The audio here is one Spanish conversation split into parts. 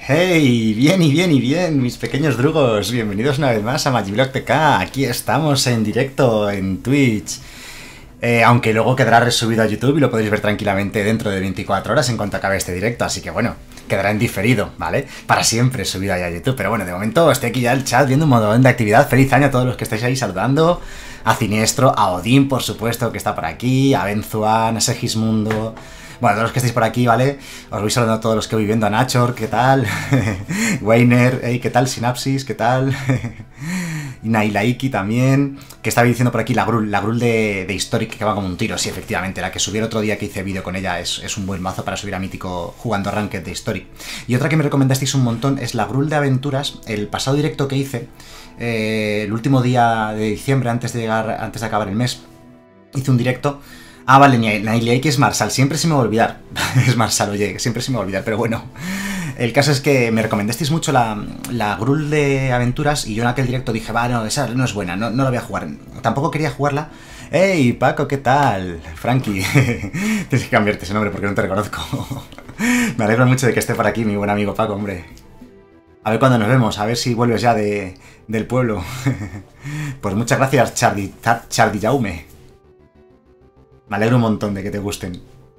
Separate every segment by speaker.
Speaker 1: Hey, bien y bien y bien, mis pequeños drugos, bienvenidos una vez más a Magivlog TK, aquí estamos en directo en Twitch, aunque luego quedará resubido a YouTube y lo podéis ver tranquilamente dentro de 24 horas en cuanto acabe este directo, así que bueno, quedará en diferido, ¿vale? Para siempre subido ahí a YouTube, pero bueno, de momento estoy aquí ya en el chat viendo un montón de actividad. Feliz año a todos los que estáis ahí saludando, a Siniestro, a Odín, por supuesto, que está por aquí, a Benzuan, a Segismundo. Bueno, todos los que estáis por aquí, ¿vale? Os voy saludando a todos los que voy viendo, a Nachor, ¿qué tal? Weiner, hey, ¿qué tal? Sinapsis, ¿qué tal? Y Nailaiki también, que estaba diciendo por aquí la Grul de Historic, que va como un tiro. Sí, efectivamente, la que subí el otro día que hice vídeo con ella es un buen mazo para subir a Mítico jugando Ranked de Historic. Y otra que me recomendasteis un montón es la Grul de Aventuras. El pasado directo que hice, el último día de diciembre, antes de acabar el mes, hice un directo. Ah, vale, Nailaiki es Marsal, siempre se me va a olvidar. Es Marsal, oye, siempre se me va a olvidar, pero bueno. El caso es que me recomendasteis mucho la Grul de Aventuras y yo en aquel directo dije, va, no, esa no es buena, no la voy a jugar. Tampoco quería jugarla. ¡Hey, Paco, qué tal! Frankie, tienes que cambiarte ese nombre porque no te reconozco. Me alegro mucho de que esté por aquí mi buen amigo Paco, hombre. A ver cuándo nos vemos, a ver si vuelves ya del pueblo. Pues muchas gracias, Chardi Jaume. Me alegro un montón de que te gusten.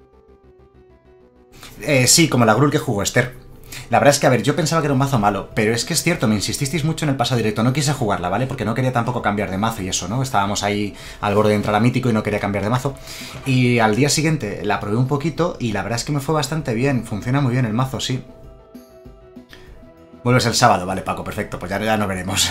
Speaker 1: Sí, como la Grul que jugó Esther. La verdad es que, a ver, yo pensaba que era un mazo malo, pero es que es cierto, me insististeis mucho en el pasado directo, no quise jugarla, ¿vale? Porque no quería tampoco cambiar de mazo y eso, ¿no? Estábamos ahí al borde de entrar a Mítico y no quería cambiar de mazo. Y al día siguiente la probé un poquito y la verdad es que me fue bastante bien, funciona muy bien el mazo, sí. Vuelves el sábado, vale, Paco, perfecto, pues ya nos veremos.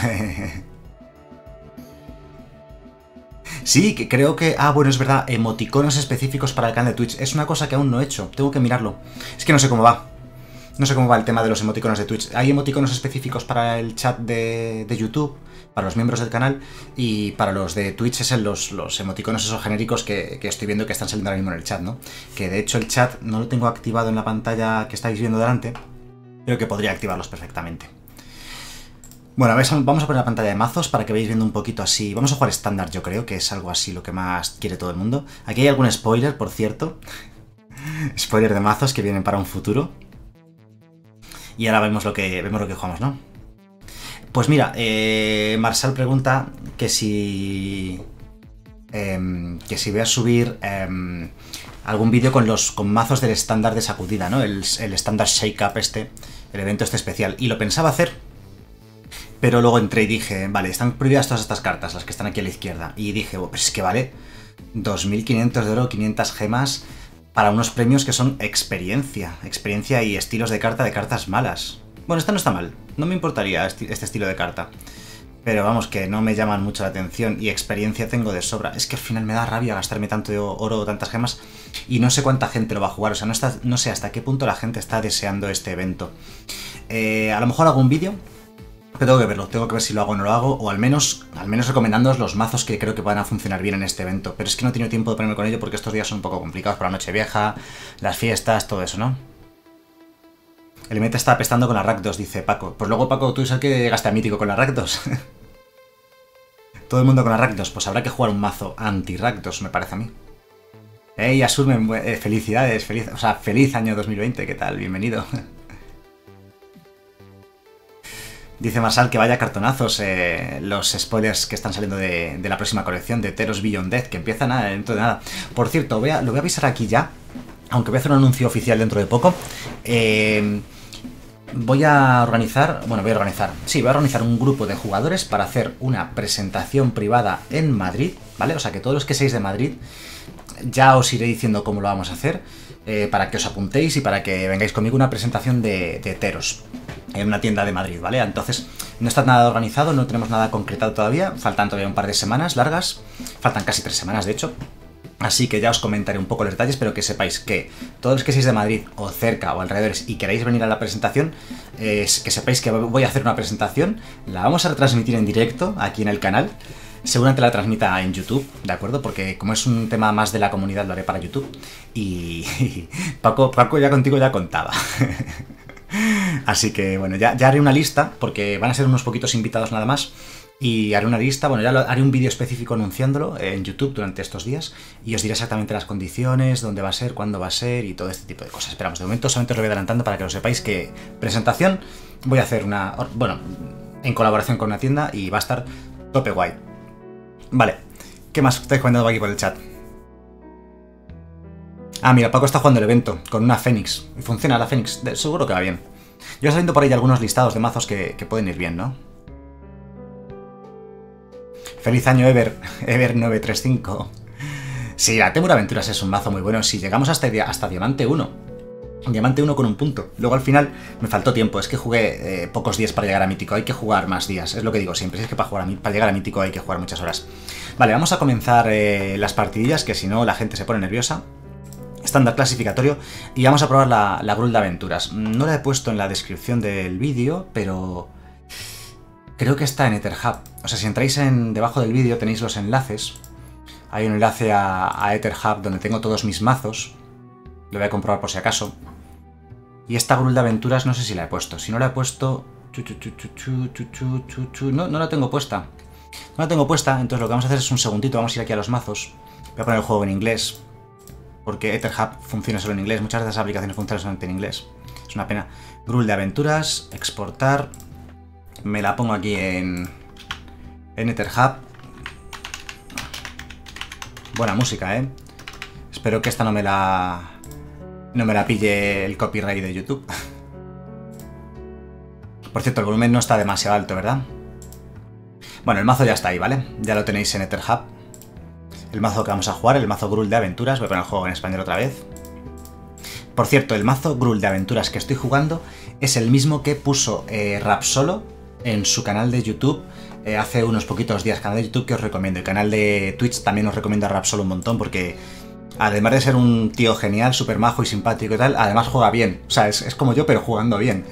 Speaker 1: Sí, que creo que... Ah, bueno, es verdad, emoticonos específicos para el canal de Twitch. Es una cosa que aún no he hecho, tengo que mirarlo. Es que no sé cómo va. No sé cómo va el tema de los emoticonos de Twitch. Hay emoticonos específicos para el chat de YouTube, para los miembros del canal, y para los de Twitch es los emoticonos esos genéricos que estoy viendo que están saliendo ahora mismo en el chat, ¿no? Que de hecho el chat no lo tengo activado en la pantalla que estáis viendo delante, pero que podría activarlos perfectamente. Bueno, a ver, vamos a poner la pantalla de mazos para que veáis viendo un poquito así. Vamos a jugar estándar, yo creo, que es algo así lo que más quiere todo el mundo. Aquí hay algún spoiler, por cierto. Spoiler de mazos que vienen para un futuro. Y ahora vemos lo que jugamos, ¿no? Pues mira, Marsal pregunta que si voy a subir algún vídeo con mazos del estándar de sacudida, ¿no? El estándar Shake Up el evento especial. Y lo pensaba hacer, pero luego entré y dije, vale, están prohibidas todas estas cartas, las que están aquí a la izquierda. Y dije, oh, pues es que vale 2.500 de oro, 500 gemas para unos premios que son experiencia. Experiencia y estilos de cartas malas. Bueno, esta no está mal, no me importaría este estilo de carta. Pero vamos, que no me llaman mucho la atención y experiencia tengo de sobra. Es que al final me da rabia gastarme tanto oro o tantas gemas y no sé cuánta gente lo va a jugar. O sea, no sé hasta qué punto la gente está deseando este evento. A lo mejor hago un vídeo, pero tengo que verlo, tengo que ver si lo hago o no lo hago, o al menos recomendándoos los mazos que creo que van a funcionar bien en este evento. Pero es que no he tenido tiempo de ponerme con ello porque estos días son un poco complicados por la noche vieja, las fiestas, todo eso, ¿no? El meta está apestando con la Rakdos, dice Paco. Pues luego, Paco, tú sabes que llegaste a Mítico con la Rakdos. Todo el mundo con la Rakdos, pues habrá que jugar un mazo anti-Rakdos, me parece a mí. Hey, Asurmen, felicidades, feliz año 2020, ¿qué tal? Bienvenido. Dice Marsal que vaya cartonazos los spoilers que están saliendo de la próxima colección de Teros Beyond Death, que empiezan dentro de nada. Por cierto, lo voy a avisar aquí ya, aunque voy a hacer un anuncio oficial dentro de poco. Voy a organizar un grupo de jugadores para hacer una presentación privada en Madrid, ¿vale? O sea que todos los que seáis de Madrid, ya os iré diciendo cómo lo vamos a hacer, para que os apuntéis y para que vengáis conmigo a una presentación de Teros en una tienda de Madrid, ¿vale? Entonces, no está nada organizado, no tenemos nada concretado todavía, faltan todavía un par de semanas largas, faltan casi 3 semanas de hecho, así que ya os comentaré un poco los detalles, pero que sepáis que todos los que seáis de Madrid o cerca o alrededores y queráis venir a la presentación, que sepáis que voy a hacer una presentación, la vamos a retransmitir en directo aquí en el canal. Seguramente la transmita en YouTube, ¿de acuerdo? Porque como es un tema más de la comunidad, lo haré para YouTube. Y Paco ya contigo ya contaba. Así que bueno, ya haré una lista, porque van a ser unos poquitos invitados nada más. Y haré una lista, bueno, haré un vídeo específico anunciándolo en YouTube durante estos días. Y os diré exactamente las condiciones, dónde va a ser, cuándo va a ser y todo este tipo de cosas. Esperamos, de momento solamente os lo voy adelantando para que lo sepáis que presentación voy a hacer una, bueno, en colaboración con una tienda y va a estar tope guay. Vale, ¿qué más estáis comentando aquí por el chat? Ah, mira, Paco está jugando el evento con una Fénix. Y funciona la Fénix, seguro que va bien. Yo estoy viendo por ahí algunos listados de mazos que pueden ir bien, ¿no? Feliz año Ever935. Sí, la Temur Aventuras es un mazo muy bueno. Si llegamos hasta Diamante 1. Diamante 1 con un punto. Luego al final me faltó tiempo. Es que jugué pocos días para llegar a Mítico. Hay que jugar más días. Es lo que digo siempre. Es que para llegar a Mítico hay que jugar muchas horas. Vale, vamos a comenzar las partidillas, que si no la gente se pone nerviosa. Estándar clasificatorio. Y vamos a probar la Gruul de Aventuras. No la he puesto en la descripción del vídeo, pero creo que está en EtherHub. O sea, si entráis debajo del vídeo tenéis los enlaces. Hay un enlace a EtherHub donde tengo todos mis mazos. Lo voy a comprobar por si acaso. Y esta Gruul de Aventuras no sé si la he puesto. Si no la he puesto... No la tengo puesta. No la tengo puesta, entonces lo que vamos a hacer es un segundito. Vamos a ir aquí a los mazos. Voy a poner el juego en inglés. Porque EtherHub funciona solo en inglés. Muchas de estas aplicaciones funcionan solamente en inglés. Es una pena. Gruul de Aventuras. Exportar. Me la pongo aquí en EtherHub. Buena música, ¿eh? Espero que esta no me la pille el copyright de YouTube. Por cierto, el volumen no está demasiado alto, ¿verdad? Bueno, el mazo ya está ahí, ¿vale? Ya lo tenéis en EtherHub. El mazo que vamos a jugar, el mazo Gruul de Aventuras. Voy a poner el juego en español otra vez. Por cierto, el mazo Gruul de Aventuras que estoy jugando es el mismo que puso Rapsolo en su canal de YouTube hace unos poquitos días. Canal de YouTube que os recomiendo. El canal de Twitch también os recomiendo a Rapsolo un montón porque, además de ser un tío genial, súper majo y simpático y tal, además juega bien. O sea, es como yo, pero jugando bien.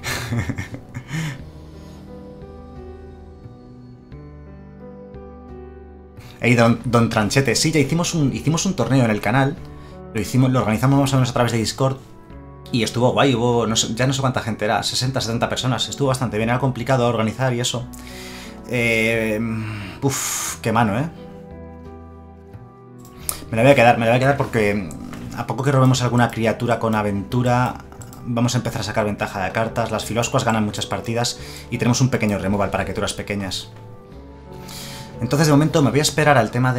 Speaker 1: Hey, don Tranchete, sí, ya hicimos un torneo en el canal. Lo organizamos más o menos a través de Discord. Y estuvo guay, hubo, ya no sé cuánta gente era, 60, 70 personas. Estuvo bastante bien, era complicado organizar y eso. Qué mano, ¿eh? Me la voy a quedar porque a poco que robemos alguna criatura con aventura, vamos a empezar a sacar ventaja de cartas. Las filoscuas ganan muchas partidas y tenemos un pequeño removal para criaturas pequeñas. Entonces, de momento, me voy a esperar al tema de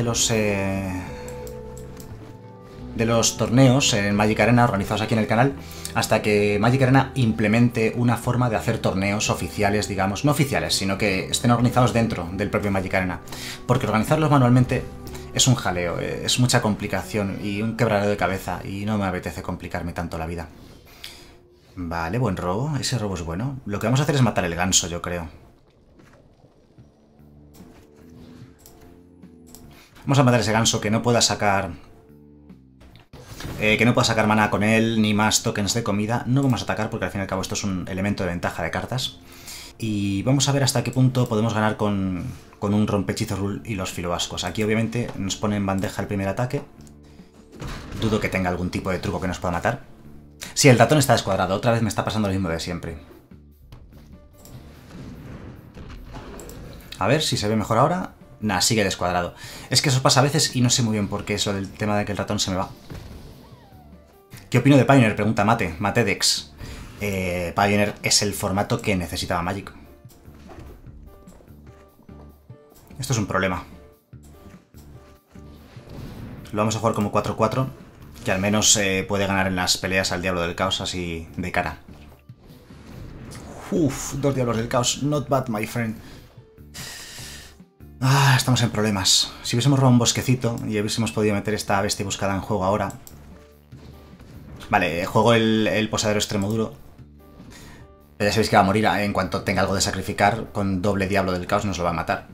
Speaker 1: los torneos en Magic Arena organizados aquí en el canal hasta que Magic Arena implemente una forma de hacer torneos oficiales, digamos, no oficiales, sino que estén organizados dentro del propio Magic Arena, porque organizarlos manualmente es un jaleo, es mucha complicación y un quebradero de cabeza y no me apetece complicarme tanto la vida. Vale, buen robo, ese robo es bueno. Lo que vamos a hacer es matar el ganso, yo creo. Vamos a matar ese ganso que no pueda sacar maná con él, ni más tokens de comida. No vamos a atacar porque al fin y al cabo esto es un elemento de ventaja de cartas. Y vamos a ver hasta qué punto podemos ganar con un rompehechizos Gruul y los filoascos. Aquí obviamente nos pone en bandeja el primer ataque. Dudo que tenga algún tipo de truco que nos pueda matar. Sí, el ratón está descuadrado. Otra vez me está pasando lo mismo de siempre. A ver si se ve mejor ahora. Nah, sigue descuadrado. Es que eso pasa a veces y no sé muy bien por qué es lo del tema de que el ratón se me va. ¿Qué opino de Pioneer? Pregunta Matedex. Pioneer es el formato que necesitaba Magic. Esto es un problema. Lo vamos a jugar como 4-4, que al menos puede ganar en las peleas al Diablo del Caos así de cara. Uf, 2 Diablos del Caos. Not bad, my friend. Ah, estamos en problemas. Si hubiésemos robado un bosquecito y hubiésemos podido meter esta bestia buscada en juego ahora. Vale, juego el posadero extremo duro. Ya sabéis que va a morir en cuanto tenga algo de sacrificar. Con doble Diablo del Caos nos lo va a matar.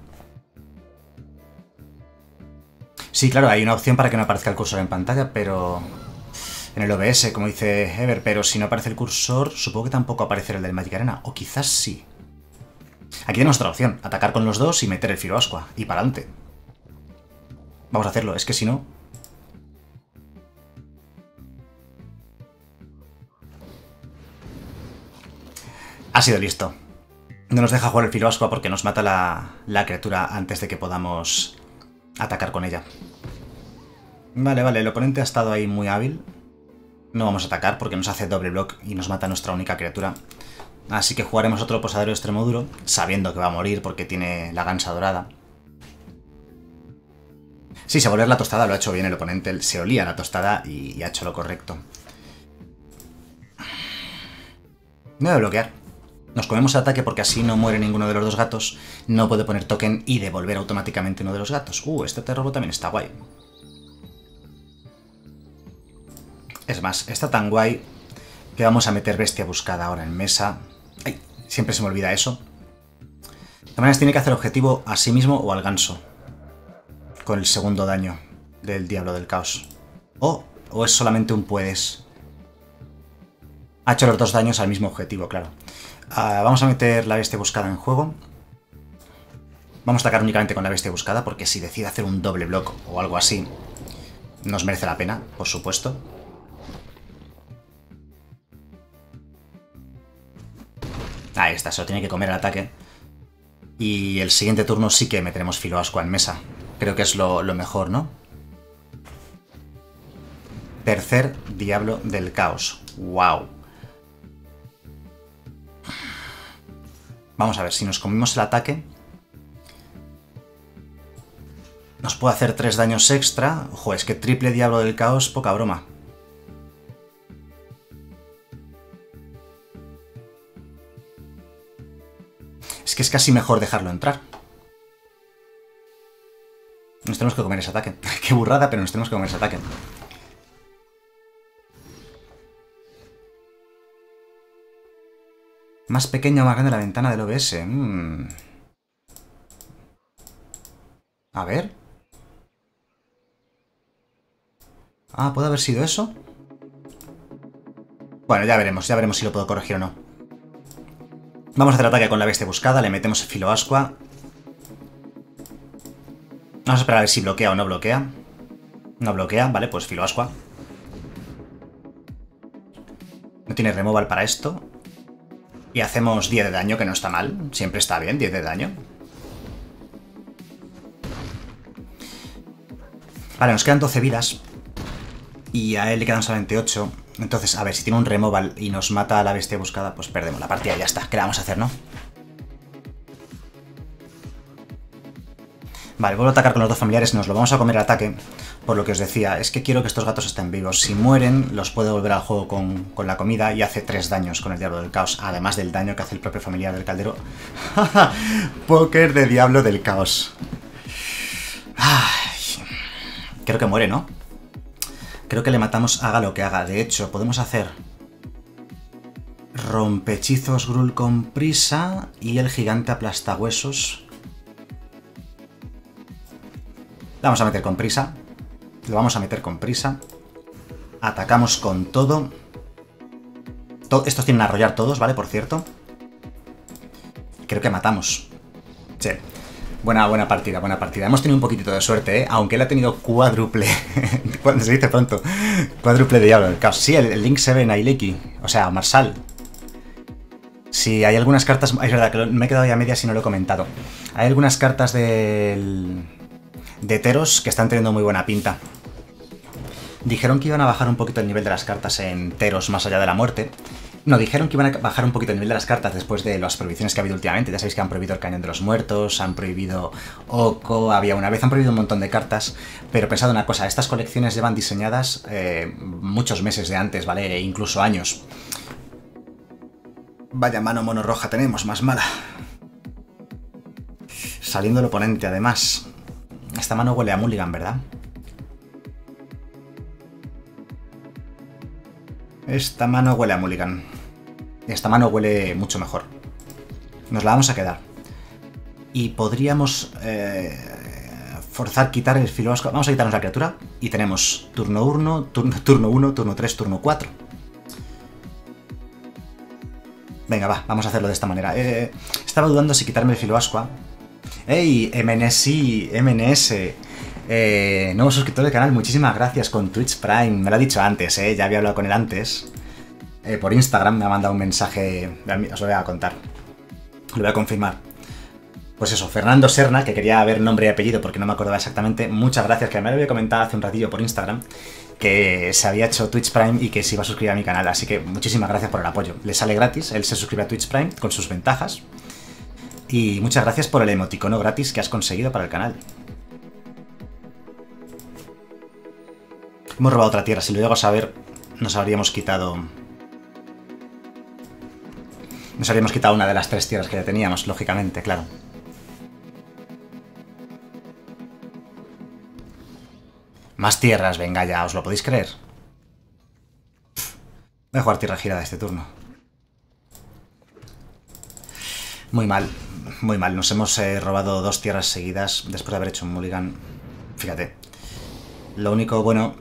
Speaker 1: Sí, claro, hay una opción para que no aparezca el cursor en pantalla, pero... en el OBS, como dice Ever, pero si no aparece el cursor, supongo que tampoco aparecerá el del Magic Arena. O quizás sí. Aquí tenemos otra opción, atacar con los dos y meter el Filoascua. Y para adelante. Vamos a hacerlo, es que si no... Ha sido listo. No nos deja jugar el Filoascua porque nos mata la criatura antes de que podamos atacar con ella. Vale, vale, el oponente ha estado ahí muy hábil. No vamos a atacar porque nos hace doble block y nos mata nuestra única criatura. Así que jugaremos otro posadero extremo duro, sabiendo que va a morir porque tiene la gansa dorada. Sí, se volver la tostada lo ha hecho bien el oponente. Él se olía la tostada y ha hecho lo correcto. No voy a bloquear. Nos comemos el ataque porque así no muere ninguno de los dos gatos. No puede poner token y devolver automáticamente uno de los gatos. Este te robo también está guay. Es más, está tan guay que vamos a meter bestia buscada ahora en mesa. ¡Ay! Siempre se me olvida eso. De todas maneras tiene que hacer objetivo a sí mismo o al ganso. Con el segundo daño del Diablo del Caos. O es solamente un puedes. Ha hecho los dos daños al mismo objetivo, claro. Vamos a meter la bestia buscada en juego. Vamos a atacar únicamente con la bestia buscada porque si decide hacer un doble block o algo así, nos merece la pena, por supuesto. Ahí está, se lo tiene que comer el ataque. Y el siguiente turno sí que meteremos Filoascua en mesa. Creo que es lo mejor, ¿no? Tercer Diablo del Caos. ¡Wow! Vamos a ver, si nos comemos el ataque... Nos puede hacer 3 daños extra. Ojo, es que triple Diablo del Caos, poca broma. Es que es casi mejor dejarlo entrar. Nos tenemos que comer ese ataque. Qué burrada, pero nos tenemos que comer ese ataque. Más pequeña o más grande la ventana del OBS. A ver. ¿Puede haber sido eso? Bueno, ya veremos si lo puedo corregir o no. Vamos a hacer ataque con la bestia buscada, le metemos Filoascua. Vamos a esperar a ver si bloquea o no bloquea. No bloquea, vale, pues Filoascua. No tiene removal para esto. Y hacemos 10 de daño, que no está mal. Siempre está bien, 10 de daño. Vale, nos quedan 12 vidas. Y a él le quedan solamente 8. Entonces, a ver, si tiene un removal y nos mata a la bestia buscada, pues perdemos la partida y ya está. ¿Qué le vamos a hacer, no? Vale, vuelvo a atacar con los dos familiares. Nos lo vamos a comer el ataque. Por lo que os decía, es que quiero que estos gatos estén vivos. Si mueren, los puedo volver al juego con la comida y hace 3 daños con el Diablo del Caos. Además del daño que hace el propio familiar del caldero. Póker de Diablo del Caos. Ay, creo que muere, ¿no? Creo que le matamos haga lo que haga. De hecho, podemos hacer rompehechizos Gruul con prisa y el gigante aplastahuesos. La vamos a meter con prisa. Lo vamos a meter con prisa. Atacamos con todo. Estos tienen a arrollar todos, ¿vale? Por cierto. Creo que matamos. Sí. Buena partida, buena partida. Hemos tenido un poquitito de suerte, ¿eh? Aunque él ha tenido cuádruple. Cuando se dice pronto. Cuádruple de Diablo del Caos. Sí, el Link se ve en Aileki. O sea, Marsal. Sí, hay algunas cartas... Es verdad que me he quedado ya a medias y no lo he comentado. Hay algunas cartas de Teros que están teniendo muy buena pinta. Dijeron que iban a bajar un poquito el nivel de las cartas en Teros más allá de la muerte. No, dijeron que iban a bajar un poquito el nivel de las cartas después de las prohibiciones que ha habido últimamente. Ya sabéis que han prohibido el Cañón de los Muertos, han prohibido Oko, había una vez, han prohibido un montón de cartas. Pero pensad una cosa, estas colecciones llevan diseñadas muchos meses de antes, ¿vale? E incluso años. Vaya mano mono roja tenemos, más mala. Saliendo el oponente, además. Esta mano huele a Mulligan, ¿verdad? Esta mano huele a Mulligan. Esta mano huele mucho mejor. Nos la vamos a quedar. Y podríamos forzar quitar el Filoascua. Vamos a quitarnos la criatura. Y tenemos turno 1, turno 1, turno 3, turno 4. Venga, va, vamos a hacerlo de esta manera. Estaba dudando si quitarme el Filoascua. ¡Ey! MNS. Nuevo suscriptor del canal, muchísimas gracias con Twitch Prime. Me lo ha dicho antes, ya había hablado con él antes. por Instagram me ha mandado un mensaje, os lo voy a contar, lo voy a confirmar. Pues eso, Fernando Serna, que quería ver nombre y apellido porque no me acordaba exactamente, muchas gracias, que me lo había comentado hace un ratillo por Instagram, que se había hecho Twitch Prime y que se iba a suscribir a mi canal, así que muchísimas gracias por el apoyo. Le sale gratis, él se suscribe a Twitch Prime con sus ventajas. Y muchas gracias por el emoticono gratis que has conseguido para el canal. Hemos robado otra tierra, si lo llego a saber, nos habríamos quitado... Nos habríamos quitado una de las 3 tierras que ya teníamos, lógicamente, claro. Más tierras, venga ya, ¿os lo podéis creer? Voy a jugar tierra girada este turno. Muy mal, muy mal. Nos hemos robado 2 tierras seguidas después de haber hecho un mulligan. Fíjate. Lo único bueno...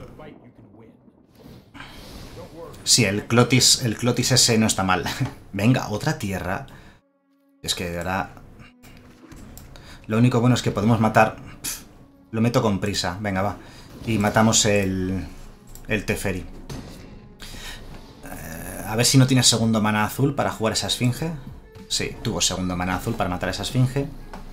Speaker 1: Sí, el Clotis ese no está mal. Venga, otra tierra. Es que de verdad... Lo único bueno es que podemos matar... Lo meto con prisa, venga, va. Y matamos el Teferi. A ver si no tiene segundo mana azul para jugar esa esfinge. Sí, tuvo segundo mana azul para matar esa esfinge.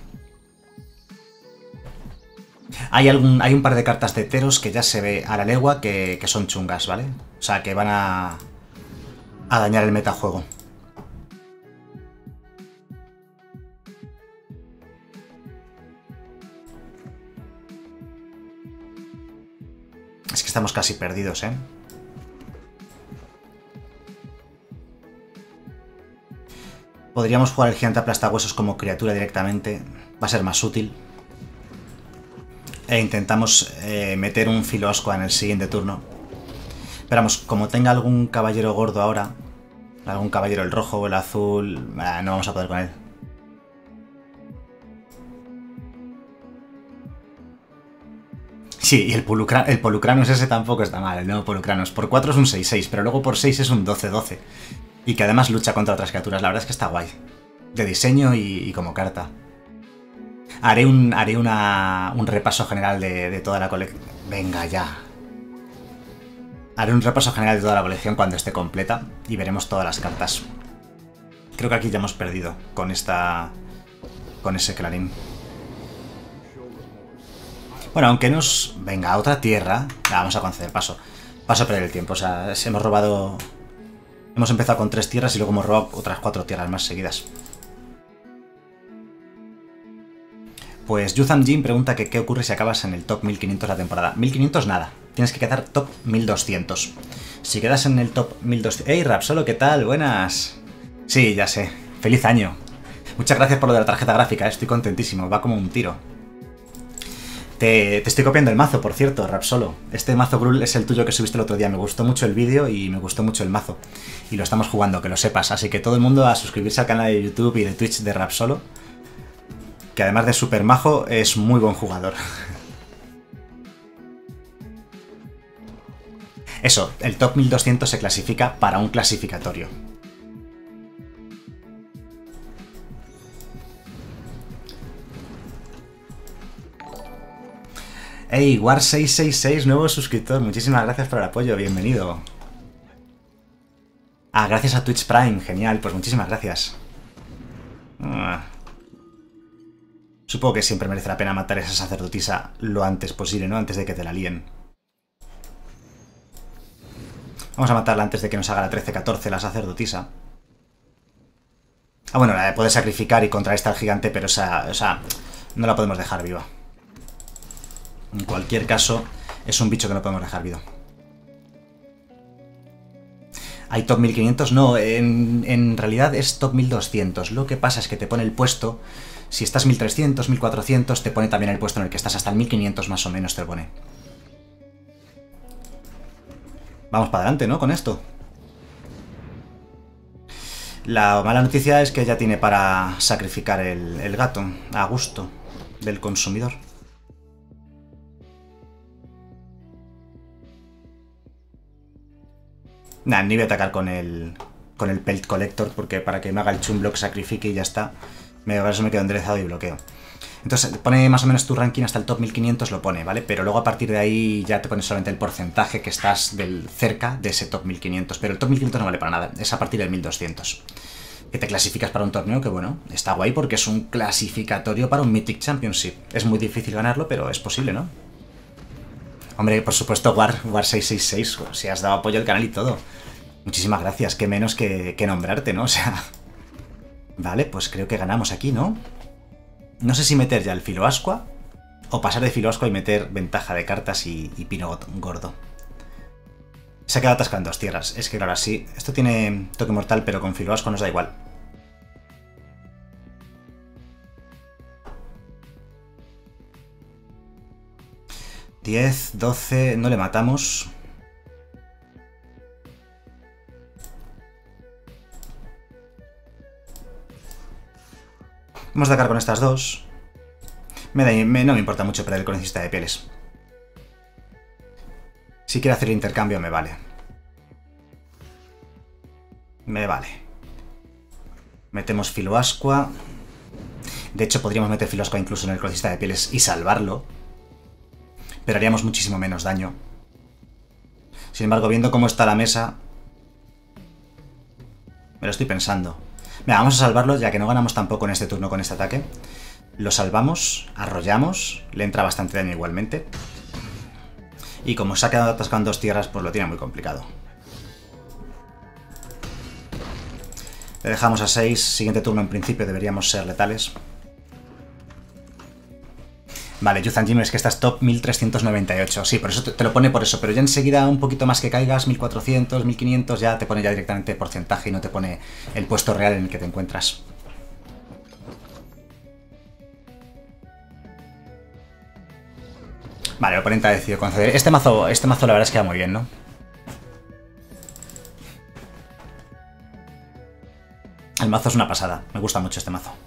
Speaker 1: Hay un par de cartas de Teros que ya se ve a la legua que son chungas, ¿vale? O sea, que van a dañar el metajuego. Es que estamos casi perdidos, ¿eh? Podríamos jugar el gigante aplastahuesos como criatura directamente. Va a ser más útil. E intentamos meter un Filosqua en el siguiente turno. Pero vamos, como tenga algún caballero gordo ahora, algún caballero el rojo o el azul, no vamos a poder con él. Sí, y el Polucranos ese tampoco está mal, el nuevo Polucranos. Por 4 es un 6-6, pero luego por 6 es un 12-12. Y que además lucha contra otras criaturas, la verdad es que está guay. De diseño y como carta. Haré un repaso general de toda la colección. Venga ya. Haré un repaso general de toda la colección cuando esté completa y veremos todas las cartas. Creo que aquí ya hemos perdido con ese Clarín. Bueno, aunque nos... Venga, otra tierra. Vamos a conceder paso. Paso a perder el tiempo. O sea, hemos robado... Hemos empezado con 3 tierras y luego hemos robado otras 4 tierras más seguidas. Pues Yuzam Jin pregunta que qué ocurre si acabas en el top 1500 la temporada. 1500 nada. Tienes que quedar top 1200. Si quedas en el top 1200... ¡Ey, Rapsolo! ¿Qué tal? Buenas. Sí, ya sé. ¡Feliz año! Muchas gracias por lo de la tarjeta gráfica. Estoy contentísimo. Va como un tiro. Te estoy copiando el mazo, por cierto, Rapsolo. Este mazo Gruul es el tuyo que subiste el otro día. Me gustó mucho el vídeo y me gustó mucho el mazo. Y lo estamos jugando, que lo sepas. Así que todo el mundo a suscribirse al canal de YouTube y de Twitch de Rapsolo. Que además de super majo, es muy buen jugador. Eso, el top 1200 se clasifica para un clasificatorio. Hey, War666, nuevo suscriptor. Muchísimas gracias por el apoyo, bienvenido. Ah, gracias a Twitch Prime, genial, pues muchísimas gracias. Supongo que siempre merece la pena matar a esa sacerdotisa lo antes posible, ¿no? Antes de que te la líen. Vamos a matarla antes de que nos haga la 13-14 la sacerdotisa. Ah, bueno, la puede sacrificar y contrarrestar al gigante, pero esa no la podemos dejar viva. En cualquier caso, es un bicho que no podemos dejar vivo. ¿Hay top 1500? No, en realidad es top 1200. Lo que pasa es que te pone el puesto... Si estás 1300, 1400, te pone también el puesto en el que estás hasta el 1500 más o menos te lo pone. Vamos para adelante, ¿no? Con esto. La mala noticia es que ya tiene para sacrificar el gato a gusto del consumidor. Nah, ni voy a atacar con el Pelt Collector porque para que me haga el Chunblock sacrifique y ya está. Me quedo enderezado y bloqueo. Entonces pone más o menos tu ranking hasta el top 1500, lo pone, ¿vale? Pero luego a partir de ahí ya te pone solamente el porcentaje que estás cerca de ese top 1500. Pero el top 1500 no vale para nada, es a partir del 1200. Que te clasificas para un torneo que, bueno, está guay porque es un clasificatorio para un Mythic Championship. Es muy difícil ganarlo, pero es posible, ¿no? Hombre, por supuesto, War666, si has dado apoyo al canal y todo. Muchísimas gracias, qué menos que nombrarte, ¿no? O sea... Vale, pues creo que ganamos aquí, ¿no? No sé si meter ya el Filoascua o pasar de Filoascua y meter ventaja de cartas y pino gordo. Se ha quedado atascado en 2 tierras. Es que claro, así... Esto tiene toque mortal, pero con Filoascua nos da igual. $10, 12... No le matamos. Vamos a atacar con estas dos. No me importa mucho perder el coleccionista de pieles. Si quiero hacer el intercambio, me vale. Me vale. Metemos Filoascua. De hecho, podríamos meter Filoascua incluso en el coleccionista de pieles y salvarlo. Pero haríamos muchísimo menos daño. Sin embargo, viendo cómo está la mesa... Me lo estoy pensando. Venga, vamos a salvarlo, ya que no ganamos tampoco en este turno con este ataque. Lo salvamos, arrollamos, le entra bastante daño igualmente. Y como se ha quedado atascado en 2 tierras, pues lo tiene muy complicado. Le dejamos a 6, siguiente turno en principio deberíamos ser letales. Vale, Yuzhan Jim, es que estás top 1398. Sí, por eso te lo pone por eso, pero ya enseguida un poquito más que caigas, 1400, 1500, ya te pone ya directamente porcentaje y no te pone el puesto real en el que te encuentras. Vale, el oponente ha decidido conceder. Este mazo la verdad es que va muy bien, ¿no? El mazo es una pasada, me gusta mucho este mazo.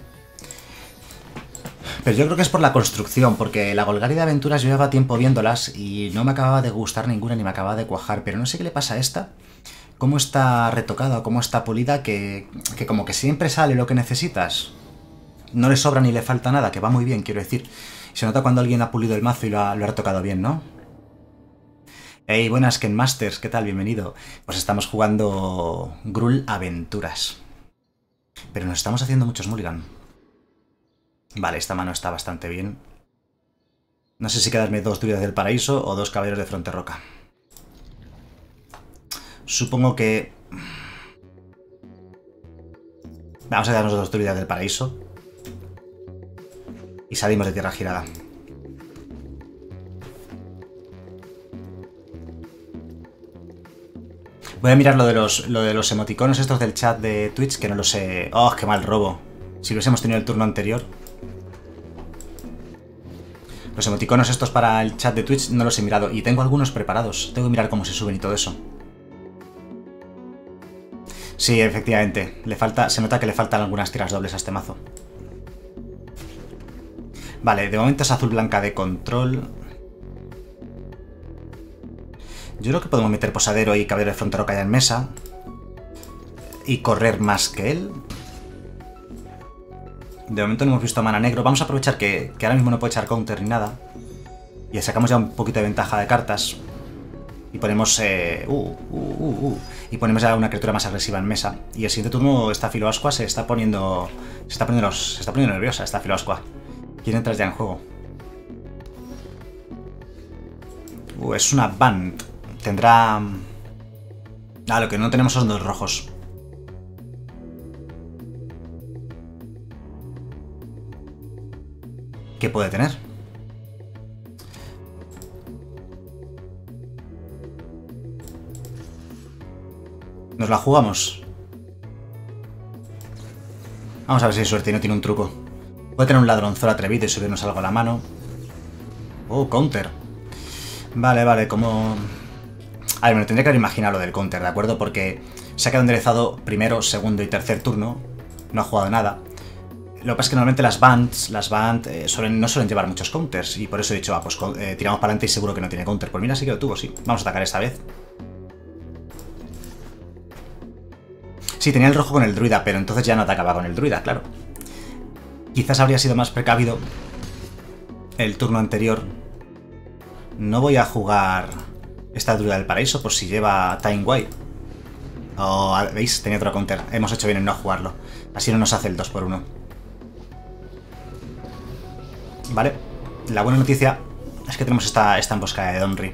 Speaker 1: Pero yo creo que es por la construcción, porque la Golgari de Aventuras yo llevaba tiempo viéndolas y no me acababa de gustar ninguna ni me acababa de cuajar, pero no sé qué le pasa a esta. Cómo está retocada o cómo está pulida, que como que siempre sale lo que necesitas. No le sobra ni le falta nada, que va muy bien, quiero decir. Se nota cuando alguien ha pulido el mazo y lo ha retocado bien, ¿no? Hey, buenas, Ken Masters, ¿qué tal? Bienvenido. Pues estamos jugando Gruul Aventuras. Pero nos estamos haciendo muchos mulligan. Vale, esta mano está bastante bien. No sé si quedarme 2 druidas del paraíso o 2 caballeros de Fronterroca. Supongo que... Vamos a quedarnos 2 druidas del paraíso. Y salimos de tierra girada. Voy a mirar lo de los emoticonos estos del chat de Twitch, que no lo sé... ¡Oh, qué mal robo! Si los hemos tenido el turno anterior... Los emoticonos estos para el chat de Twitch no los he mirado. Y tengo algunos preparados. Tengo que mirar cómo se suben y todo eso. Sí, efectivamente. Se nota que le faltan algunas tiras dobles a este mazo. Vale, de momento es azul-blanca de control. Yo creo que podemos meter Posadero y Caballero de Fronterroca ya en mesa. Y correr más que él. De momento no hemos visto mana negro. Vamos a aprovechar que ahora mismo no puede echar counter ni nada. Y sacamos ya un poquito de ventaja de cartas. Y ponemos... Y ponemos ya una criatura más agresiva en mesa. Y el siguiente turno esta Filoascua se está poniendo nerviosa esta Filoascua. ¿Quién entra ya en juego? Es una Band. Tendrá... lo que no tenemos son 2 rojos. ¿Qué puede tener? ¿Nos la jugamos? Vamos a ver si hay suerte y no tiene un truco. Puede tener un ladronzuelo atrevido y subirnos algo a la mano. Oh, counter. Vale, como... A ver, me lo tendría que haber imaginado lo del counter, ¿de acuerdo? Porque se ha quedado enderezado primero, segundo y tercer turno. No ha jugado nada. Lo que pasa es que normalmente las bands no suelen llevar muchos counters. Y por eso he dicho, pues tiramos para adelante y seguro que no tiene counter. Pues mira, sí que lo tuvo, sí. Vamos a atacar esta vez. Sí, tenía el rojo con el druida, pero entonces ya no atacaba con el druida, claro. Quizás habría sido más precavido el turno anterior. No voy a jugar esta Druida del Paraíso por si lleva Time Wipe. Oh, ¿veis? Tenía otro counter. Hemos hecho bien en no jugarlo. Así no nos hace el 2×1. Vale. La buena noticia es que tenemos esta emboscada de Donry.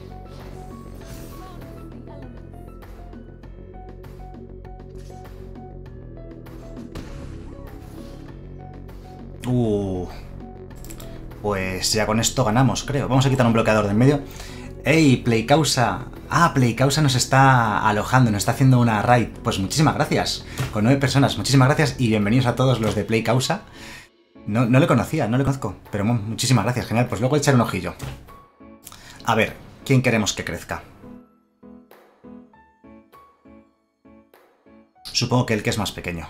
Speaker 1: Pues ya con esto ganamos, creo. Vamos a quitar un bloqueador de en medio. ¡Ey, Playcausa! Ah, Playcausa nos está alojando, nos está haciendo una raid. Pues muchísimas gracias. Con 9 personas, muchísimas gracias y bienvenidos a todos los de Playcausa. No le conocía, no le conozco, pero muchísimas gracias, genial. Pues luego echar un ojillo. A ver, ¿quién queremos que crezca? Supongo que el que es más pequeño.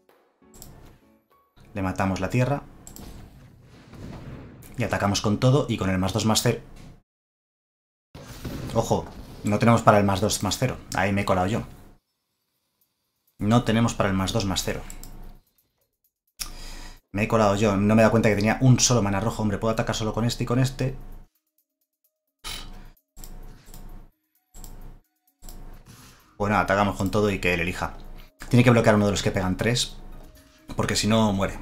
Speaker 1: Le matamos la tierra. Y atacamos con todo y con el +2/+0. Ojo, no tenemos para el +2/+0. Ahí me he colado yo. No tenemos para el +2/+0. Me he colado yo. No me he dado cuenta que tenía un solo mana rojo. Hombre, puedo atacar solo con este y con este. Bueno, atacamos con todo y que él elija. Tiene que bloquear uno de los que pegan 3. Porque si no, muere.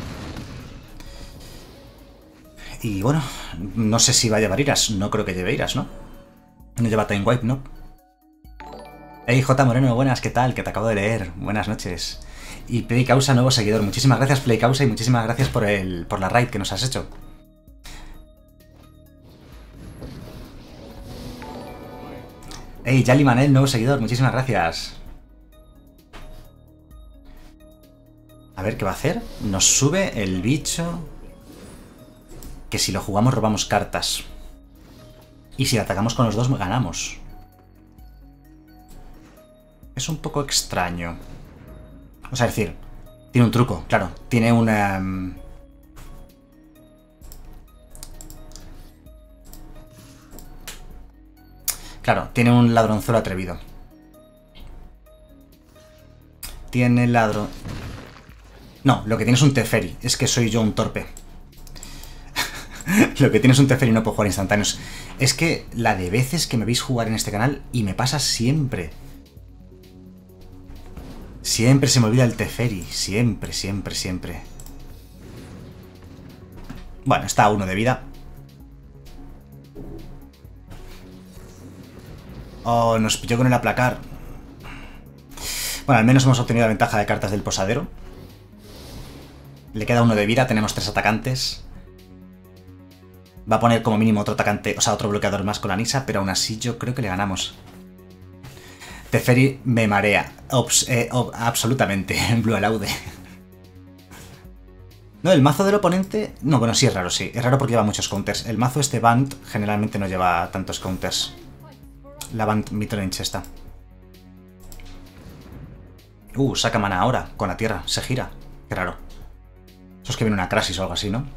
Speaker 1: Y bueno, no sé si va a llevar iras. No creo que lleve iras, ¿no? No lleva Time Wipe, ¿no? Hey, J. Moreno, buenas, ¿qué tal? Que te acabo de leer. Buenas noches. Y Playcausa, nuevo seguidor. Muchísimas gracias, Playcausa, y muchísimas gracias por la raid que nos has hecho. Hey, Yali Manel, nuevo seguidor. Muchísimas gracias. A ver, ¿qué va a hacer? Nos sube el bicho... Que si lo jugamos robamos cartas. Y si le atacamos con los dos ganamos. Es un poco extraño. O sea, es decir, tiene un truco, claro. Tiene una... Claro, tiene un ladronzuelo atrevido. Tiene ladrón... No, lo que tiene es un Teferi. Es que soy yo un torpe. Lo que tiene es un Teferi y no puedo jugar instantáneos. Es que la de veces que me veis jugar en este canal, y me pasa siempre. Siempre se me olvida el Teferi. Siempre, siempre, siempre. Bueno, está a 1 de vida. Oh, nos pilló con el aplacar. Bueno, al menos hemos obtenido la ventaja de cartas del posadero. Le queda 1 de vida, tenemos 3 atacantes. Va a poner como mínimo otro atacante, o sea, otro bloqueador más con la Nisa, pero aún así yo creo que le ganamos. Teferi me marea. Absolutamente, en Blue Alaude. No, el mazo del oponente... No, bueno, sí es raro, sí. Es raro porque lleva muchos counters. El mazo este Band generalmente no lleva tantos counters. La Band Midrange esta. Saca mana ahora, con la tierra. Se gira. Qué raro. Eso es que viene una Crasis o algo así, ¿no?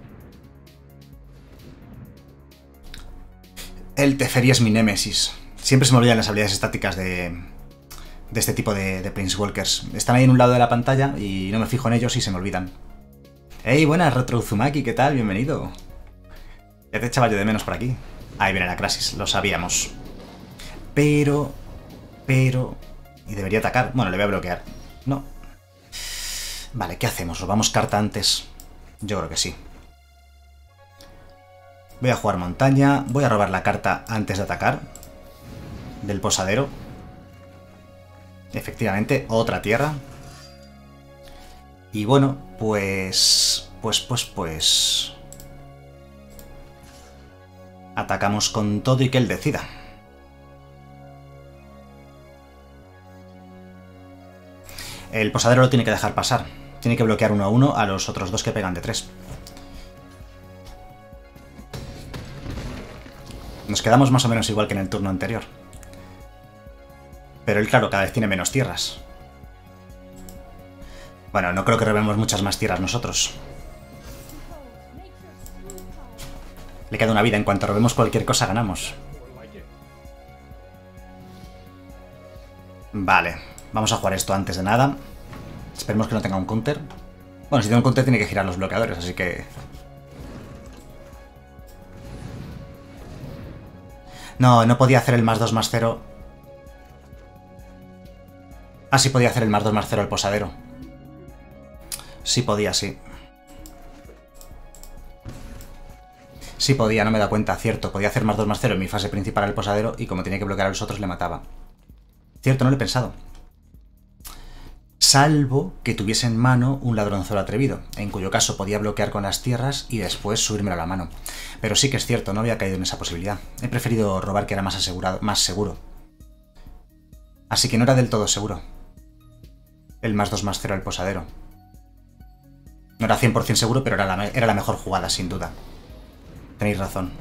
Speaker 1: El Teferi es mi némesis. Siempre se me olvidan las habilidades estáticas de este tipo de Planeswalkers. Están ahí en un lado de la pantalla y no me fijo en ellos y se me olvidan. ¡Hey, buenas, Retro Uzumaki! ¿Qué tal? Bienvenido. Ya te echaba yo de menos por aquí. Ahí viene la Crasis, lo sabíamos. Pero... Y debería atacar. Bueno, le voy a bloquear. No. Vale, ¿qué hacemos? ¿Robamos carta antes? Yo creo que sí. Voy a jugar montaña. Voy a robar la carta antes de atacar. Del posadero. Efectivamente, otra tierra. Y bueno, pues... Atacamos con todo y que él decida. El posadero lo tiene que dejar pasar. Tiene que bloquear 1 a 1 a los otros dos que pegan de 3. Nos quedamos más o menos igual que en el turno anterior. Pero él, claro, cada vez tiene menos tierras. Bueno, no creo que robemos muchas más tierras nosotros. Le queda una vida. En cuanto robemos cualquier cosa, ganamos. Vale. Vamos a jugar esto antes de nada. Esperemos que no tenga un counter. Bueno, si tiene un counter tiene que girar los bloqueadores, así que... No, no podía hacer el +2/+0. Ah, sí podía hacer el +2/+0 al posadero. Sí podía, sí. Sí podía, no me da cuenta, cierto. Podía hacer +2/+0 en mi fase principal al posadero y como tenía que bloquear a los otros le mataba. Cierto, no lo he pensado. Salvo que tuviese en mano un ladronzuelo atrevido, en cuyo caso podía bloquear con las tierras y después subírmelo a la mano. Pero sí que es cierto, no había caído en esa posibilidad. He preferido robar, que era más asegurado, más seguro. Así que no era del todo seguro el +2/+0 al posadero. No era 100% seguro, pero era la mejor jugada, sin duda. Tenéis razón.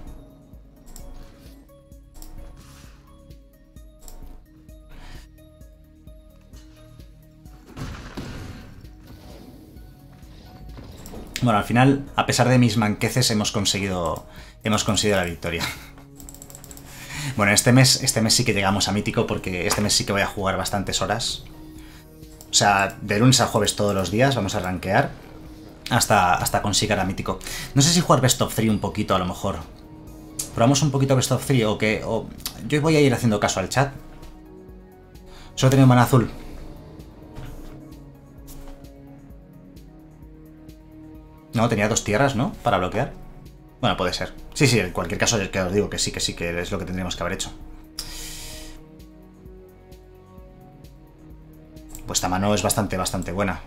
Speaker 1: Bueno, al final, a pesar de mis manqueces, hemos conseguido la victoria. Bueno, este mes sí que llegamos a mítico, porque este mes sí que voy a jugar bastantes horas. O sea, de lunes a jueves todos los días vamos a rankear hasta conseguir a mítico. No sé si jugar Best of 3 un poquito, a lo mejor. Probamos un poquito Best of 3 o qué. Yo voy a ir haciendo caso al chat. Solo he tenido mana azul. No, tenía 2 tierras, ¿no? Para bloquear. Bueno, puede ser. Sí, sí, en cualquier caso que os digo que sí, que es lo que tendríamos que haber hecho. Pues esta mano es bastante buena.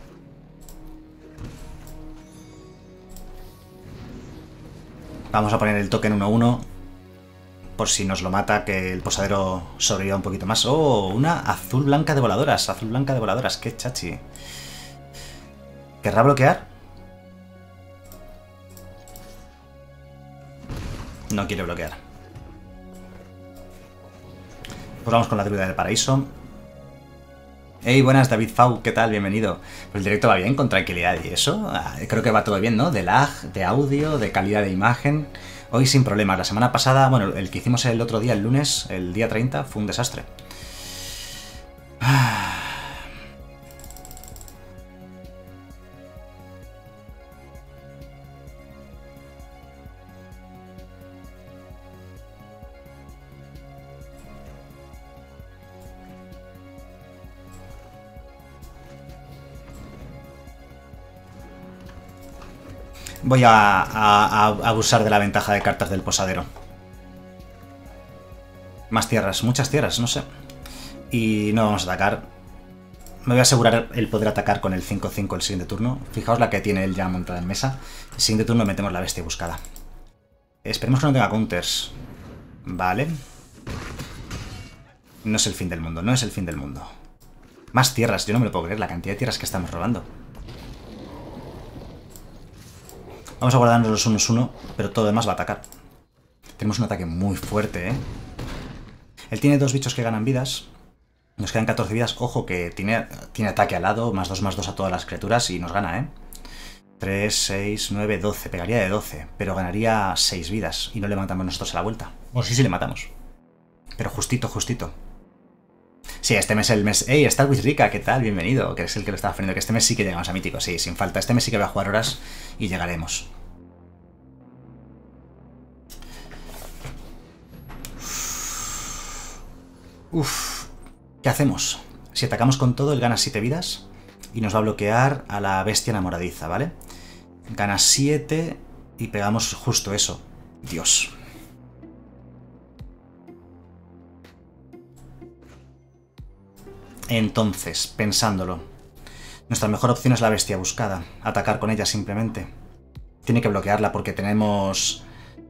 Speaker 1: Vamos a poner el token 1-1. Por si nos lo mata, que el posadero sobreviva un poquito más. ¡Oh! Una azul blanca de voladoras. Azul blanca de voladoras. ¡Qué chachi! ¿Querrá bloquear? No quiere bloquear. Pues vamos con la druida del paraíso. Hey, buenas, David Fau, ¿qué tal? Bienvenido. Pues el directo va bien, con tranquilidad y eso. Creo que va todo bien, ¿no? De lag, de audio, de calidad de imagen. Hoy sin problemas. La semana pasada, bueno, el que hicimos el otro día, el lunes, el día 30, fue un desastre. Voy a abusar de la ventaja de cartas del posadero. Más tierras, muchas tierras, no sé. Y no vamos a atacar. Me voy a asegurar el poder atacar con el 5-5 el siguiente turno. Fijaos la que tiene él ya montada en mesa. El siguiente turno metemos la bestia buscada. Esperemos que no tenga counters. Vale. No es el fin del mundo, no es el fin del mundo. Más tierras, yo no me lo puedo creer, la cantidad de tierras que estamos robando. Vamos a guardarnos los 1-1, pero todo lo demás va a atacar. Tenemos un ataque muy fuerte, ¿eh? Él tiene 2 bichos que ganan vidas. Nos quedan 14 vidas. Ojo que tiene ataque al lado, +2/+2 a todas las criaturas y nos gana, ¿eh? 3, 6, 9, 12. Pegaría de 12, pero ganaría 6 vidas y no le matamos nosotros a la vuelta. O sí, le matamos. Pero justito, justito. Sí, este mes es el mes... ¡Ey, Star with Rika! ¿Qué tal? Bienvenido. Que es el que lo estaba poniendo. Que este mes sí que llegamos a mítico. Sí, sin falta. Este mes sí que voy a jugar horas y llegaremos. Uf. ¿Qué hacemos? Si atacamos con todo, él gana 7 vidas y nos va a bloquear a la bestia enamoradiza, ¿vale? Gana 7 y pegamos justo eso. Dios. Entonces, pensándolo, nuestra mejor opción es la bestia buscada. Atacar con ella simplemente. Tiene que bloquearla porque tenemos...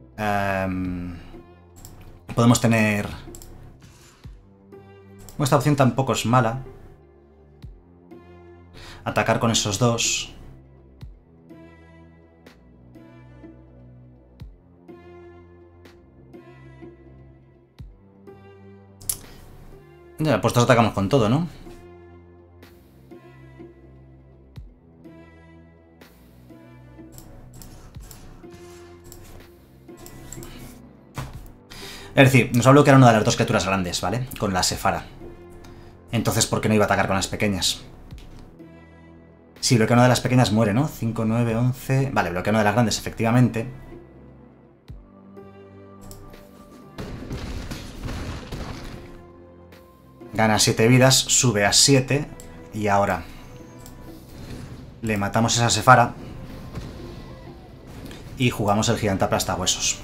Speaker 1: podemos tener... Esta opción tampoco es mala. Atacar con esos dos. Ya, pues todos atacamos con todo, ¿no? Es decir, nos va a bloquear una de las 2 criaturas grandes, ¿vale? Con la Sephara. Entonces, ¿por qué no iba a atacar con las pequeñas? Sí, bloquea una de las pequeñas, muere, ¿no? 5, 9, 11... Vale, bloquea una de las grandes, efectivamente. Gana 7 vidas, sube a 7. Y ahora le matamos esa Sephara. Y jugamos el gigante aplastahuesos.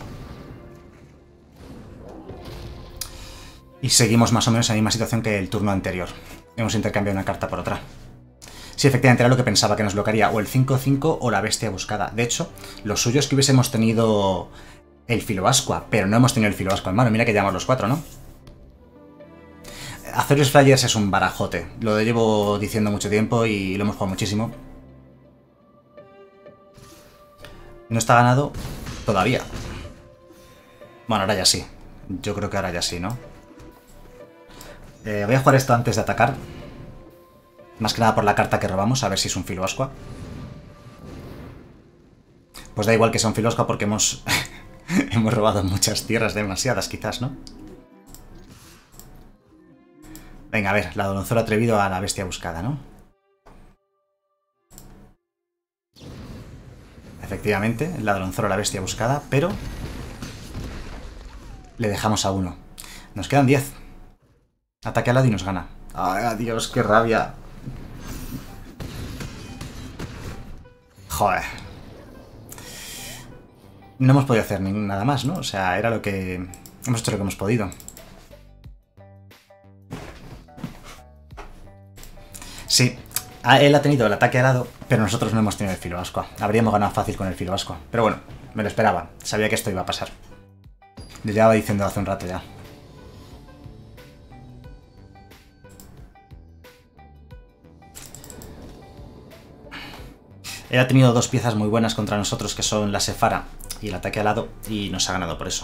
Speaker 1: Y seguimos más o menos en la misma situación que el turno anterior. Hemos intercambiado una carta por otra. Sí, efectivamente, era lo que pensaba, que nos bloquearía o el 5-5 o la bestia buscada. De hecho, lo suyo es que hubiésemos tenido el Filoascua, pero no hemos tenido el Filoascua en mano. Mira que llevamos los 4, ¿no? Azorius Flyers es un barajote. Lo llevo diciendo mucho tiempo y lo hemos jugado muchísimo. No está ganado todavía. Bueno, ahora ya sí. Yo creo que ahora ya sí, ¿no? Voy a jugar esto antes de atacar. Más que nada por la carta que robamos, a ver si es un Filoascua. Pues da igual que sea un Filoascua porque hemos... hemos robado muchas tierras, demasiadas quizás, ¿no? Venga, a ver, ladronzuelo atrevido a la bestia buscada, ¿no? Efectivamente, el ladronzuelo a la bestia buscada, pero... le dejamos a 1. Nos quedan 10. Ataque al lado y nos gana. ¡Ay, adiós, qué rabia! Joder. No hemos podido hacer nada más, ¿no? O sea, era lo que... hemos hecho lo que hemos podido. Sí, él ha tenido el ataque alado, pero nosotros no hemos tenido el Filoascua. Habríamos ganado fácil con el Filoascua. Pero bueno, me lo esperaba. Sabía que esto iba a pasar. Lo llevaba diciendo hace un rato ya. Él ha tenido 2 piezas muy buenas contra nosotros, que son la Sephara y el ataque alado, y nos ha ganado por eso.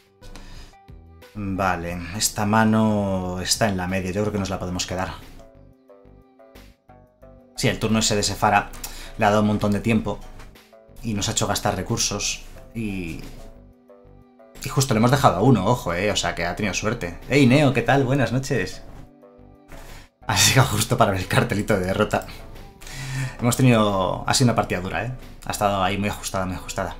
Speaker 1: Vale, esta mano está en la media. Yo creo que nos la podemos quedar. Sí, el turno ese de Sephara le ha dado un montón de tiempo y nos ha hecho gastar recursos y justo le hemos dejado a 1, ojo, o sea que ha tenido suerte. ¡Hey, Neo! ¿Qué tal? Buenas noches. Ha sido justo para ver el cartelito de derrota. Hemos tenido... ha sido una partida dura, Ha estado ahí muy ajustada, muy ajustada.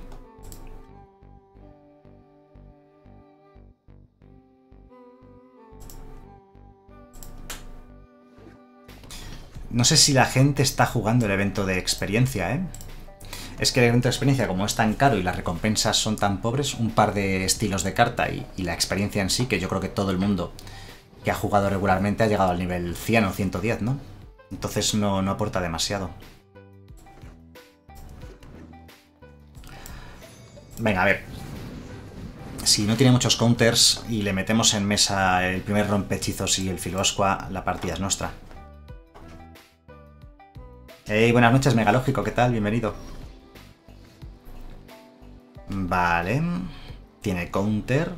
Speaker 1: No sé si la gente está jugando el evento de experiencia, Es que el evento de experiencia, como es tan caro y las recompensas son tan pobres, un par de estilos de carta y la experiencia en sí, que yo creo que todo el mundo que ha jugado regularmente ha llegado al nivel 100 o 110, ¿no? Entonces no aporta demasiado. Venga, a ver. Si no tiene muchos counters y le metemos en mesa el primer rompehechizos y el Filoascua, la partida es nuestra. Hey, buenas noches, Megalógico, ¿qué tal? Bienvenido. Vale. Tiene counter.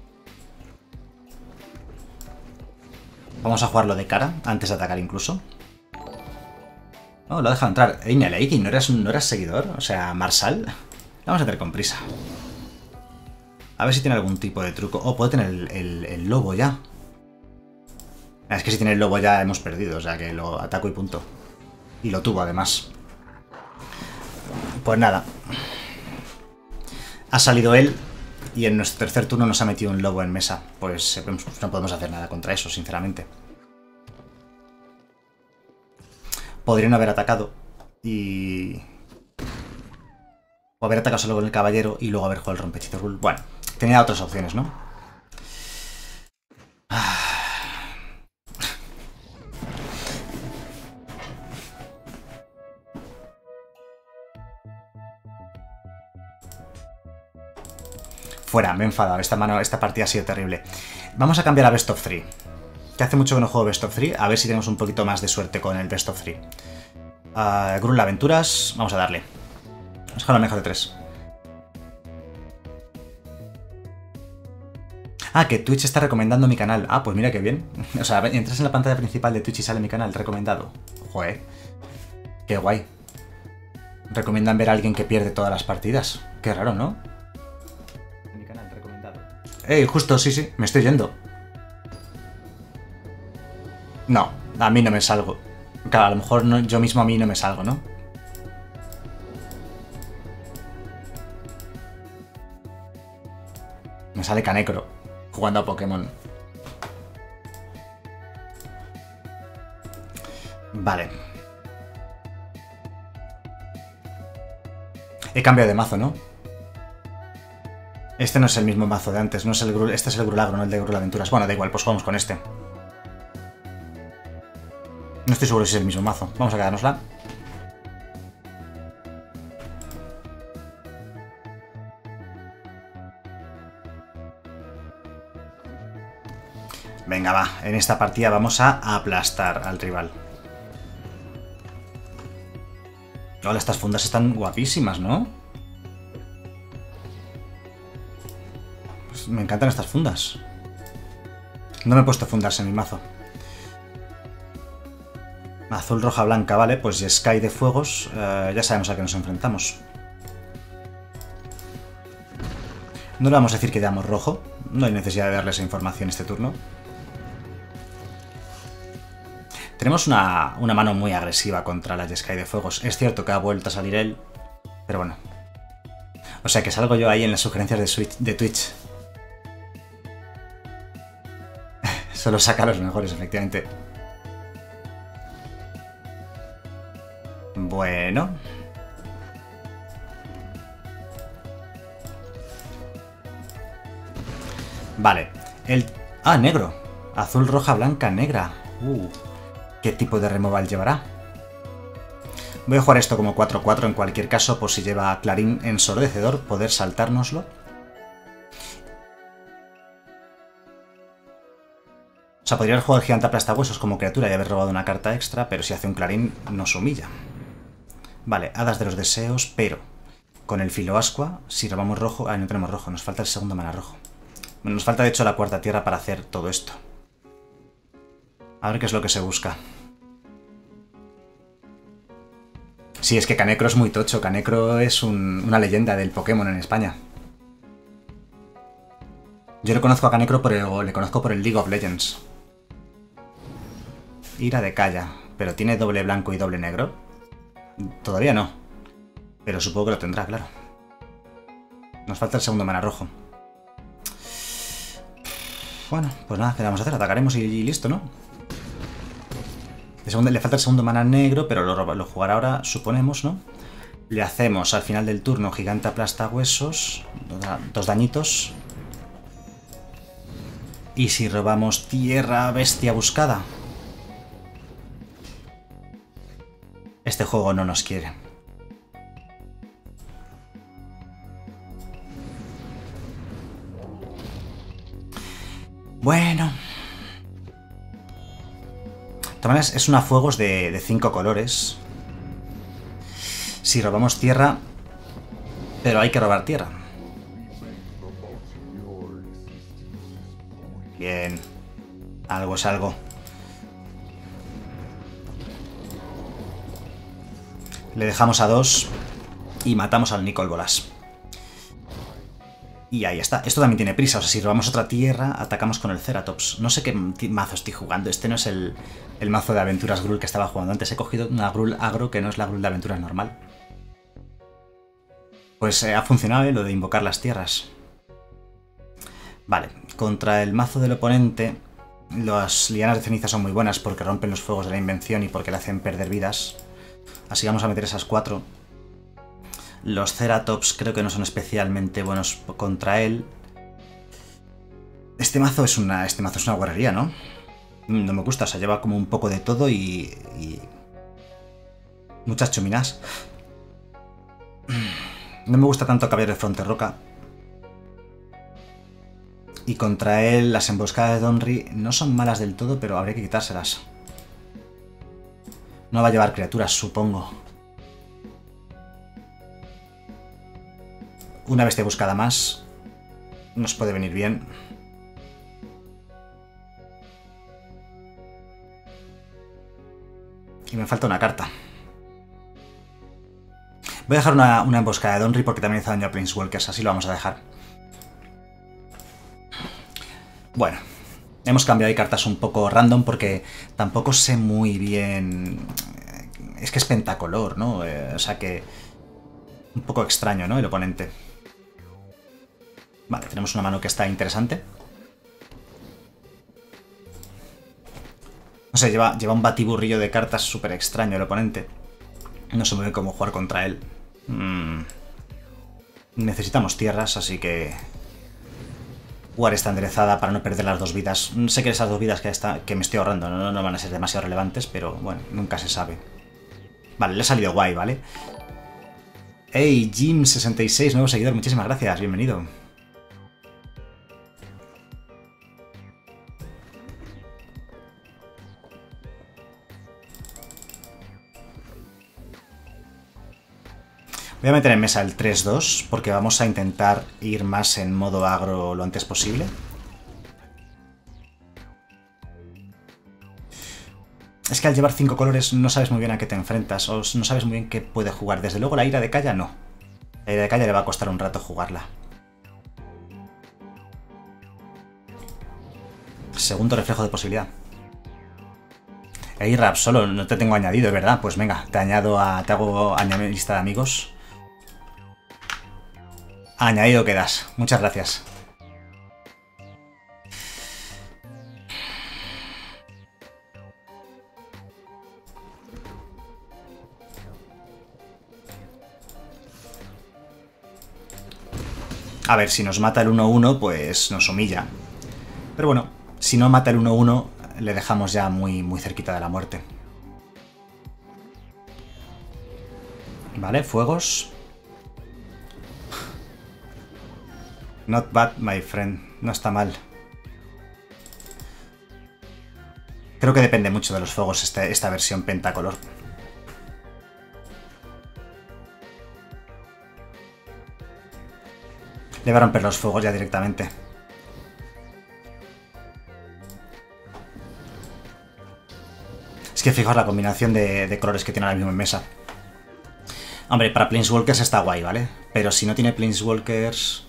Speaker 1: Vamos a jugarlo de cara, antes de atacar incluso. Oh, lo ha dejado entrar. Ey, Neleiki, ¿no eras seguidor? O sea, Marsal. Vamos a hacer con prisa. A ver si tiene algún tipo de truco. Oh, puede tener el lobo ya. Es que si tiene el lobo ya hemos perdido, o sea que lo ataco y punto. Y lo tuvo además. Pues nada. Ha salido él y en nuestro tercer turno nos ha metido un lobo en mesa. Pues no podemos hacer nada contra eso, sinceramente. Podrían haber atacado y... o haber atacado solo con el caballero y luego haber jugado el rompehechizos. Bueno, tenía otras opciones, ¿no? Fuera, me he enfadado. Esta partida ha sido terrible. Vamos a cambiar a Best of 3. Que hace mucho que no juego Best of 3. A ver si tenemos un poquito más de suerte con el Best of 3. Grul Aventuras. Vamos a darle. Vamos a dejar lo mejor de 3. Ah, que Twitch está recomendando mi canal. Ah, pues mira qué bien. O sea, entras en la pantalla principal de Twitch y sale mi canal recomendado. Joder. Qué guay. Recomiendan ver a alguien que pierde todas las partidas. Qué raro, ¿no? Mi canal recomendado. Justo, sí, me estoy yendo. No, a mí no me salgo. Claro, a lo mejor no, yo mismo a mí no me salgo, ¿no? Me sale Canecro jugando a Pokémon. Vale. He cambiado de mazo, ¿no? Este no es el mismo mazo de antes, no es el Grul, este es el Grulagro, no el de Grul Aventuras. Bueno, da igual, pues jugamos con este. No estoy seguro si es el mismo mazo. Vamos a quedárnosla. Venga, va. En esta partida vamos a aplastar al rival. Hola, estas fundas están guapísimas, ¿no? Pues me encantan estas fundas. No me he puesto fundas en mi mazo. Azul, roja, blanca, vale. Pues Sky de fuegos. Ya sabemos a qué nos enfrentamos. No le vamos a decir que damos rojo. No hay necesidad de darle esa información este turno. Tenemos una mano muy agresiva contra la Sky de fuegos. Es cierto que ha vuelto a salir él, pero bueno. O sea que salgo yo ahí en las sugerencias de Twitch. Solo saca los mejores, efectivamente. Bueno. Vale. Ah, negro. Azul, roja, blanca, negra. ¿Qué tipo de removal llevará? Voy a jugar esto como 4-4 en cualquier caso, por si lleva Clarín ensordecedor, poder saltárnoslo. O sea, podría haber jugado el gigante aplastahuesos como criatura y haber robado una carta extra, pero si hace un Clarín nos humilla. Vale, hadas de los deseos, pero con el filoascua, si robamos rojo... Ah, no tenemos rojo, nos falta el segundo mana rojo. Bueno, nos falta de hecho la cuarta tierra para hacer todo esto. A ver qué es lo que se busca. Sí, es que Canecro es muy tocho. Canecro es una leyenda del Pokémon en España. Yo le conozco a Canecro le conozco por el League of Legends. Ira de Calla. ¿Pero tiene doble blanco y doble negro? Todavía no. Pero supongo que lo tendrá, claro. Nos falta el segundo mana rojo. Bueno, pues nada, ¿qué vamos a hacer? Atacaremos y listo, ¿no? Le falta el segundo mana negro, pero lo jugará ahora, suponemos, ¿no? Le hacemos al final del turno gigante aplastahuesos, 2 dañitos. ¿Y si robamos tierra bestia buscada? Este juego no nos quiere. Bueno... De todas maneras, es una fuegos de 5 colores. Si robamos tierra... Pero hay que robar tierra. Bien. Algo es algo. Le dejamos a 2 y matamos al Nicol Bolas. Y ahí está. Esto también tiene prisa. O sea, si robamos otra tierra, atacamos con el Ceratops. No sé qué mazo estoy jugando. Este no es el mazo de aventuras Grul que estaba jugando antes. He cogido una Grul agro que no es la Grul de aventuras normal. Pues ha funcionado, lo de invocar las tierras. Vale. Contra el mazo del oponente, las lianas de ceniza son muy buenas porque rompen los fuegos de la invención y porque le hacen perder vidas. Así que vamos a meter esas 4. Los Ceratops creo que no son especialmente buenos contra él. Este mazo es una guarrería, ¿no? No me gusta, o sea, lleva como un poco de todo y muchas chuminas. No me gusta tanto Caballero de Fronterroca. Y contra él las emboscadas de Donry no son malas del todo, pero habría que quitárselas. No va a llevar criaturas, supongo. Una bestia buscada más nos puede venir bien. Y me falta una carta. Voy a dejar una emboscada de Donry porque también hizo daño a Prince Walkers, así lo vamos a dejar. Bueno, hemos cambiado ahí cartas un poco random porque tampoco sé muy bien... Es que es pentacolor, ¿no? O sea que... Un poco extraño, ¿no? El oponente. Vale, tenemos una mano que está interesante. No sé, lleva un batiburrillo de cartas súper extraño el oponente. No se me ve cómo jugar contra él. Necesitamos tierras, así que... jugar esta enderezada para no perder las 2 vidas. Sé que esas 2 vidas que me estoy ahorrando no van a ser demasiado relevantes, pero bueno, nunca se sabe. Vale, le ha salido guay, ¿vale? Hey, Jim66, nuevo seguidor, muchísimas gracias, bienvenido. Voy a meter en mesa el 3-2 porque vamos a intentar ir más en modo agro lo antes posible. Es que al llevar 5 colores no sabes muy bien a qué te enfrentas o no sabes muy bien qué puede jugar. Desde luego la ira de Kaya no. La ira de Kaya le va a costar un rato jugarla. Segundo reflejo de posibilidad. Hey, Rap, solo no te tengo añadido, ¿verdad? Pues venga, te hago añadir lista de amigos. Añadido quedas. Muchas gracias. A ver, si nos mata el 1-1, pues nos humilla. Pero bueno, si no mata el 1-1, le dejamos ya muy, muy cerquita de la muerte. Vale, fuegos. Not bad, my friend. No está mal. Creo que depende mucho de los fuegos esta versión pentacolor. Le va a romper los fuegos ya directamente. Es que fijaos la combinación de colores que tiene ahora mismo en mesa. Hombre, para Planeswalkers está guay, ¿vale? Pero si no tiene Planeswalkers...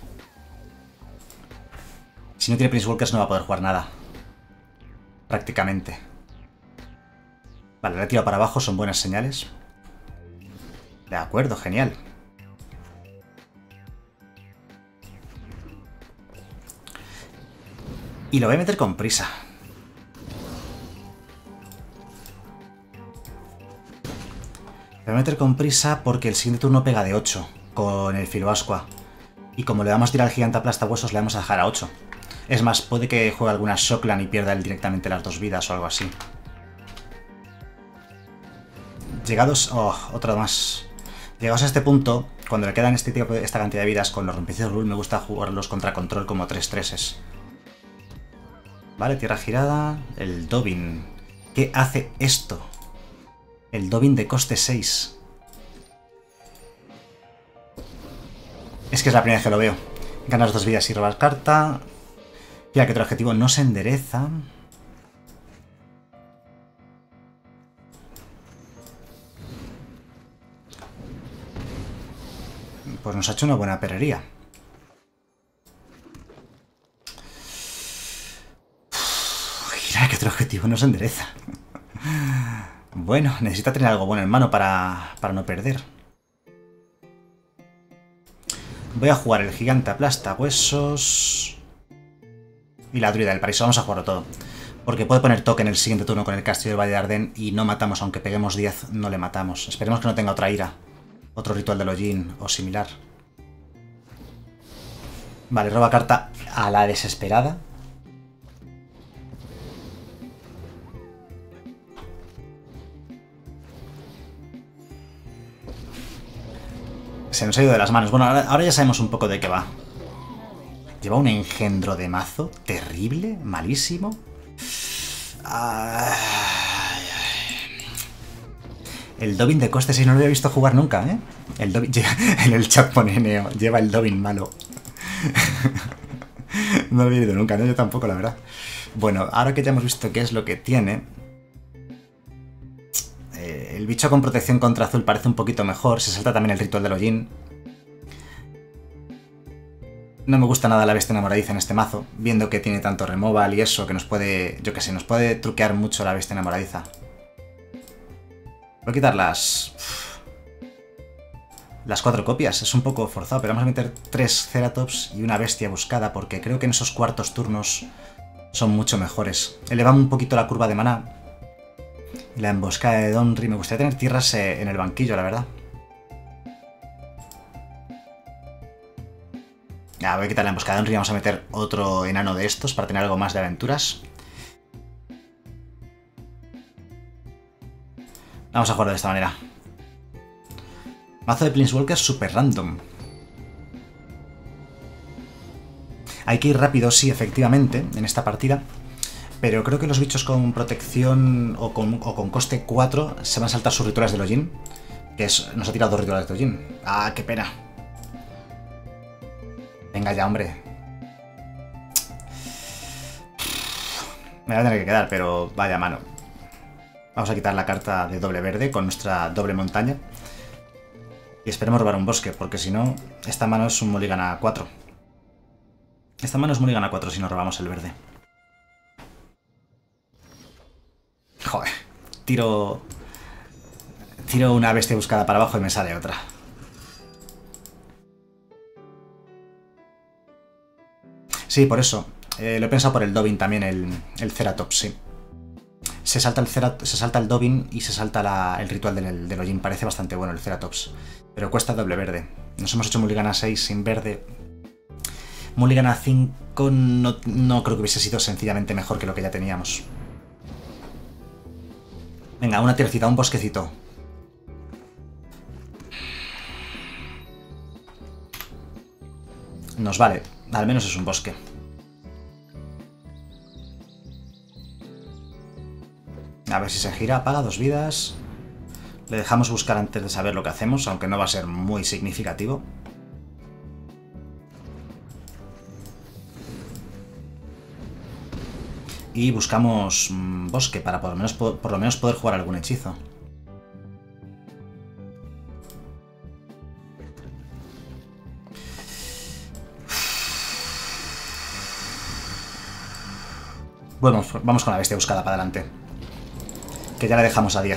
Speaker 1: Si no tiene Planeswalkers no va a poder jugar nada. Prácticamente. Vale, le he tirado para abajo, son buenas señales. De acuerdo, genial. Y lo voy a meter con prisa. Lo voy a meter con prisa porque el siguiente turno pega de 8 con el Filoascua. Y como le vamos a tirar al gigante aplastahuesos, le vamos a dejar a 8. Es más, puede que juegue alguna Shockland y pierda él directamente las 2 vidas o algo así. Llegados... Oh, otra más. Llegados a este punto, cuando le quedan esta cantidad de vidas, con los rompecidos Rule me gusta jugarlos contra control como 3-3s. Vale, tierra girada. El Dobbin. ¿Qué hace esto? El Dobbin de coste 6. Es que es la primera vez que lo veo. Ganas 2 vidas y robas carta. Mira que otro objetivo no se endereza. Pues nos ha hecho una buena perrería. Mira que otro objetivo no se endereza. Bueno, necesita tener algo bueno en mano para no perder. Voy a jugar el gigante aplasta huesos y la druida del paraíso. Vamos a jugarlo todo. Porque puede poner toque en el siguiente turno con el castillo del Valle de Arden y no matamos, aunque peguemos 10, no le matamos. Esperemos que no tenga otra ira. Otro ritual del hollín o similar. Vale, roba carta a la desesperada. Se nos ha ido de las manos. Bueno, ahora ya sabemos un poco de qué va. Lleva un engendro de mazo terrible, malísimo. El Dobbin de coste 6 no lo había visto jugar nunca, ¿eh? El Dobbin... En el chat pone Neo, lleva el Dobbin malo. No lo había visto nunca, ¿no? Yo tampoco, la verdad. Bueno, ahora que ya hemos visto qué es lo que tiene... el bicho con protección contra azul parece un poquito mejor. Se salta también el ritual del hollín. No me gusta nada la bestia enamoradiza en este mazo, viendo que tiene tanto removal y eso, que nos puede... Yo qué sé, nos puede truquear mucho la bestia enamoradiza. Voy a quitar las 4 copias, es un poco forzado, pero vamos a meter 3 Ceratops y una bestia buscada, porque creo que en esos cuartos turnos son mucho mejores. Elevamos un poquito la curva de maná La emboscada de Donry. Me gustaría tener tierras en el banquillo, la verdad. Ya, voy a quitar la emboscada de Donry y vamos a meter otro enano de estos para tener algo más de aventuras. Vamos a jugarlo de esta manera. Mazo de Planeswalker super random. Hay que ir rápido, sí, efectivamente, en esta partida. Pero creo que los bichos con protección o con coste 4 se van a saltar sus rituales de Lojin. Que nos ha tirado 2 rituales de Lojin. ¡Ah, qué pena! Venga ya, hombre. Me va a tener que quedar, pero vaya mano. Vamos a quitar la carta de doble verde con nuestra doble montaña. Y esperemos robar un bosque, porque si no, esta mano es un mulligan a 4. Esta mano es mulligan a 4 si no robamos el verde. Joder, tiro una bestia buscada para abajo y me sale otra. Sí, por eso. Lo he pensado por el Dobbin también, el Ceratops, sí. Se salta el Dobbin y se salta el ritual del Lojin. Parece bastante bueno el Ceratops. Pero cuesta doble verde. Nos hemos hecho mulligan a 6 sin verde. Mulligan a 5 no creo que hubiese sido sencillamente mejor que lo que ya teníamos. Venga, una tiercita, un bosquecito. Nos vale. Al menos es un bosque. A ver si se gira. Paga 2 vidas. Le dejamos buscar antes de saber lo que hacemos, aunque no va a ser muy significativo. Y buscamos bosque para por lo menos poder jugar algún hechizo. Bueno, vamos con la bestia buscada para adelante. Que ya la dejamos a 10.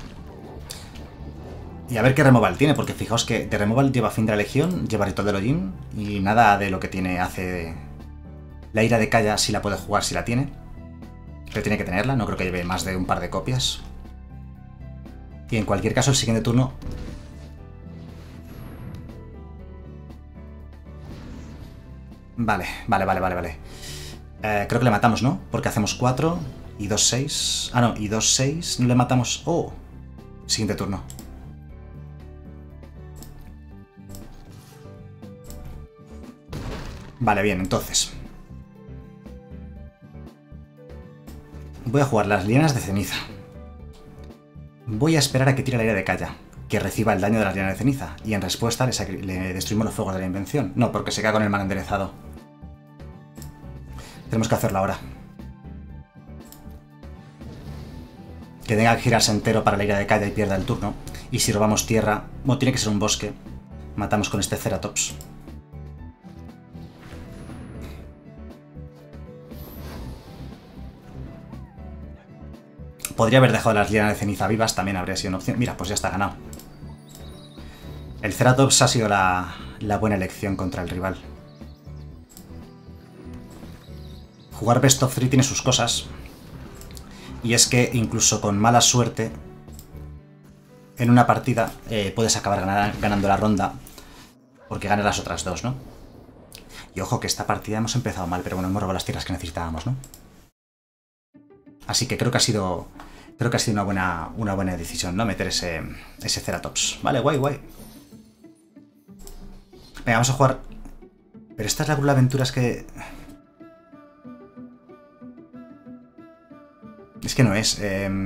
Speaker 1: Y a ver qué removal tiene, porque fijaos que de removal lleva fin de la legión, lleva ritual de Lojin y nada de lo que tiene hace... La ira de Kaya sí la puede jugar si la tiene. Pero tiene que tenerla, no creo que lleve más de un par de copias. Y en cualquier caso el siguiente turno... Vale. Creo que le matamos, ¿no? Porque hacemos 4 y 2, 6... Ah, no, y 2, 6... No le matamos... ¡Oh! Siguiente turno. Vale, bien, entonces. Voy a jugar las lianas de ceniza. Voy a esperar a que tire la ira de Kaya, que reciba el daño de las lianas de ceniza, y en respuesta le destruimos los fuegos de la invención. No, porque se queda con el mal enderezado. Tenemos que hacerlo ahora. Que tenga que girarse entero para la ira de Kaya y pierda el turno. Y si robamos tierra... Bueno, tiene que ser un bosque. Matamos con este Ceratops. Podría haber dejado las lianas de ceniza vivas, también habría sido una opción. Mira, pues ya está ganado. El Ceratops ha sido la buena elección contra el rival. Jugar Best of 3 tiene sus cosas. Y es que incluso con mala suerte, en una partida puedes acabar ganando la ronda porque ganas las otras dos, ¿no? Y ojo que esta partida hemos empezado mal, pero bueno, hemos robado las tierras que necesitábamos, ¿no? Así que creo que ha sido una buena decisión, ¿no? Meter ese Ceratops. Vale, guay. Venga, vamos a jugar... Pero esta es la Brula Aventuras que... Es que no es...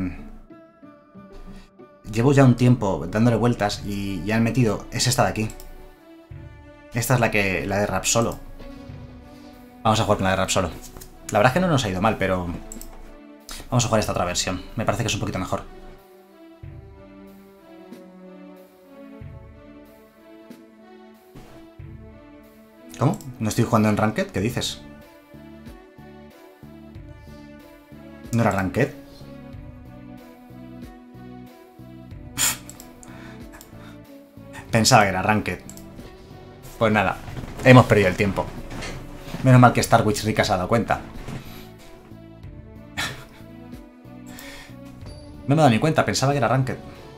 Speaker 1: Llevo ya un tiempo dándole vueltas y ya han metido... Es esta de aquí. Esta es la de Rapsolo. Vamos a jugar con la de Rapsolo. La verdad es que no nos ha ido mal, pero... Vamos a jugar esta otra versión. Me parece que es un poquito mejor. ¿Cómo? ¿No estoy jugando en Ranked? ¿Qué dices? ¿No era Ranked? Pensaba que era Ranked. Pues nada, hemos perdido el tiempo. Menos mal que Star Witch Rika se ha dado cuenta. No me he dado ni cuenta, pensaba que era Ranked.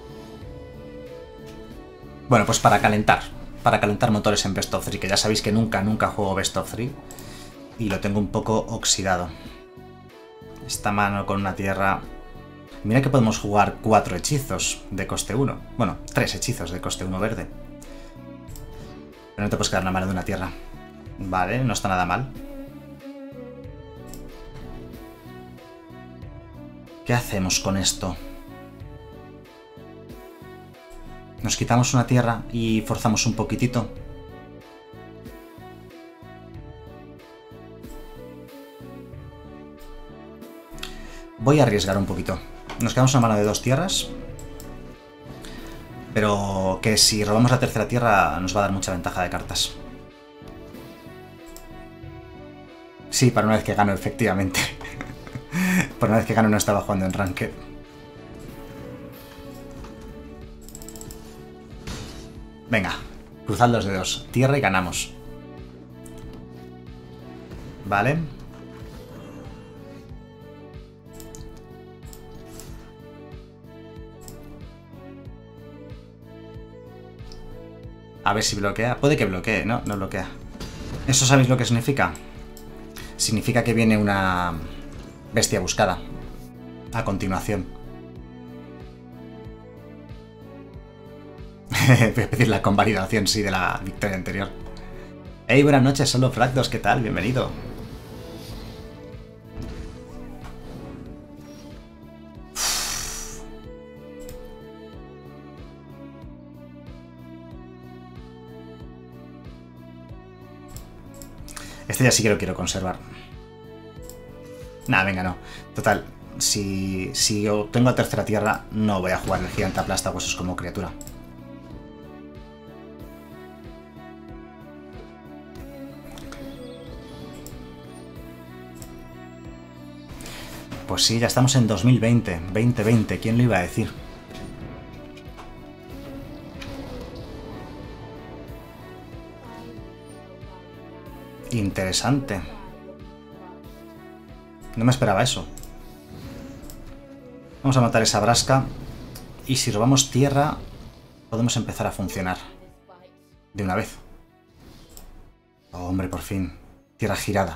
Speaker 1: Bueno, pues para calentar. Para calentar motores en Best of 3, que ya sabéis que nunca juego Best of 3. Y lo tengo un poco oxidado. Esta mano con una tierra... Mira que podemos jugar 4 hechizos de coste 1. Bueno, 3 hechizos de coste 1 verde. Pero no te puedes quedar una mano de una tierra. Vale, no está nada mal. ¿Qué hacemos con esto? Nos quitamos una tierra y forzamos un poquitito. Voy a arriesgar un poquito. Nos quedamos una mano de 2 tierras. Pero que si robamos la tercera tierra nos va a dar mucha ventaja de cartas. Sí, para una vez que gano, efectivamente. Por una vez que gano no estaba jugando en Ranked. Venga, cruzad los dedos. Tierra y ganamos. Vale. A ver si bloquea. Puede que bloquee, ¿no? No bloquea. ¿Eso sabéis lo que significa? Significa que viene una bestia buscada. A continuación. Voy a pedir la convalidación, sí, de la victoria anterior. Hey, buenas noches, solo Fractos, ¿qué tal? Bienvenido. Este ya sí que lo quiero conservar. Nah, venga, no. Total, si obtengo la tercera tierra, no voy a jugar el gigante aplastahuesos como criatura. Pues sí, ya estamos en 2020. 2020, ¿quién lo iba a decir? Interesante. No me esperaba eso. Vamos a matar esa brasca. Y si robamos tierra, podemos empezar a funcionar. De una vez. Oh, hombre, por fin. Tierra girada.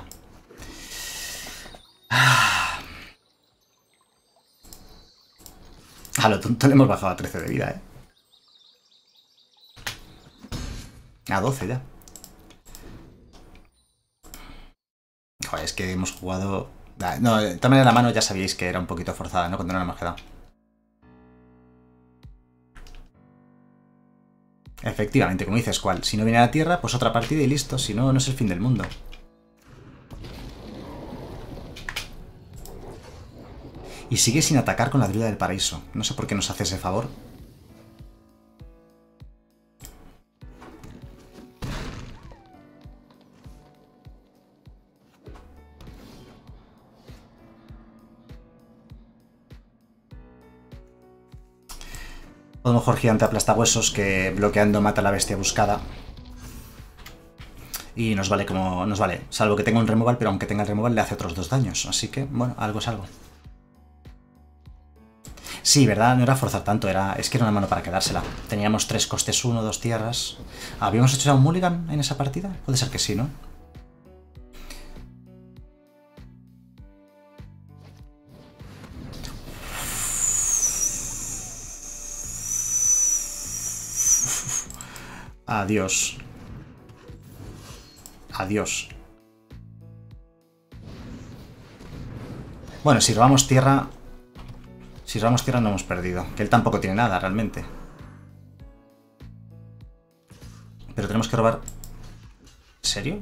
Speaker 1: A lo tonto le hemos bajado a 13 de vida, ¿eh? A 12 ya. Joder, es que hemos jugado... No, de todas maneras la mano ya sabíais que era un poquito forzada, ¿no? Cuando no la hemos quedado. Efectivamente, como dices, ¿cuál? Si no viene a la tierra, pues otra partida y listo. Si no, no es el fin del mundo. Y sigue sin atacar con la druida del paraíso. No sé por qué nos hace ese favor. O a lo mejor gigante aplastahuesos que bloqueando mata a la bestia buscada. Y nos vale como... nos vale. Salvo que tenga un removal, pero aunque tenga el removal le hace otros 2 daños. Así que, bueno, algo es algo. Sí, ¿verdad? No era forzar tanto, es que era una mano para quedársela. Teníamos 3 costes 1, 2 tierras. ¿Habíamos hecho ya un mulligan en esa partida? Puede ser que sí, ¿no? Adiós. Adiós. Bueno, si robamos tierra... Si robamos tierra no hemos perdido. Que él tampoco tiene nada, realmente. Pero tenemos que robar... ¿En serio?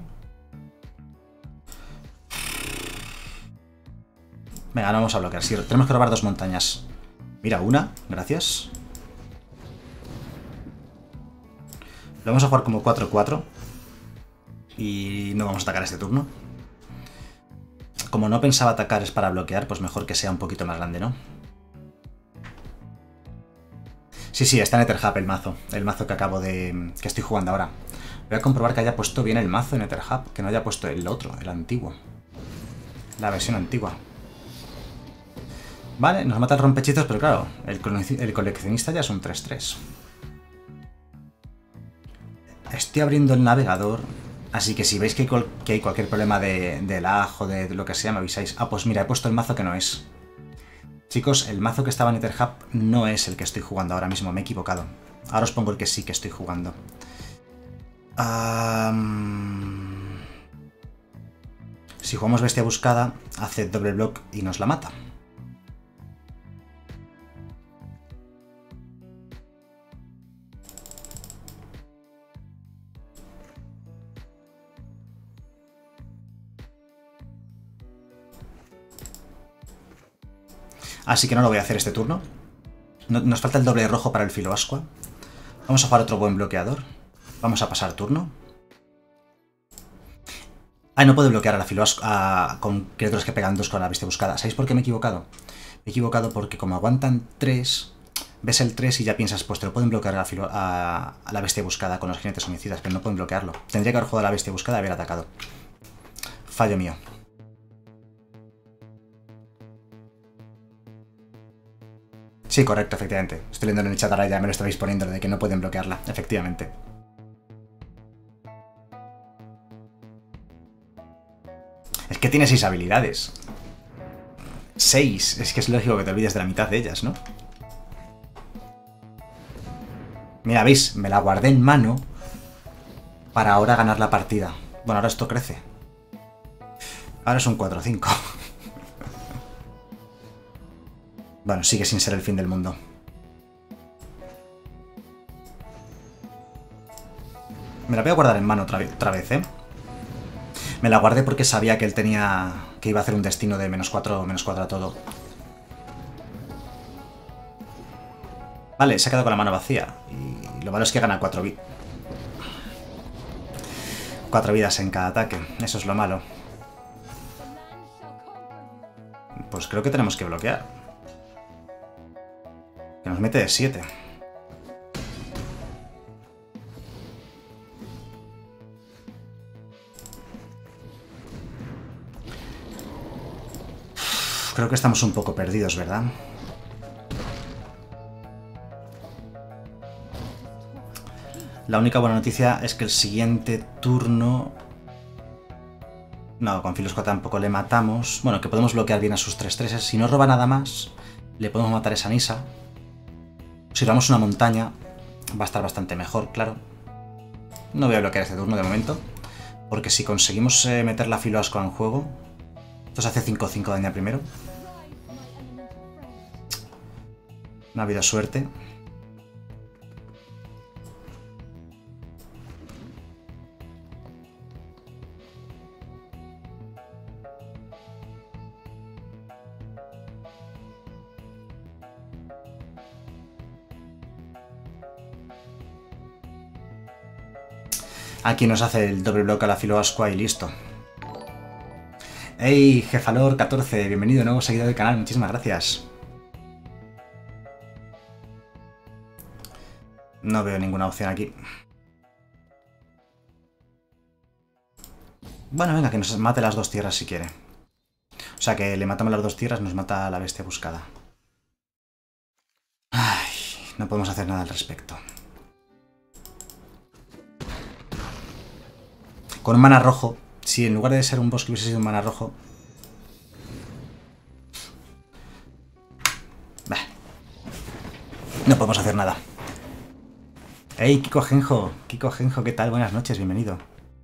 Speaker 1: Venga, no vamos a bloquear. Sí, tenemos que robar 2 montañas. Mira, una. Gracias. Lo vamos a jugar como 4-4. Y no vamos a atacar este turno. Como no pensaba atacar es para bloquear, pues mejor que sea un poquito más grande, ¿no? Sí, sí, está en Netherhub el mazo. El mazo que acabo de... que estoy jugando ahora. Voy a comprobar que haya puesto bien el mazo en Netherhub. Que no haya puesto el otro, el antiguo. La versión antigua. Vale, nos mata el rompechizos, pero claro, el coleccionista ya es un 3-3. Estoy abriendo el navegador, así que si veis que hay cualquier problema de lag o de lo que sea, me avisáis. Ah, pues mira, he puesto el mazo que no es. Chicos, el mazo que estaba en Etherhub no es el que estoy jugando ahora mismo, me he equivocado. Ahora os pongo el que sí que estoy jugando. Si jugamos bestia buscada, hace doble block y nos la mata. Así que no lo voy a hacer este turno. Nos falta el doble rojo para el Filoascua. Vamos a jugar otro buen bloqueador. Vamos a pasar turno. Ah, no puedo bloquear a la Filoascua con criaturas que pegan 2 con la bestia buscada. ¿Sabéis por qué me he equivocado? Me he equivocado porque como aguantan 3, ves el 3 y ya piensas, pues te lo pueden bloquear a la bestia buscada con los jinetes homicidas, pero no pueden bloquearlo. Tendría que haber jugado a la bestia buscada y haber atacado. Fallo mío. Sí, correcto, efectivamente. Estoy leyendo en el chat ahora, ya me lo estabais poniendo de que no pueden bloquearla, efectivamente. Es que tiene 6 habilidades. 6. Es que es lógico que te olvides de la mitad de ellas, ¿no? Mira, ¿veis? Me la guardé en mano para ahora ganar la partida. Bueno, ahora esto crece. Ahora es un 4-5. Bueno, sigue sin ser el fin del mundo. Me la voy a guardar en mano otra vez, ¿eh? Me la guardé porque sabía que él tenía... que iba a hacer un destino de -4 a todo. Vale, se ha quedado con la mano vacía. Y lo malo es que gana 4 vidas. 4 vidas en cada ataque. Eso es lo malo. Pues creo que tenemos que bloquear. Que nos mete de 7. Creo que estamos un poco perdidos, ¿verdad? La única buena noticia es que el siguiente turno... No, con Filoascua tampoco le matamos. Bueno, que podemos bloquear bien a sus 3-3. Si no roba nada más, le podemos matar esa Nisa. Si robamos una montaña, va a estar bastante mejor, claro. No voy a bloquear este turno de momento, porque si conseguimos meter la Filoascua en juego... Esto se hace 5-5 daño primero. No ha habido suerte. Aquí nos hace el doble bloque a la Filoascua y listo. ¡Hey, Jefalor14! Bienvenido, nuevo seguidor del canal, muchísimas gracias. No veo ninguna opción aquí. Bueno, venga, que nos mate las 2 tierras si quiere. O sea, que le matamos las 2 tierras, nos mata a la bestia buscada. Ay, no podemos hacer nada al respecto. Con un mana rojo, si en lugar de ser un bosque hubiese sido un mana rojo... Bah. No podemos hacer nada. ¡Hey, Kiko Genjo! Kiko Genjo, ¿qué tal? Buenas noches, bienvenido.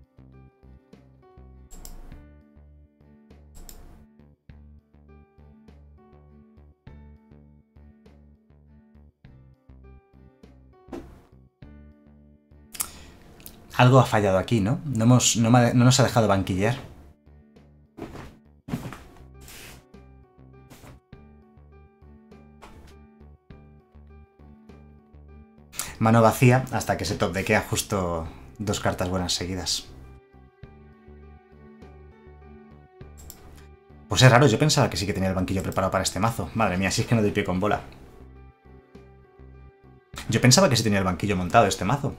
Speaker 1: Algo ha fallado aquí, ¿no? No nos ha dejado banquillar. Mano vacía hasta que se top dequea justo 2 cartas buenas seguidas. Pues es raro, yo pensaba que sí que tenía el banquillo preparado para este mazo. Madre mía, si es que no doy pie con bola. Yo pensaba que sí tenía el banquillo montado este mazo.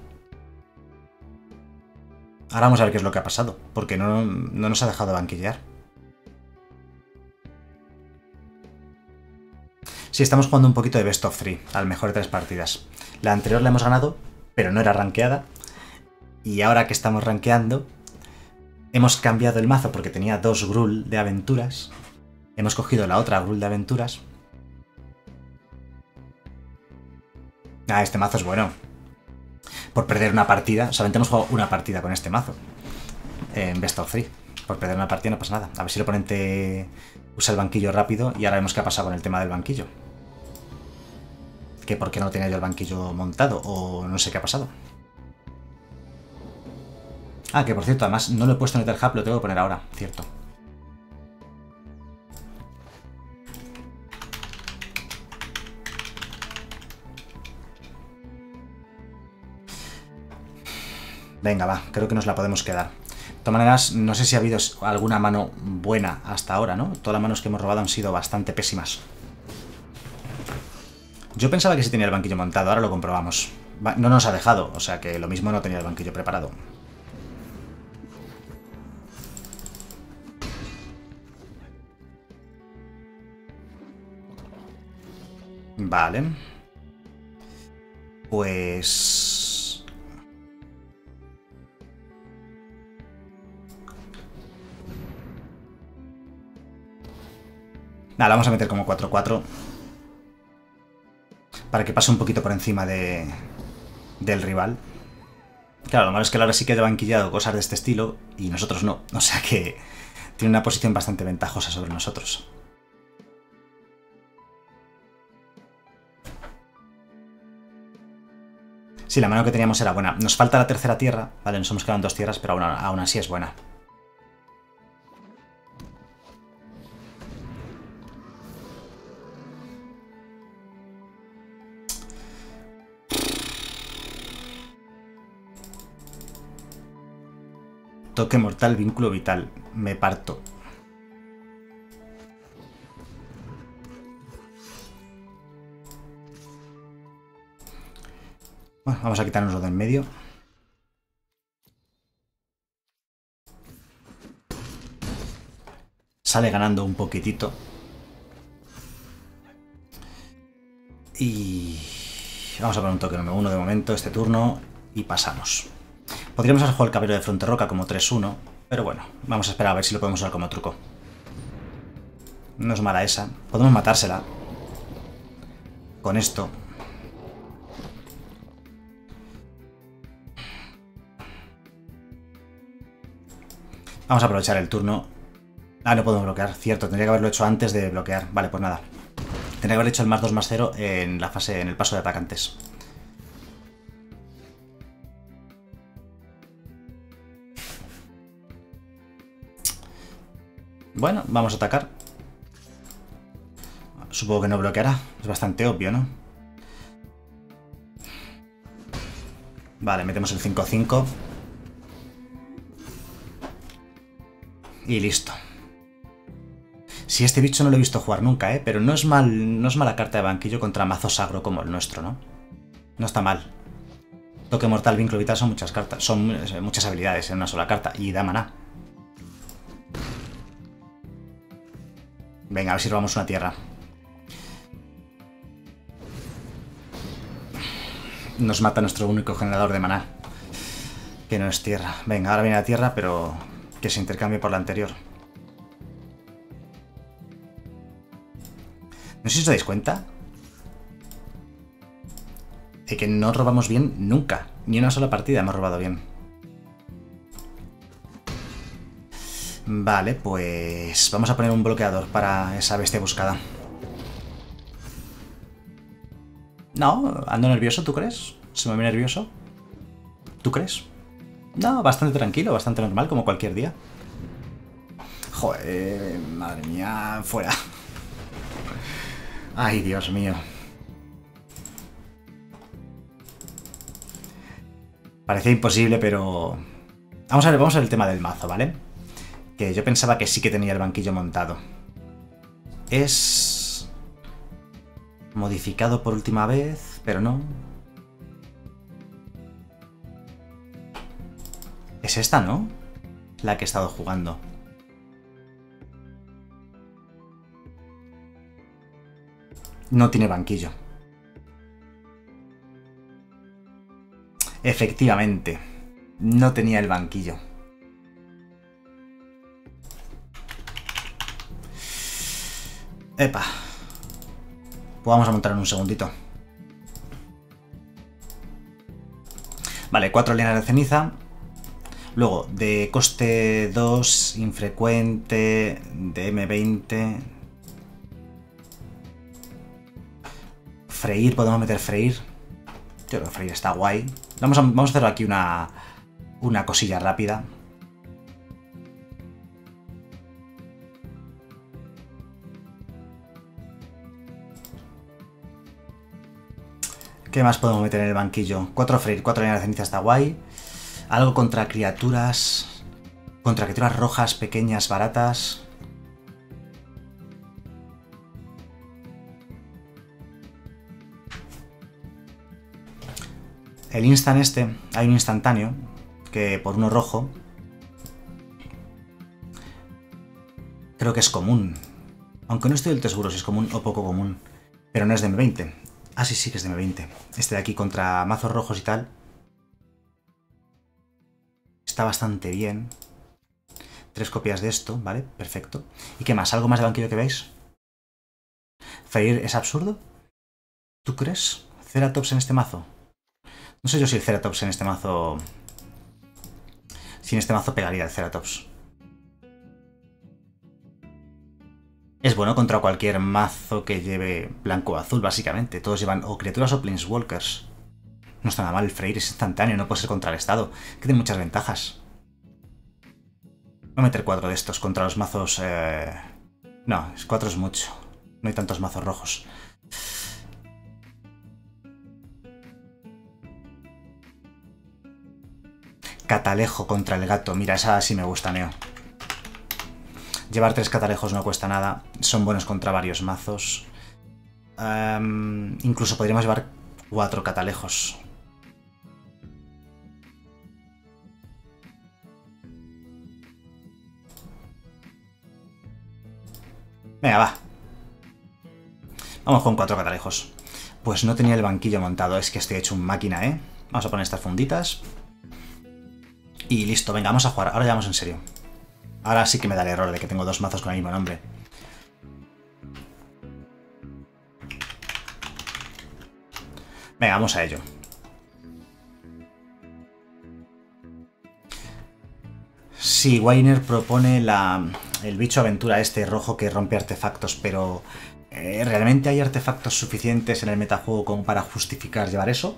Speaker 1: Ahora vamos a ver qué es lo que ha pasado, porque no nos ha dejado banquillar. Sí, estamos jugando un poquito de Best of 3, al mejor de 3 partidas. La anterior la hemos ganado, pero no era rankeada. Y ahora que estamos rankeando, hemos cambiado el mazo porque tenía 2 Gruul de aventuras. Hemos cogido la otra Gruul de aventuras. Ah, este mazo es bueno. Por perder una partida, solamente hemos jugado una partida con este mazo. En Best of 3. Por perder una partida no pasa nada. A ver si el oponente usa el banquillo rápido y ahora vemos qué ha pasado con el tema del banquillo. Que por qué no tenía yo el banquillo montado o no sé qué ha pasado. Ah, que por cierto, además no lo he puesto en el Hub, lo tengo que poner ahora, cierto. Venga, va, creo que nos la podemos quedar. De todas maneras, no sé si ha habido alguna mano buena hasta ahora, ¿no? Todas las manos que hemos robado han sido bastante pésimas. Yo pensaba que sí tenía el banquillo montado, ahora lo comprobamos. No nos ha dejado, o sea que lo mismo no tenía el banquillo preparado. Vale. Pues... nada, la vamos a meter como 4-4. Para que pase un poquito por encima del rival. Claro, lo malo es que ahora sí que ha banquillado cosas de este estilo y nosotros no. O sea que tiene una posición bastante ventajosa sobre nosotros. Sí, la mano que teníamos era buena. Nos falta la tercera tierra. Vale, nos hemos quedado en 2 tierras, pero aún así es buena. Toque mortal, vínculo vital. Me parto. Bueno, vamos a quitarnos lo de en medio. Sale ganando un poquitito. Y... vamos a poner un toque número 1 de momento este turno y pasamos. Podríamos haber jugado el caballero de Fronterroca como 3-1, pero bueno, vamos a esperar a ver si lo podemos usar como truco. No es mala esa. Podemos matársela. Con esto. Vamos a aprovechar el turno. Ah, no podemos bloquear, cierto, tendría que haberlo hecho antes de bloquear. Vale, pues nada. Tendría que haber hecho el +2/+0 en la fase, en el paso de atacantes. Bueno, vamos a atacar. Supongo que no bloqueará. Es bastante obvio, ¿no? Vale, metemos el 5-5. Y listo. Si este bicho no lo he visto jugar nunca, ¿eh? Pero no es mala carta de banquillo contra mazos agro como el nuestro, ¿no? No está mal. Toque mortal, vínculo vital son muchas cartas. Son muchas habilidades en una sola carta. Y da maná. Venga, a ver si robamos una tierra. Nos mata nuestro único generador de maná. Que no es tierra. Venga, ahora viene la tierra, pero que se intercambie por la anterior. No sé si os dais cuenta de que no robamos bien nunca. Ni una sola partida hemos robado bien. Vale, pues vamos a poner un bloqueador para esa bestia buscada. No, ando nervioso, ¿tú crees? ¿Se me ve nervioso? ¿Tú crees? No, bastante tranquilo, bastante normal, como cualquier día. Joder, madre mía, fuera. Ay, Dios mío. Parecía imposible, pero... vamos a ver el tema del mazo, ¿vale? Que yo pensaba que sí que tenía el banquillo montado. Es... modificado por última vez, pero no. Es esta, ¿no? La que he estado jugando. No tiene banquillo. Efectivamente, no tenía el banquillo. Epa. Pues vamos a montar en un segundito. Vale, 4 lianas de ceniza. Luego, de coste 2, infrecuente, de M20. Freír, podemos meter freír. Yo creo que freír está guay. Vamos a hacer aquí una cosilla rápida. ¿Qué más podemos meter en el banquillo? 4 freír, 4 lianas de ceniza está guay. Algo contra criaturas. Contra criaturas rojas, pequeñas, baratas. El instant este, hay un instantáneo que por uno rojo creo que es común. Aunque no estoy del todo seguro si es común o poco común. Pero no es de M20. Ah, sí, sí que es de M20. Este de aquí contra mazos rojos y tal. Está bastante bien. 3 copias de esto, ¿vale? Perfecto. ¿Y qué más? ¿Algo más de banquillo que veis? ¿Freír es absurdo? ¿Tú crees? ¿Ceratops en este mazo? No sé yo si el Ceratops en este mazo... Si en este mazo pegaría el Ceratops. Es bueno contra cualquier mazo que lleve blanco o azul, básicamente. Todos llevan o criaturas o planeswalkers. No está nada mal, el Freyr es instantáneo, no puede ser contrarrestado. Que tiene muchas ventajas. Voy a meter 4 de estos contra los mazos... No, 4 es mucho. No hay tantos mazos rojos. Catalejo contra el gato. Mira, esa sí me gusta, Neo. Llevar 3 catalejos no cuesta nada. Son buenos contra varios mazos. Incluso podríamos llevar 4 catalejos. Venga, va. Vamos con 4 catalejos. Pues no tenía el banquillo montado. Es que estoy hecho un máquina, ¿eh? Vamos a poner estas funditas. Y listo, venga, vamos a jugar. Ahora ya vamos en serio. Ahora sí que me da el error de que tengo 2 mazos con el mismo nombre. Venga, vamos a ello. Sí, Weiner propone el bicho aventura este rojo que rompe artefactos, pero ¿realmente hay artefactos suficientes en el metajuego como para justificar llevar eso?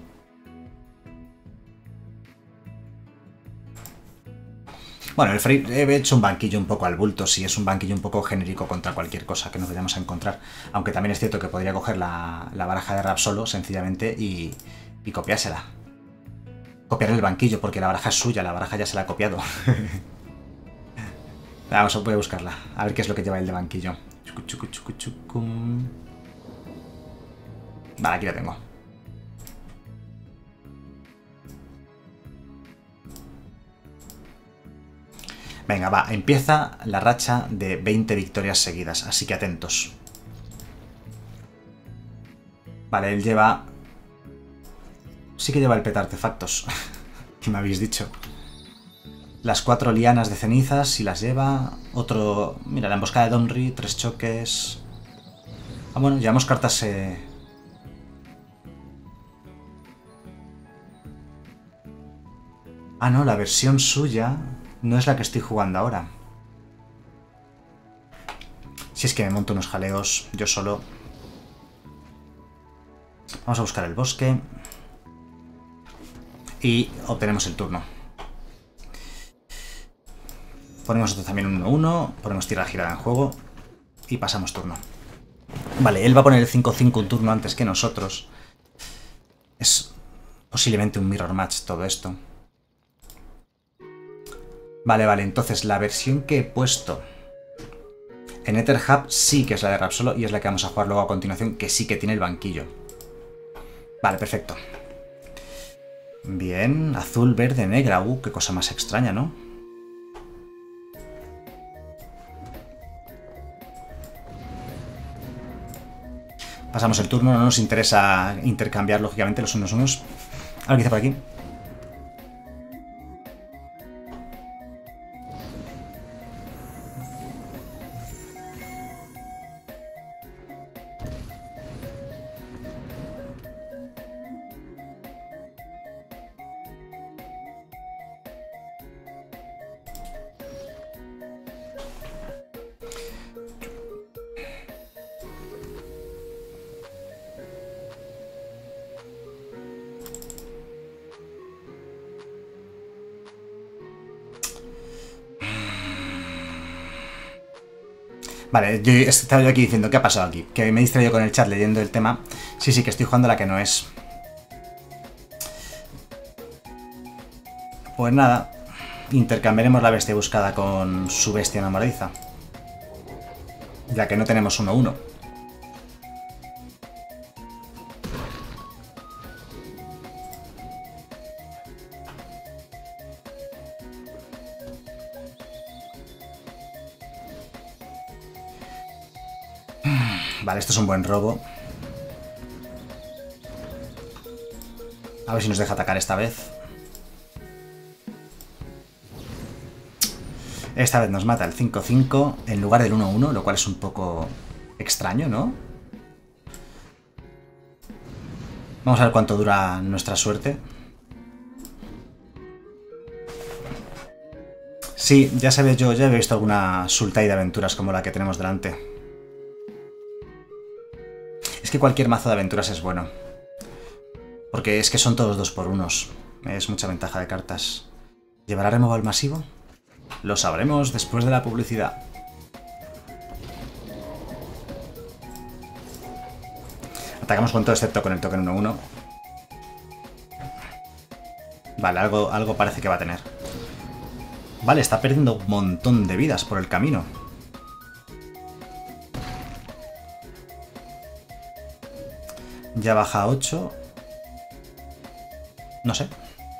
Speaker 1: Bueno, el Freyr he hecho un banquillo un poco al bulto, sí, es un banquillo un poco genérico contra cualquier cosa que nos vayamos a encontrar. Aunque también es cierto que podría coger la baraja de Rapsolo, sencillamente, y copiársela. Copiar el banquillo, porque la baraja es suya, la baraja ya se la ha copiado. Vamos, voy a buscarla, a ver qué es lo que lleva el de banquillo. Vale, aquí la tengo. Venga, va, empieza la racha de 20 victorias seguidas, así que atentos. Vale, él lleva... Sí que lleva el peta artefactos, que me habéis dicho. Las 4 lianas de cenizas, si las lleva. Otro... Mira, la emboscada de Donry, 3 choques... Ah, bueno, llevamos cartas... Ah, no, la versión suya... No es la que estoy jugando ahora. Si es que me monto unos jaleos yo solo. Vamos a buscar el bosque. Y obtenemos el turno. Ponemos también un 1-1. Ponemos tierra girada en juego. Y pasamos turno. Vale, él va a poner el 5-5 un turno antes que nosotros. Es posiblemente un mirror match todo esto. Vale, vale, entonces la versión que he puesto en EtherHub sí que es la de Rapsolo y es la que vamos a jugar luego a continuación, que sí que tiene el banquillo. Vale, perfecto. Bien, azul, verde, negra. Qué cosa más extraña, ¿no? Pasamos el turno, no nos interesa intercambiar, lógicamente, los unos. A ver qué dice por aquí. Vale, yo estaba yo aquí diciendo, ¿qué ha pasado aquí? Que me he distraído con el chat leyendo el tema. Sí, sí, que estoy jugando la que no es. Pues nada, intercambiaremos la bestia buscada con su bestia enamoradiza. Ya que no tenemos 1-1. Vale, esto es un buen robo. A ver si nos deja atacar esta vez. Esta vez nos mata el 5-5 en lugar del 1-1, lo cual es un poco extraño, ¿no? Vamos a ver cuánto dura nuestra suerte. Sí, ya sabía yo, ya había visto alguna Sultai de aventuras como la que tenemos delante. Es que cualquier mazo de aventuras es bueno. Porque es que son todos 2x1. Es mucha ventaja de cartas. ¿Llevará removal masivo? Lo sabremos después de la publicidad. Atacamos con todo excepto con el token 1-1. Vale, algo parece que va a tener. Vale, está perdiendo un montón de vidas por el camino. Ya baja a 8. No sé.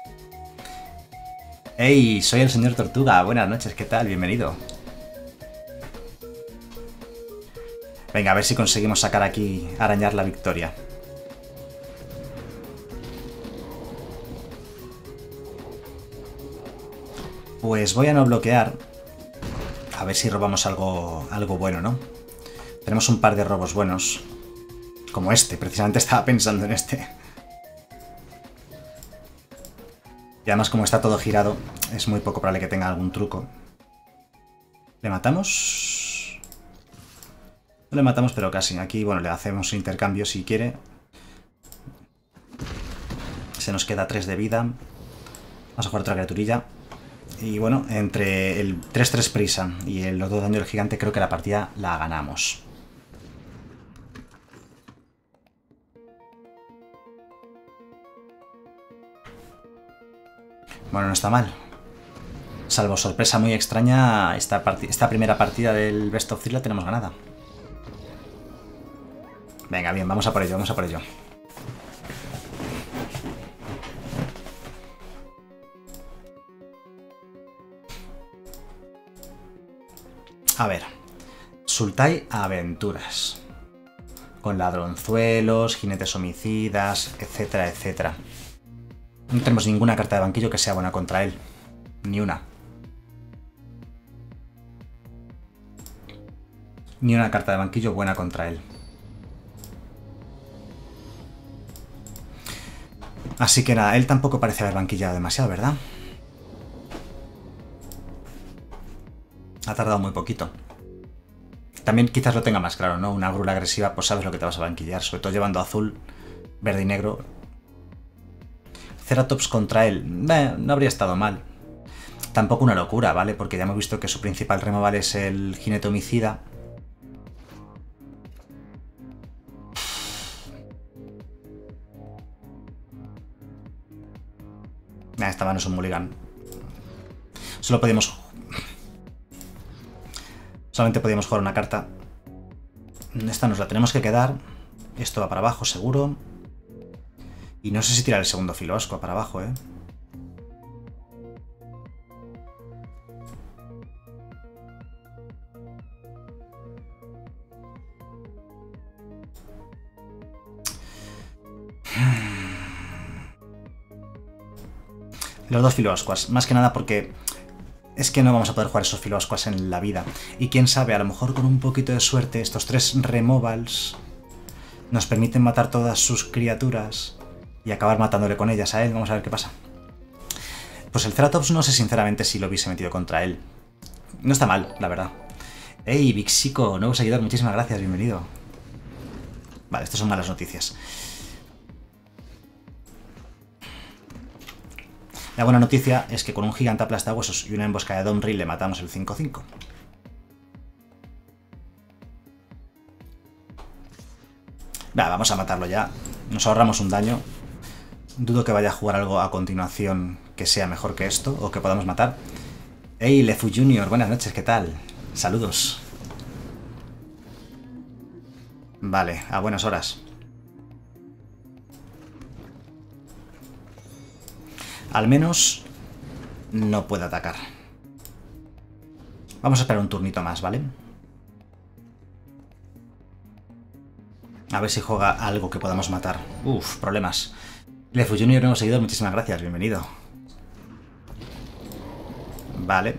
Speaker 1: ¡Hey! Soy el señor Tortuga. Buenas noches, ¿qué tal? Bienvenido. Venga, a ver si conseguimos sacar aquí, arañar la victoria. Pues voy a no bloquear. A ver si robamos algo bueno, ¿no? Tenemos un par de robos buenos. Como este, precisamente estaba pensando en este. Y además, como está todo girado, es muy poco probable que tenga algún truco. ¿Le matamos? No le matamos, pero casi. Aquí, bueno, le hacemos intercambio si quiere. Se nos queda 3 de vida. Vamos a jugar otra criaturilla. Y bueno, entre el 3-3 prisa y los 2 daños del gigante, creo que la partida la ganamos. Bueno, no está mal. Salvo sorpresa muy extraña, esta primera partida del Best of 3 la tenemos ganada. Venga, bien, vamos a por ello, vamos a por ello. A ver. Sultai Aventuras. Con ladronzuelos, jinetes homicidas, etcétera, etcétera. No tenemos ninguna carta de banquillo que sea buena contra él. Ni una. Ni una carta de banquillo buena contra él. Así que nada, él tampoco parece haber banquillado demasiado, ¿verdad? Ha tardado muy poquito. También quizás lo tenga más claro, ¿no? Una grula agresiva, pues sabes lo que te vas a banquillar. Sobre todo llevando azul, verde y negro. Ceratops contra él. No habría estado mal. Tampoco una locura, ¿vale? Porque ya hemos visto que su principal removal es el jinete homicida. Esta mano es un mulligan. Solamente podíamos jugar una carta. Esta nos la tenemos que quedar. Esto va para abajo, seguro. Y no sé si tirar el segundo filosco para abajo, ¿eh? Los dos filoascuas. Más que nada porque es que no vamos a poder jugar esos filoascuas en la vida. Y quién sabe, a lo mejor con un poquito de suerte, estos 3 removals nos permiten matar todas sus criaturas y acabar matándole con ellas a él. Vamos a ver qué pasa. Pues el Ceratops no sé sinceramente si lo hubiese metido contra él. No está mal, la verdad. ¡Ey, Vixico! Nuevo seguidor, muchísimas gracias, bienvenido. Vale, estas son malas noticias. La buena noticia es que con un gigante aplastahuesos y una emboscada de Domri le matamos el 5-5. Vamos a matarlo ya. Nos ahorramos un daño. Dudo que vaya a jugar algo a continuación que sea mejor que esto o que podamos matar. Hey, Lefu Junior, buenas noches, ¿qué tal? Saludos. Vale, a buenas horas. Al menos no puede atacar. Vamos a esperar un turnito más, ¿vale? A ver si juega algo que podamos matar. Uf, problemas. Lefu Junior, nuevo seguidor, muchísimas gracias, bienvenido. Vale.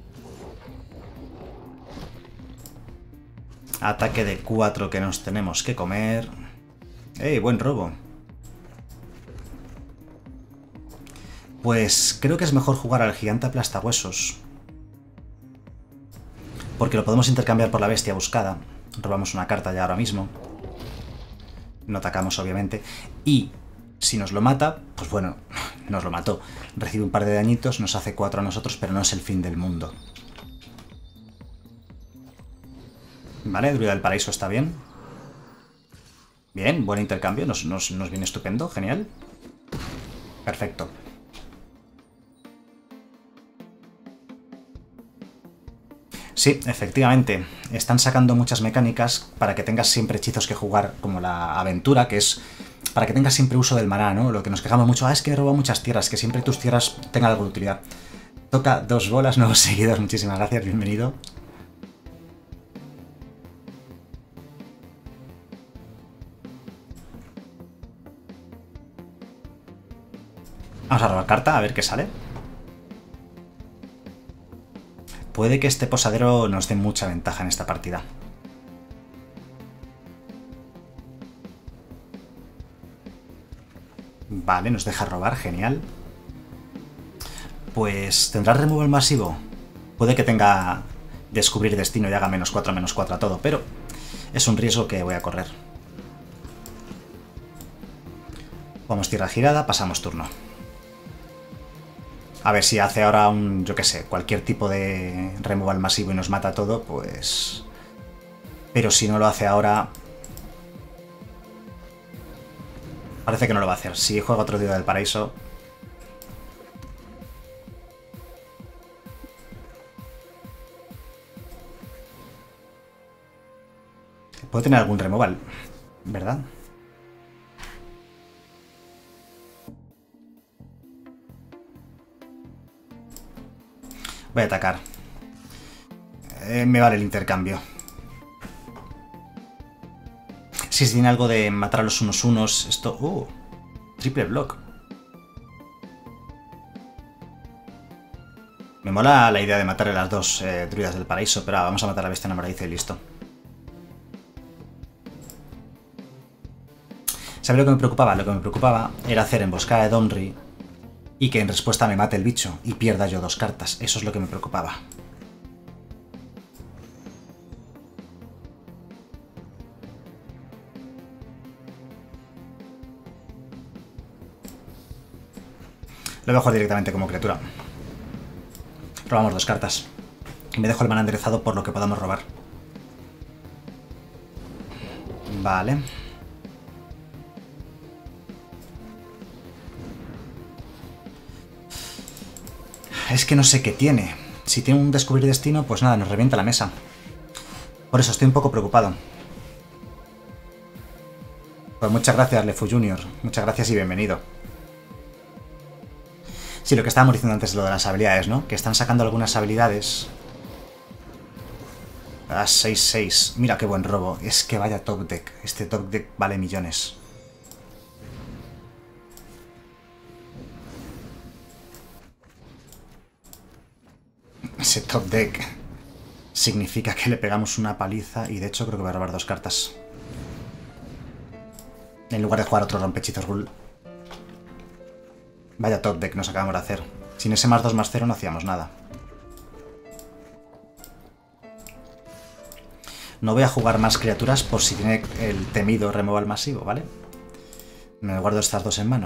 Speaker 1: Ataque de 4 que nos tenemos que comer. ¡Ey, buen robo! Pues creo que es mejor jugar al gigante aplastahuesos. Porque lo podemos intercambiar por la bestia buscada. Robamos una carta ya ahora mismo. No atacamos, obviamente. Y si nos lo mata, pues bueno, nos lo mató. Recibe un par de dañitos, nos hace 4 a nosotros, pero no es el fin del mundo. Vale, Druida del Paraíso está bien. Bien, buen intercambio, nos viene estupendo, genial. Perfecto. Sí, efectivamente. Están sacando muchas mecánicas para que tengas siempre hechizos que jugar, como la aventura, que es para que tengas siempre uso del maná, ¿no? Lo que nos quejamos mucho, es que roba muchas tierras, que siempre tus tierras tengan algo de utilidad. Toca 2 bolas, nuevos seguidores, muchísimas gracias, bienvenido. Vamos a robar carta, a ver qué sale. Puede que este posadero nos dé mucha ventaja en esta partida. Vale, nos deja robar, genial. Pues tendrá removal masivo. Puede que tenga descubrir destino y haga -4 a todo, pero es un riesgo que voy a correr. Vamos tierra girada, pasamos turno. A ver si hace ahora un, yo qué sé, cualquier tipo de removal masivo y nos mata todo, pues... Pero si no lo hace ahora... Parece que no lo va a hacer. Si juega otro Druida del Paraíso... Puede tener algún removal, ¿verdad? Voy a atacar. Me vale el intercambio. Si tiene algo de matar a los unos, esto... triple block. Me mola la idea de matar a las 2 druidas del paraíso, pero vamos a matar a la bestia enamoradiza y listo. ¿Sabes lo que me preocupaba? Lo que me preocupaba era hacer emboscada de Domri y que en respuesta me mate el bicho y pierda yo 2 cartas. Eso es lo que me preocupaba. Lo voy a jugar directamente como criatura. Robamos 2 cartas. Y me dejo el mana enderezado por lo que podamos robar. Vale. Es que no sé qué tiene. Si tiene un descubrir destino, pues nada, nos revienta la mesa. Por eso estoy un poco preocupado. Pues muchas gracias, Lefu Junior. Muchas gracias y bienvenido. Sí, lo que estábamos diciendo antes, lo de las habilidades, ¿no? Que están sacando algunas habilidades. A 6-6. Mira qué buen robo. Es que vaya top deck. Este top deck vale millones. ese top deck significa que le pegamos una paliza y de hecho creo que voy a robar 2 cartas. En lugar de jugar otro rompehechizos rule. Vaya top deck nos acabamos de hacer. Sin ese +2/+0 no hacíamos nada. No voy a jugar más criaturas por si tiene el temido removal masivo, ¿vale? Me guardo estas 2 en mano.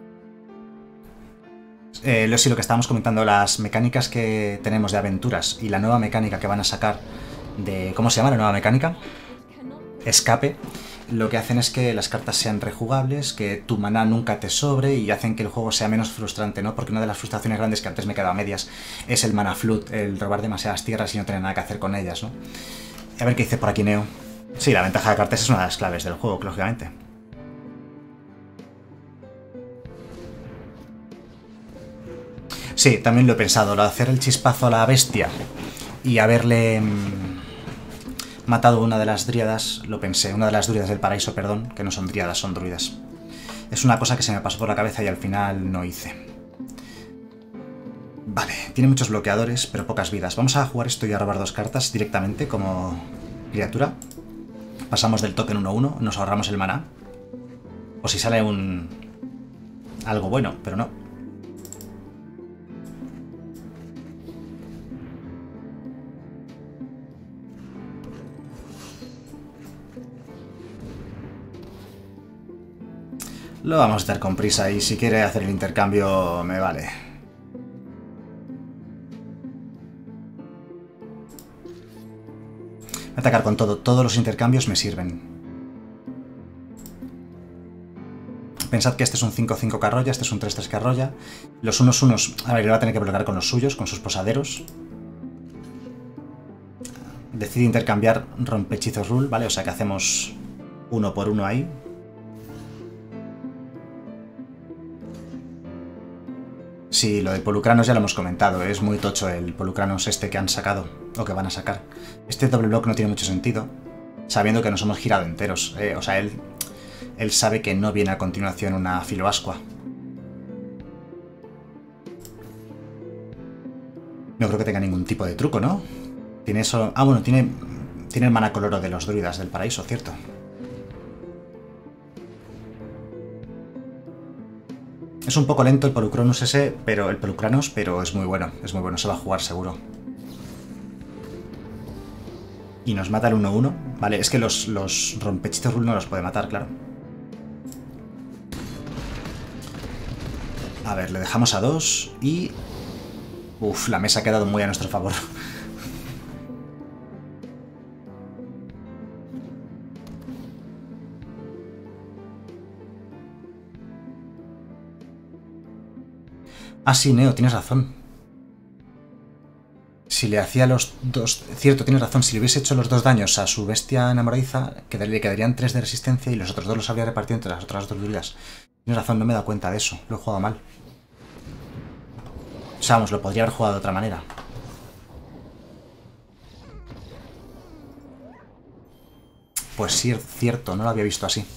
Speaker 1: Sí, lo que estábamos comentando, las mecánicas que tenemos de aventuras y la nueva mecánica que van a sacar de... ¿Cómo se llama la nueva mecánica? Escape. Lo que hacen es que las cartas sean rejugables, que tu maná nunca te sobre y hacen que el juego sea menos frustrante, ¿no? Porque una de las frustraciones grandes que antes me quedaba a medias es el mana flood, el robar demasiadas tierras y no tener nada que hacer con ellas, ¿no? A ver qué dice por aquí Neo. Sí, la ventaja de cartas es una de las claves del juego, lógicamente. Sí, también lo he pensado, lo de hacer el chispazo a la bestia y haberle matado una de las dríadas, lo pensé, una de las druidas del paraíso, perdón, que no son dríadas, son druidas. Es una cosa que se me pasó por la cabeza y al final no hice. Vale, tiene muchos bloqueadores, pero pocas vidas. Vamos a jugar esto y a robar 2 cartas directamente como criatura. Pasamos del token 1-1, nos ahorramos el maná. O si sale algo bueno, pero no. Lo vamos a hacer con prisa y si quiere hacer el intercambio me vale. Voy a atacar con todo. Todos los intercambios me sirven. Pensad que este es un 5-5 carrolla, este es un 3-3 carrolla. Los 1-1, a ver, le va a tener que bloquear con los suyos, con sus posaderos. Decide intercambiar rompehechizos rule, ¿vale? O sea que hacemos 1 por 1 ahí. Sí, lo de Polukranos ya lo hemos comentado, es muy tocho el Polukranos este que han sacado, o que van a sacar. Este doble block no tiene mucho sentido, sabiendo que nos hemos girado enteros. O sea, él sabe que no viene a continuación una Filoascua. No creo que tenga ningún tipo de truco, ¿no? Tiene eso... Ah, bueno, tiene el mana coloro de los druidas del paraíso, ¿cierto? Es un poco lento el Polukranos ese, pero es muy bueno, se va a jugar seguro. Y nos mata el 1-1. Vale, es que los rompehechizos rule no los puede matar, claro. A ver, le dejamos a 2 y... Uf, la mesa ha quedado muy a nuestro favor. Ah, sí, Neo, tienes razón. Si le hacía los 2... Cierto, tienes razón. Si le hubiese hecho los 2 daños a su bestia enamoradiza, le quedarían 3 de resistencia y los otros 2 los habría repartido entre las otras 2 druidas. Tienes razón, no me he dado cuenta de eso. Lo he jugado mal. O sea, vamos, lo podría haber jugado de otra manera. Pues sí, cierto, no lo había visto así.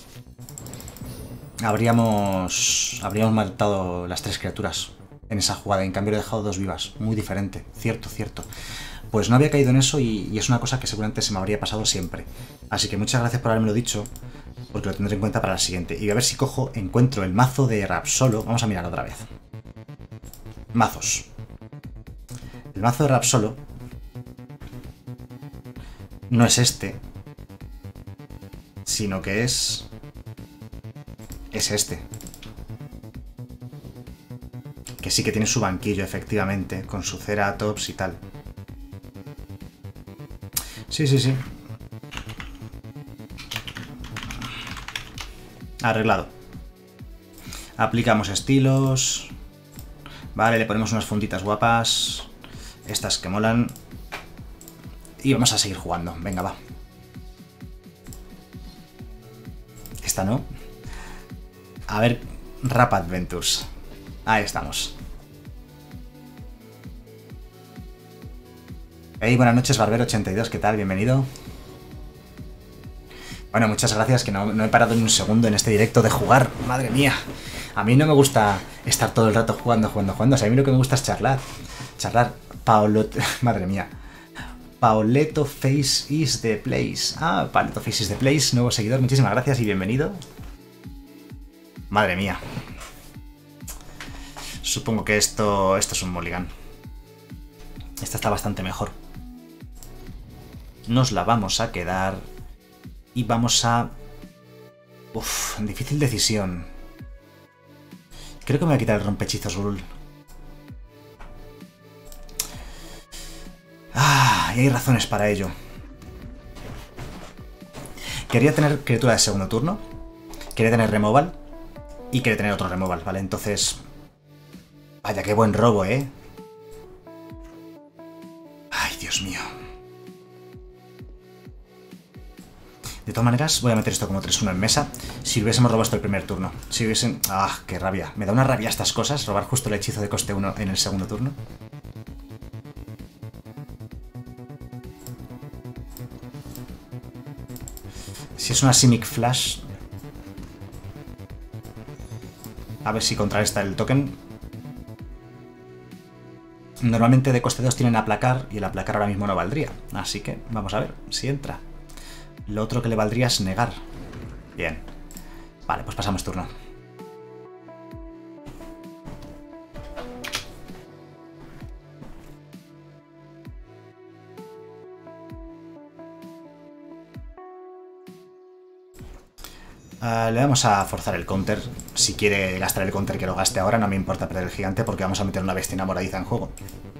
Speaker 1: Habríamos matado las 3 criaturas en esa jugada, en cambio le he dejado 2 vivas. Muy diferente, cierto. Pues no había caído en eso y es una cosa que seguramente se me habría pasado siempre. Así que muchas gracias por haberme dicho, porque lo tendré en cuenta para la siguiente. Y voy a ver si encuentro el mazo de Rapsolo. Vamos a mirar otra vez. Mazos. El mazo de Rapsolo no es este, sino que es este. Que sí que tiene su banquillo, efectivamente, con su Ceratops y tal. Sí. Arreglado. Aplicamos estilos. Vale, le ponemos unas funditas guapas. Estas que molan. Y vamos a seguir jugando. Venga, va. Esta no. A ver, Rap Adventures. Ahí estamos. Hey, buenas noches, Barbero82, ¿qué tal? Bienvenido. Bueno, muchas gracias, que no he parado ni un segundo en este directo de jugar. Madre mía. A mí no me gusta estar todo el rato jugando. O sea, a mí lo que me gusta es charlar. Paolo... Madre mía. Paoleto Face is the place. Ah, Paoleto Face is the place, nuevo seguidor. Muchísimas gracias y bienvenido. Madre mía. Supongo que esto es un mulligan. Esta está bastante mejor. Nos la vamos a quedar. Y vamos a... Uf, difícil decisión. Creo que me voy a quitar el rompehechizos Brul. Ah, y hay razones para ello. Quería tener criatura de segundo turno. Quería tener removal. Y quería tener otro removal, ¿vale? Entonces... Vaya, qué buen robo, ¿eh? Ay, Dios mío. De todas maneras, voy a meter esto como 3-1 en mesa. Si hubiésemos robado esto el primer turno. Si hubiesen... ¡Ah, qué rabia! Me da una rabia estas cosas, robar justo el hechizo de coste 1 en el segundo turno. Si es una Simic Flash... A ver si contrarresta el token. Normalmente de coste 2 tienen aplacar, y el aplacar ahora mismo no valdría. Así que vamos a ver si entra. Lo otro que le valdría es negar. Bien. Vale, pues pasamos turno. Le vamos a forzar el counter. Si quiere gastar el counter, que lo gaste ahora. No me importa perder el gigante porque vamos a meter una bestia enamoradiza en juego.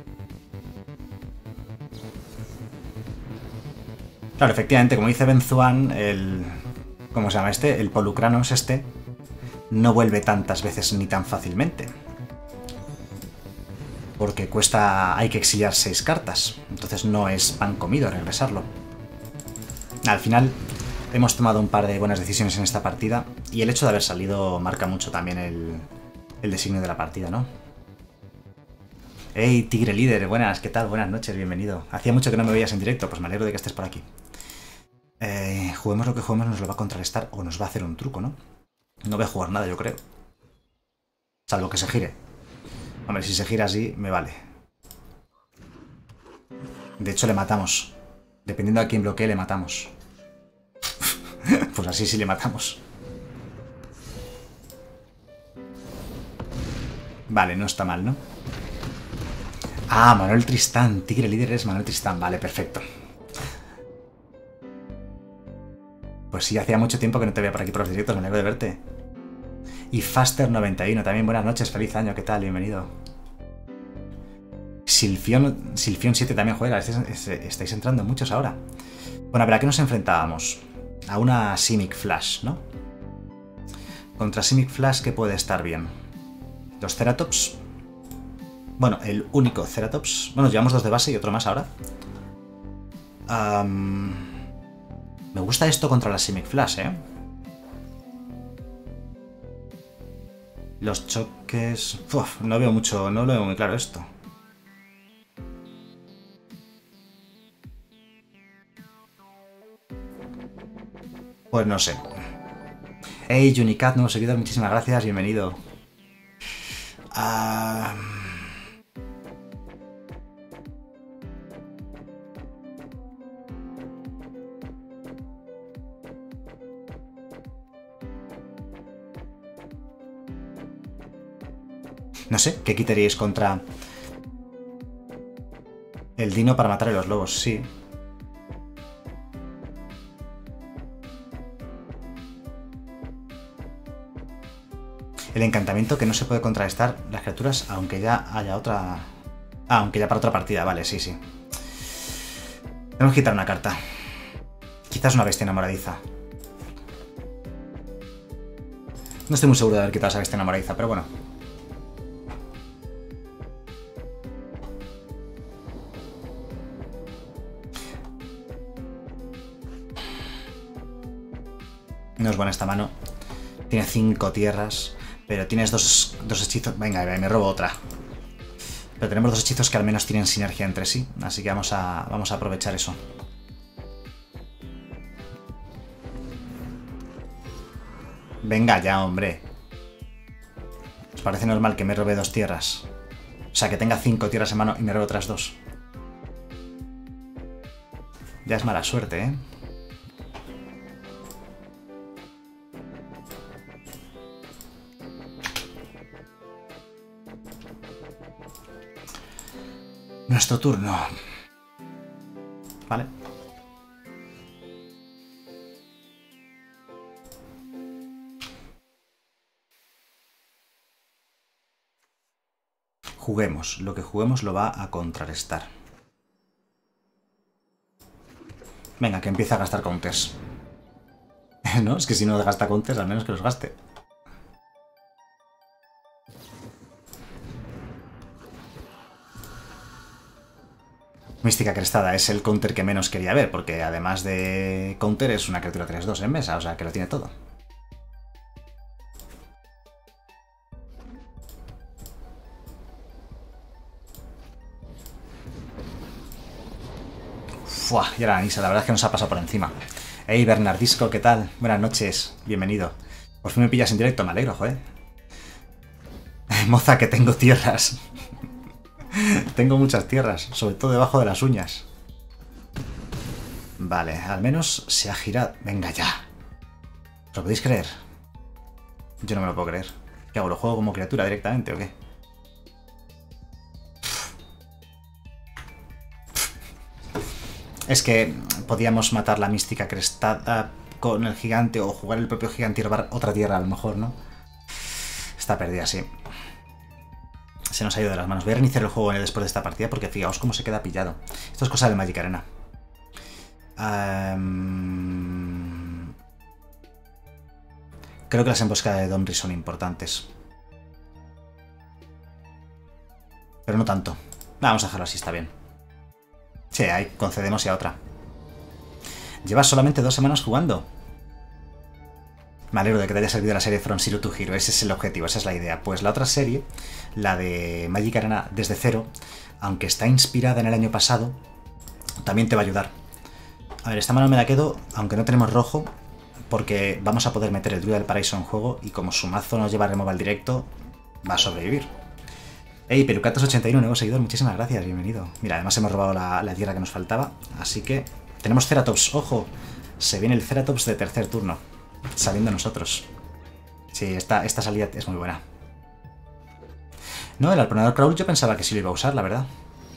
Speaker 1: Claro, efectivamente, como dice Benzuan, el... ¿Cómo se llama este? El Polucranos este no vuelve tantas veces ni tan fácilmente. Porque cuesta... Hay que exiliar 6 cartas. Entonces no es pan comido regresarlo. Al final... Hemos tomado un par de buenas decisiones en esta partida y el hecho de haber salido marca mucho también el designio de la partida, ¿no? ¡Hey, Tigre Líder! Buenas, ¿qué tal? Buenas noches, bienvenido. Hacía mucho que no me veías en directo, pues me alegro de que estés por aquí. Juguemos lo que juguemos, nos lo va a contrarrestar o nos va a hacer un truco, ¿no? No voy a jugar nada, yo creo. Salvo que se gire. Hombre, si se gira así, me vale. De hecho, le matamos. Dependiendo a quién bloquee, le matamos. Pues así sí le matamos. Vale, no está mal, ¿no? Ah, Manuel Tristán. Tigre Líder es Manuel Tristán. Vale, perfecto. Pues sí, hacía mucho tiempo que no te veía por aquí por los directos. Me alegro de verte. Y Faster91 también. Buenas noches, feliz año. ¿Qué tal? Bienvenido. Silfion 7 también juega. Estáis entrando muchos ahora. Bueno, a ver, ¿a qué nos enfrentábamos? A una Simic Flash, ¿no? Contra Simic Flash, ¿qué puede estar bien? Los Ceratops. Bueno, el único Ceratops. Bueno, llevamos 2 de base y otro más ahora. Me gusta esto contra la Simic Flash, ¿eh? Los choques... Uf, no veo mucho, no lo veo muy claro esto. Pues no sé. Hey, Unicat, nuevo seguidor, muchísimas gracias, bienvenido. No sé, ¿qué quitaríais contra el Dino para matar a los lobos? Sí. El encantamiento que no se puede contrarrestar las criaturas, aunque ya haya otra... Ah, aunque ya para otra partida, vale, sí, sí. Tenemos que quitar una carta. Quizás una bestia enamoradiza. No estoy muy seguro de haber quitado esa bestia enamoradiza, pero bueno. No es buena esta mano. Tiene 5 tierras. Pero tienes dos hechizos... Venga, me robo otra. Pero tenemos 2 hechizos que al menos tienen sinergia entre sí. Así que vamos a aprovechar eso. Venga ya, hombre. ¿Os parece normal que me robe 2 tierras? sea, que tenga 5 tierras en mano y me robe otras 2. Ya es mala suerte, ¿eh? Nuestro turno. Vale. Juguemos. Lo que juguemos lo va a contrarrestar. Venga, que empiece a gastar counters. ¿No? Es que si no gasta counters, al menos que los gaste. Mística Crestada es el counter que menos quería ver, porque además de counter es una criatura 3-2 en mesa, o sea que lo tiene todo. Fua, y ahora Anisa, la verdad es que nos ha pasado por encima. Hey Bernardisco, ¿qué tal? Buenas noches, bienvenido. Por fin me pillas en directo, me alegro, joder. Moza, que tengo tierras. Tengo muchas tierras, sobre todo debajo de las uñas. Vale, al menos se ha girado. Venga ya. ¿Lo podéis creer? Yo no me lo puedo creer. ¿Qué hago? ¿Lo juego como criatura directamente o qué? Es que podíamos matar la mística crestada con el gigante o jugar el propio gigante y robar otra tierra a lo mejor, ¿no? Está perdida, sí. Se nos ha ido de las manos. Voy a reiniciar el juego después de esta partida porque fijaos cómo se queda pillado. Esto es cosa de Magic Arena. Creo que las emboscadas de Domri son importantes. Pero no tanto. Vamos a dejarlo así, está bien. Sí, ahí concedemos y a otra. Llevas solamente 2 semanas jugando. Me alegro de que te haya servido la serie From Zero to Hero. Ese es el objetivo, esa es la idea. Pues la otra serie, la de Magic Arena desde cero, aunque está inspirada en el año pasado, también te va a ayudar. A ver, esta mano me la quedo, aunque no tenemos rojo, porque vamos a poder meter el Druida del Paraíso en juego y como su mazo nos lleva a removal directo, va a sobrevivir. Hey, Pelucatos81, nuevo seguidor, muchísimas gracias, bienvenido. Mira, además hemos robado la tierra que nos faltaba, así que tenemos Ceratops, ojo, se viene el Ceratops de tercer turno. Saliendo nosotros. Sí, esta salida es muy buena. No, el Arponador Crawl yo pensaba que sí lo iba a usar, la verdad.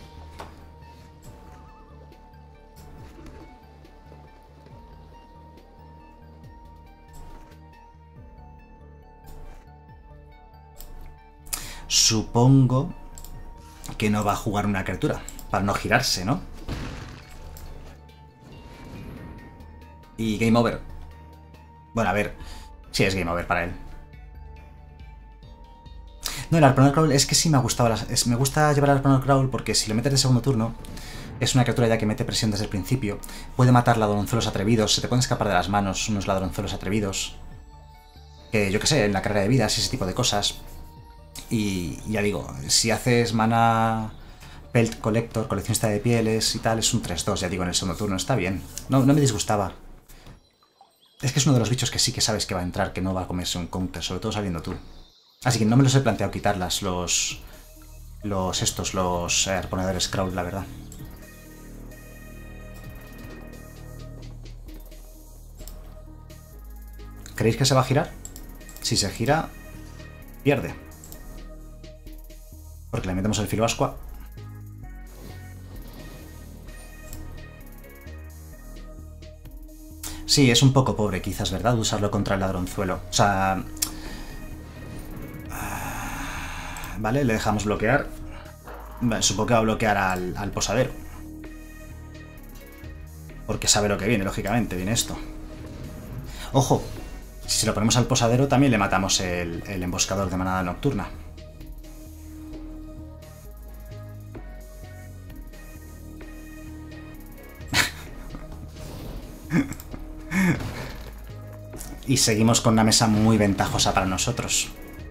Speaker 1: Supongo que no va a jugar una criatura, para no girarse, ¿no? Y Game Over. Bueno, a ver. Sí, es Game Over para él. No, el Arponador Crawl es que sí me ha gustado. Me gusta llevar al Arponador Crawl porque si lo metes de segundo turno, es una criatura ya que mete presión desde el principio. Puede matar ladronzuelos atrevidos, se te pueden escapar de las manos unos ladronzuelos atrevidos. Que yo qué sé, en la carrera de vidas, ese tipo de cosas. Y ya digo, si haces mana Pelt Collector, coleccionista de pieles y tal, es un 3-2, ya digo, en el segundo turno, está bien. No me disgustaba. Es que es uno de los bichos que sí que sabes que va a entrar, que no va a comerse un counter, sobre todo saliendo tú. Así que no me los he planteado quitarlas, los arponedores Crawl, la verdad. ¿Creéis que se va a girar? Si se gira, pierde. Porque le metemos el filo ascua. Sí, es un poco pobre quizás, ¿verdad? Usarlo contra el ladronzuelo. O sea... Vale, le dejamos bloquear. Supongo que va a bloquear al posadero. Porque sabe lo que viene, lógicamente, viene esto. ¡Ojo! Si se lo ponemos al posadero también le matamos el emboscador de manada nocturna. Y seguimos con una mesa muy ventajosa para nosotros.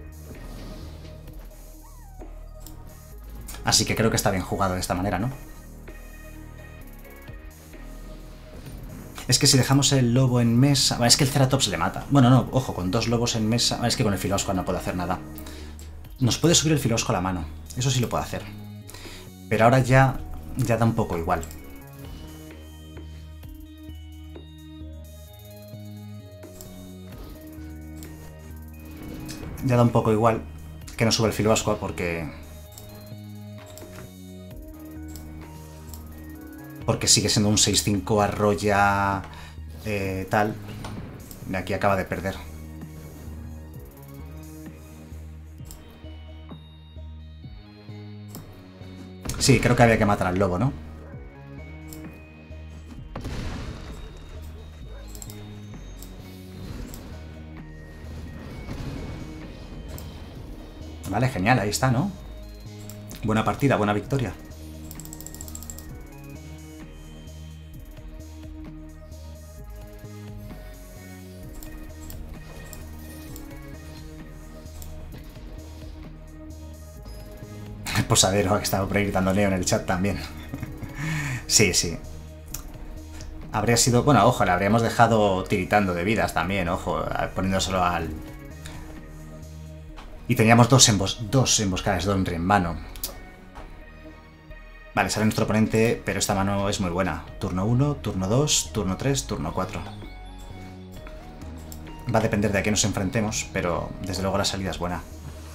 Speaker 1: Así que creo que está bien jugado de esta manera, ¿no? Es que si dejamos el lobo en mesa... Es que el Ceratops le mata. Bueno, no, ojo, con 2 lobos en mesa... Es que con el Filosqua no puedo hacer nada. Nos puede subir el filosco a la mano. Eso sí lo puedo hacer. Pero ahora ya da un poco igual. Ya da un poco igual que no sube el filosco porque sigue siendo un 6-5 arrolla tal. Y aquí acaba de perder. Sí, creo que había que matar al lobo, ¿no? Vale, genial, ahí está, ¿no? Buena partida, buena victoria. El posadero que estaba por ahí gritando Leo en el chat también. Sí, sí. Habría sido... Bueno, ojo, le habríamos dejado tiritando de vidas también, ojo, poniéndoselo al... Y teníamos dos emboscadas de Donry en mano. Vale, sale nuestro oponente, pero esta mano es muy buena. Turno 1, turno 2, turno 3, turno 4. Va a depender de a qué nos enfrentemos, pero desde luego la salida es buena.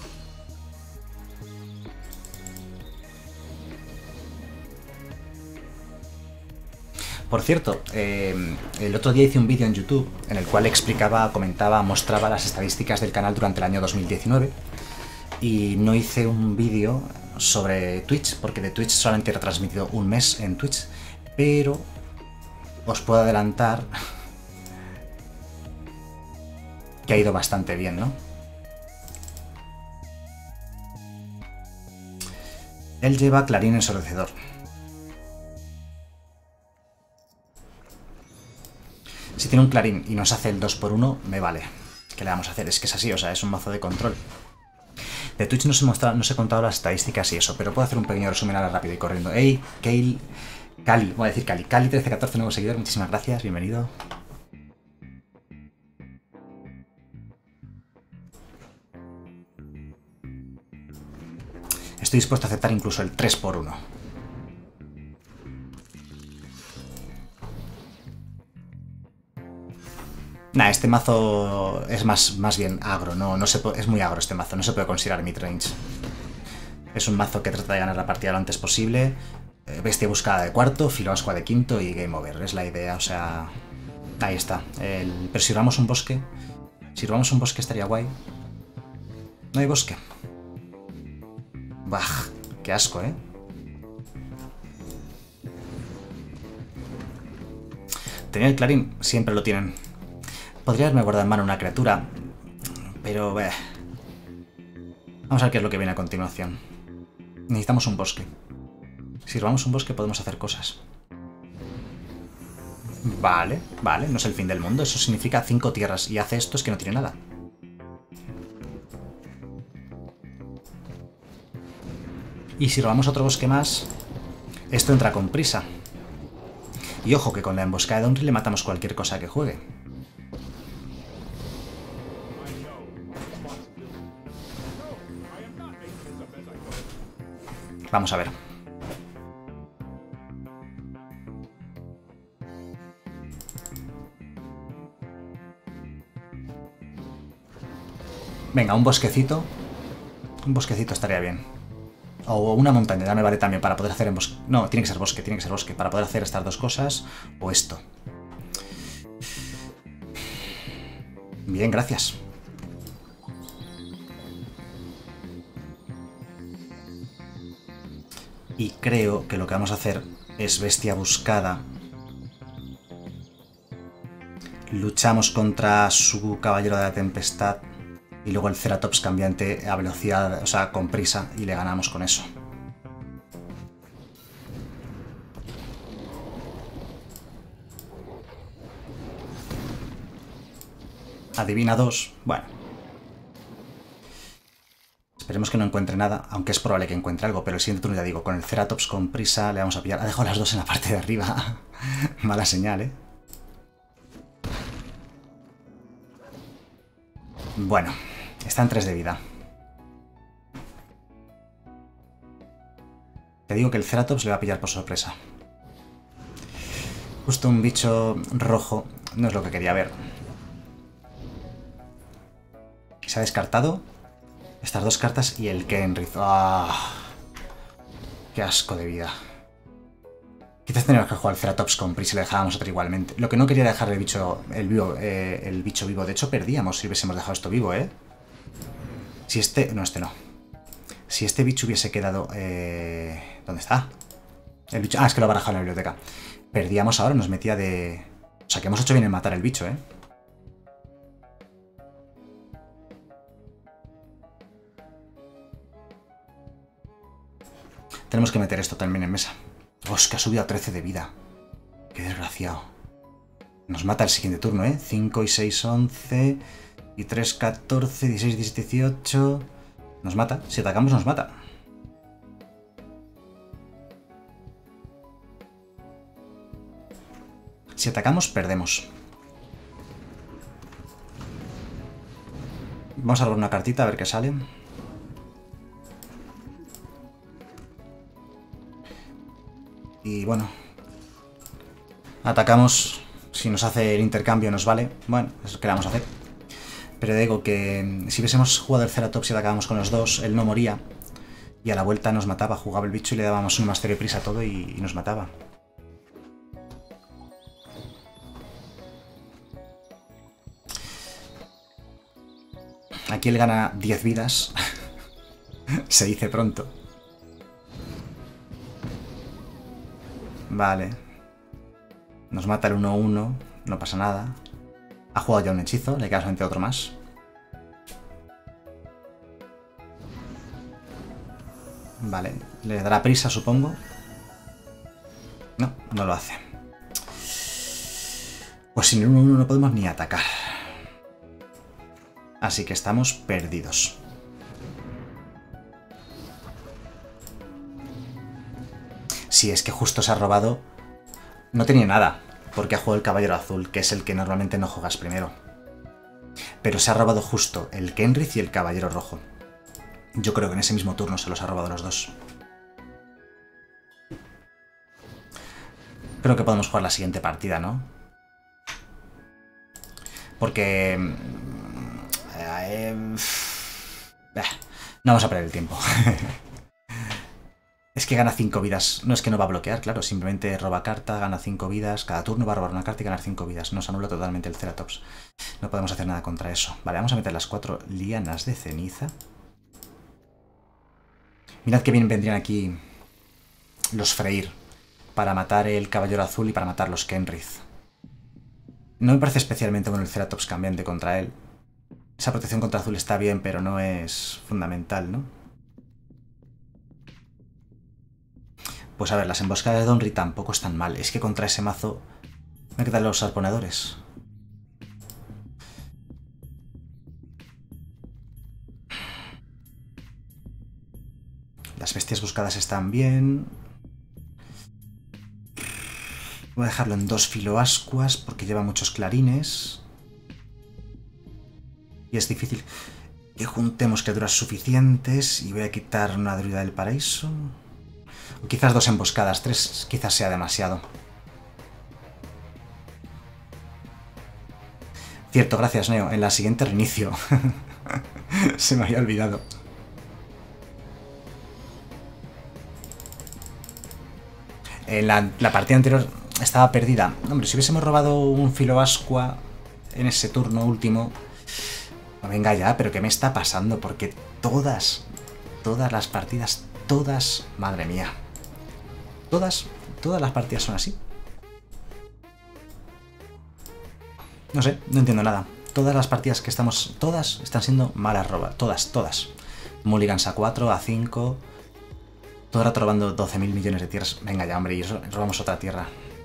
Speaker 1: Por cierto, el otro día hice un vídeo en YouTube en el cual explicaba, comentaba, mostraba las estadísticas del canal durante el año 2019 y no hice un vídeo sobre Twitch, porque de Twitch solamente he retransmitido un mes en Twitch, pero os puedo adelantar que ha ido bastante bien, ¿no? Él lleva Clarín Ensordecedor. Si tiene un Clarín y nos hace el 2x1, me vale. ¿Qué le vamos a hacer? Es que es así, o sea, es un mazo de control. De Twitch no os he contado las estadísticas y eso, pero puedo hacer un pequeño resumen ahora rápido y corriendo. Hey, Cali, voy a decir Cali. Cali1314, nuevo seguidor, muchísimas gracias, bienvenido. Estoy dispuesto a aceptar incluso el 3x1. Nah, este mazo es más bien agro, es muy agro este mazo, no se puede considerar midrange. Es un mazo que trata de ganar la partida lo antes posible. Bestia buscada de cuarto, Filoascua de quinto y game over, es la idea, o sea... Ahí está. Pero si robamos un bosque... Si robamos un bosque estaría guay. No hay bosque. Bah, qué asco, ¿eh? Tenía el Clarín, siempre lo tienen. Podría haberme guardado en mano una criatura, pero... Vamos a ver qué es lo que viene a continuación. Necesitamos un bosque. Si robamos un bosque podemos hacer cosas. Vale, vale, no es el fin del mundo. Eso significa 5 tierras. Y hace esto es que no tiene nada. Y si robamos otro bosque más, esto entra con prisa. Y ojo que con la emboscada de Donry le matamos cualquier cosa que juegue. Vamos a ver. Venga, un bosquecito. Un bosquecito estaría bien. O una montaña, ya me vale también para poder hacer bosque. No, tiene que ser bosque, tiene que ser bosque. Para poder hacer estas dos cosas. O esto. Bien, gracias. Y creo que lo que vamos a hacer es bestia buscada. Luchamos contra su caballero de la tempestad. Y luego el Ceratops cambiante a velocidad, o sea, con prisa. Y le ganamos con eso. Adivina 2. Bueno. Esperemos que no encuentre nada, aunque es probable que encuentre algo, pero el siguiente turno ya digo, con el Ceratops con prisa le vamos a pillar. Ha dejado las dos en la parte de arriba. Mala señal, ¿eh? Bueno, está en 3 de vida. Te digo que el Ceratops le va a pillar por sorpresa. Justo un bicho rojo no es lo que quería ver. Se ha descartado estas dos cartas y el Kenrith. ¡Ah! ¡Qué asco de vida! Quizás teníamos que jugar el Ceratops con prisa y le dejábamos otra igualmente. Lo que no quería dejar el bicho vivo. De hecho, perdíamos si hubiésemos dejado esto vivo, ¿eh? Si este... No, este no. Si este bicho hubiese quedado... ¿Dónde está? El bicho... Ah, es que lo ha barajado en la biblioteca. Perdíamos ahora, nos metía de... O sea, que hemos hecho bien en matar el bicho, ¿eh? Tenemos que meter esto también en mesa. ¡Os, que ha subido a 13 de vida! ¡Qué desgraciado! Nos mata el siguiente turno, ¿eh? 5 y 6, 11... Y 3, 14, 16, 17, 18... Nos mata. Si atacamos, nos mata. Si atacamos, perdemos. Vamos a robar una cartita a ver qué sale. Y bueno. Atacamos. Si nos hace el intercambio nos vale. Bueno, es lo que vamos a hacer. Pero digo que si hubiésemos jugado el Ceratops y atacábamos con los dos, él no moría. Y a la vuelta nos mataba, jugaba el bicho y le dábamos un masterio de prisa a todo y nos mataba. Aquí él gana 10 vidas. Se dice pronto. Vale. Nos mata el 1-1. No pasa nada. Ha jugado ya un hechizo. Le queda solamente otro más. Vale. Le dará prisa, supongo. No, no lo hace. Pues sin el 1-1 no podemos ni atacar. Así que estamos perdidos. Si es que justo se ha robado... No tenía nada, porque ha jugado el Caballero Azul, que es el que normalmente no juegas primero. Pero se ha robado justo el Kenrith y el Caballero Rojo. Yo creo que en ese mismo turno se los ha robado los dos. Creo que podemos jugar la siguiente partida, ¿no? Porque... no vamos a perder el tiempo. Es que gana 5 vidas. No es que no va a bloquear, claro. Simplemente roba carta, gana 5 vidas. Cada turno va a robar una carta y ganar 5 vidas. Nos anula totalmente el Ceratops. No podemos hacer nada contra eso. Vale, vamos a meter las 4 lianas de ceniza. Mirad que bien vendrían aquí los Freyr para matar el Caballero Azul y para matar los Kenrith. No me parece especialmente bueno el Ceratops cambiante contra él. Esa protección contra azul está bien, pero no es fundamental, ¿no? Pues a ver, las emboscadas de Donry tampoco están mal. Es que contra ese mazo me quedan los arponedores. Las bestias buscadas están bien. Voy a dejarlo en 2 filoascuas porque lleva muchos clarines. Y es difícil que juntemos criaturas suficientes. Y voy a quitar una druida del paraíso. O quizás 2 emboscadas, 3 quizás sea demasiado. Cierto, gracias Neo. En la siguiente reinicio. Se me había olvidado. En la partida anterior estaba perdida. Hombre, si hubiésemos robado un filoascua en ese turno último... No, venga ya, pero ¿qué me está pasando? Porque todas las partidas, todas... Madre mía. Todas las partidas son así. No sé, no entiendo nada. Todas las partidas que estamos... Todas están siendo malas robas. Todas. Mulligans a 4, a 5... Todo el rato robando 12.000 millones de tierras. Venga ya, hombre, y eso, robamos otra tierra.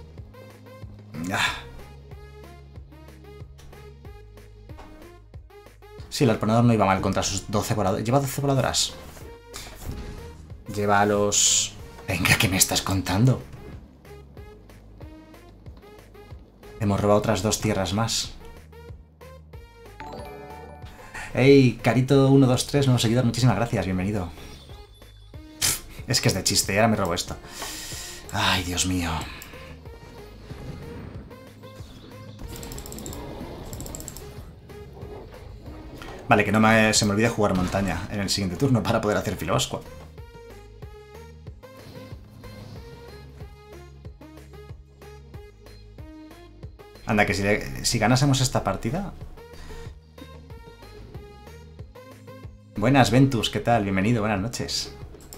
Speaker 1: Sí, el arponador no iba mal contra sus 12 voladores. ¿Lleva 12 voladoras? Lleva a los... Venga, ¿qué me estás contando? Hemos robado otras 2 tierras más. ¡Ey! Carito123, nuevo seguidor, muchísimas gracias, bienvenido. Es que es de chiste, y ahora me robo esto. Ay, Dios mío. Vale, que no se me olvide jugar montaña en el siguiente turno para poder hacer Filosqua. Anda, que si ganásemos esta partida... Buenas, Ventus, ¿qué tal? Bienvenido, buenas noches.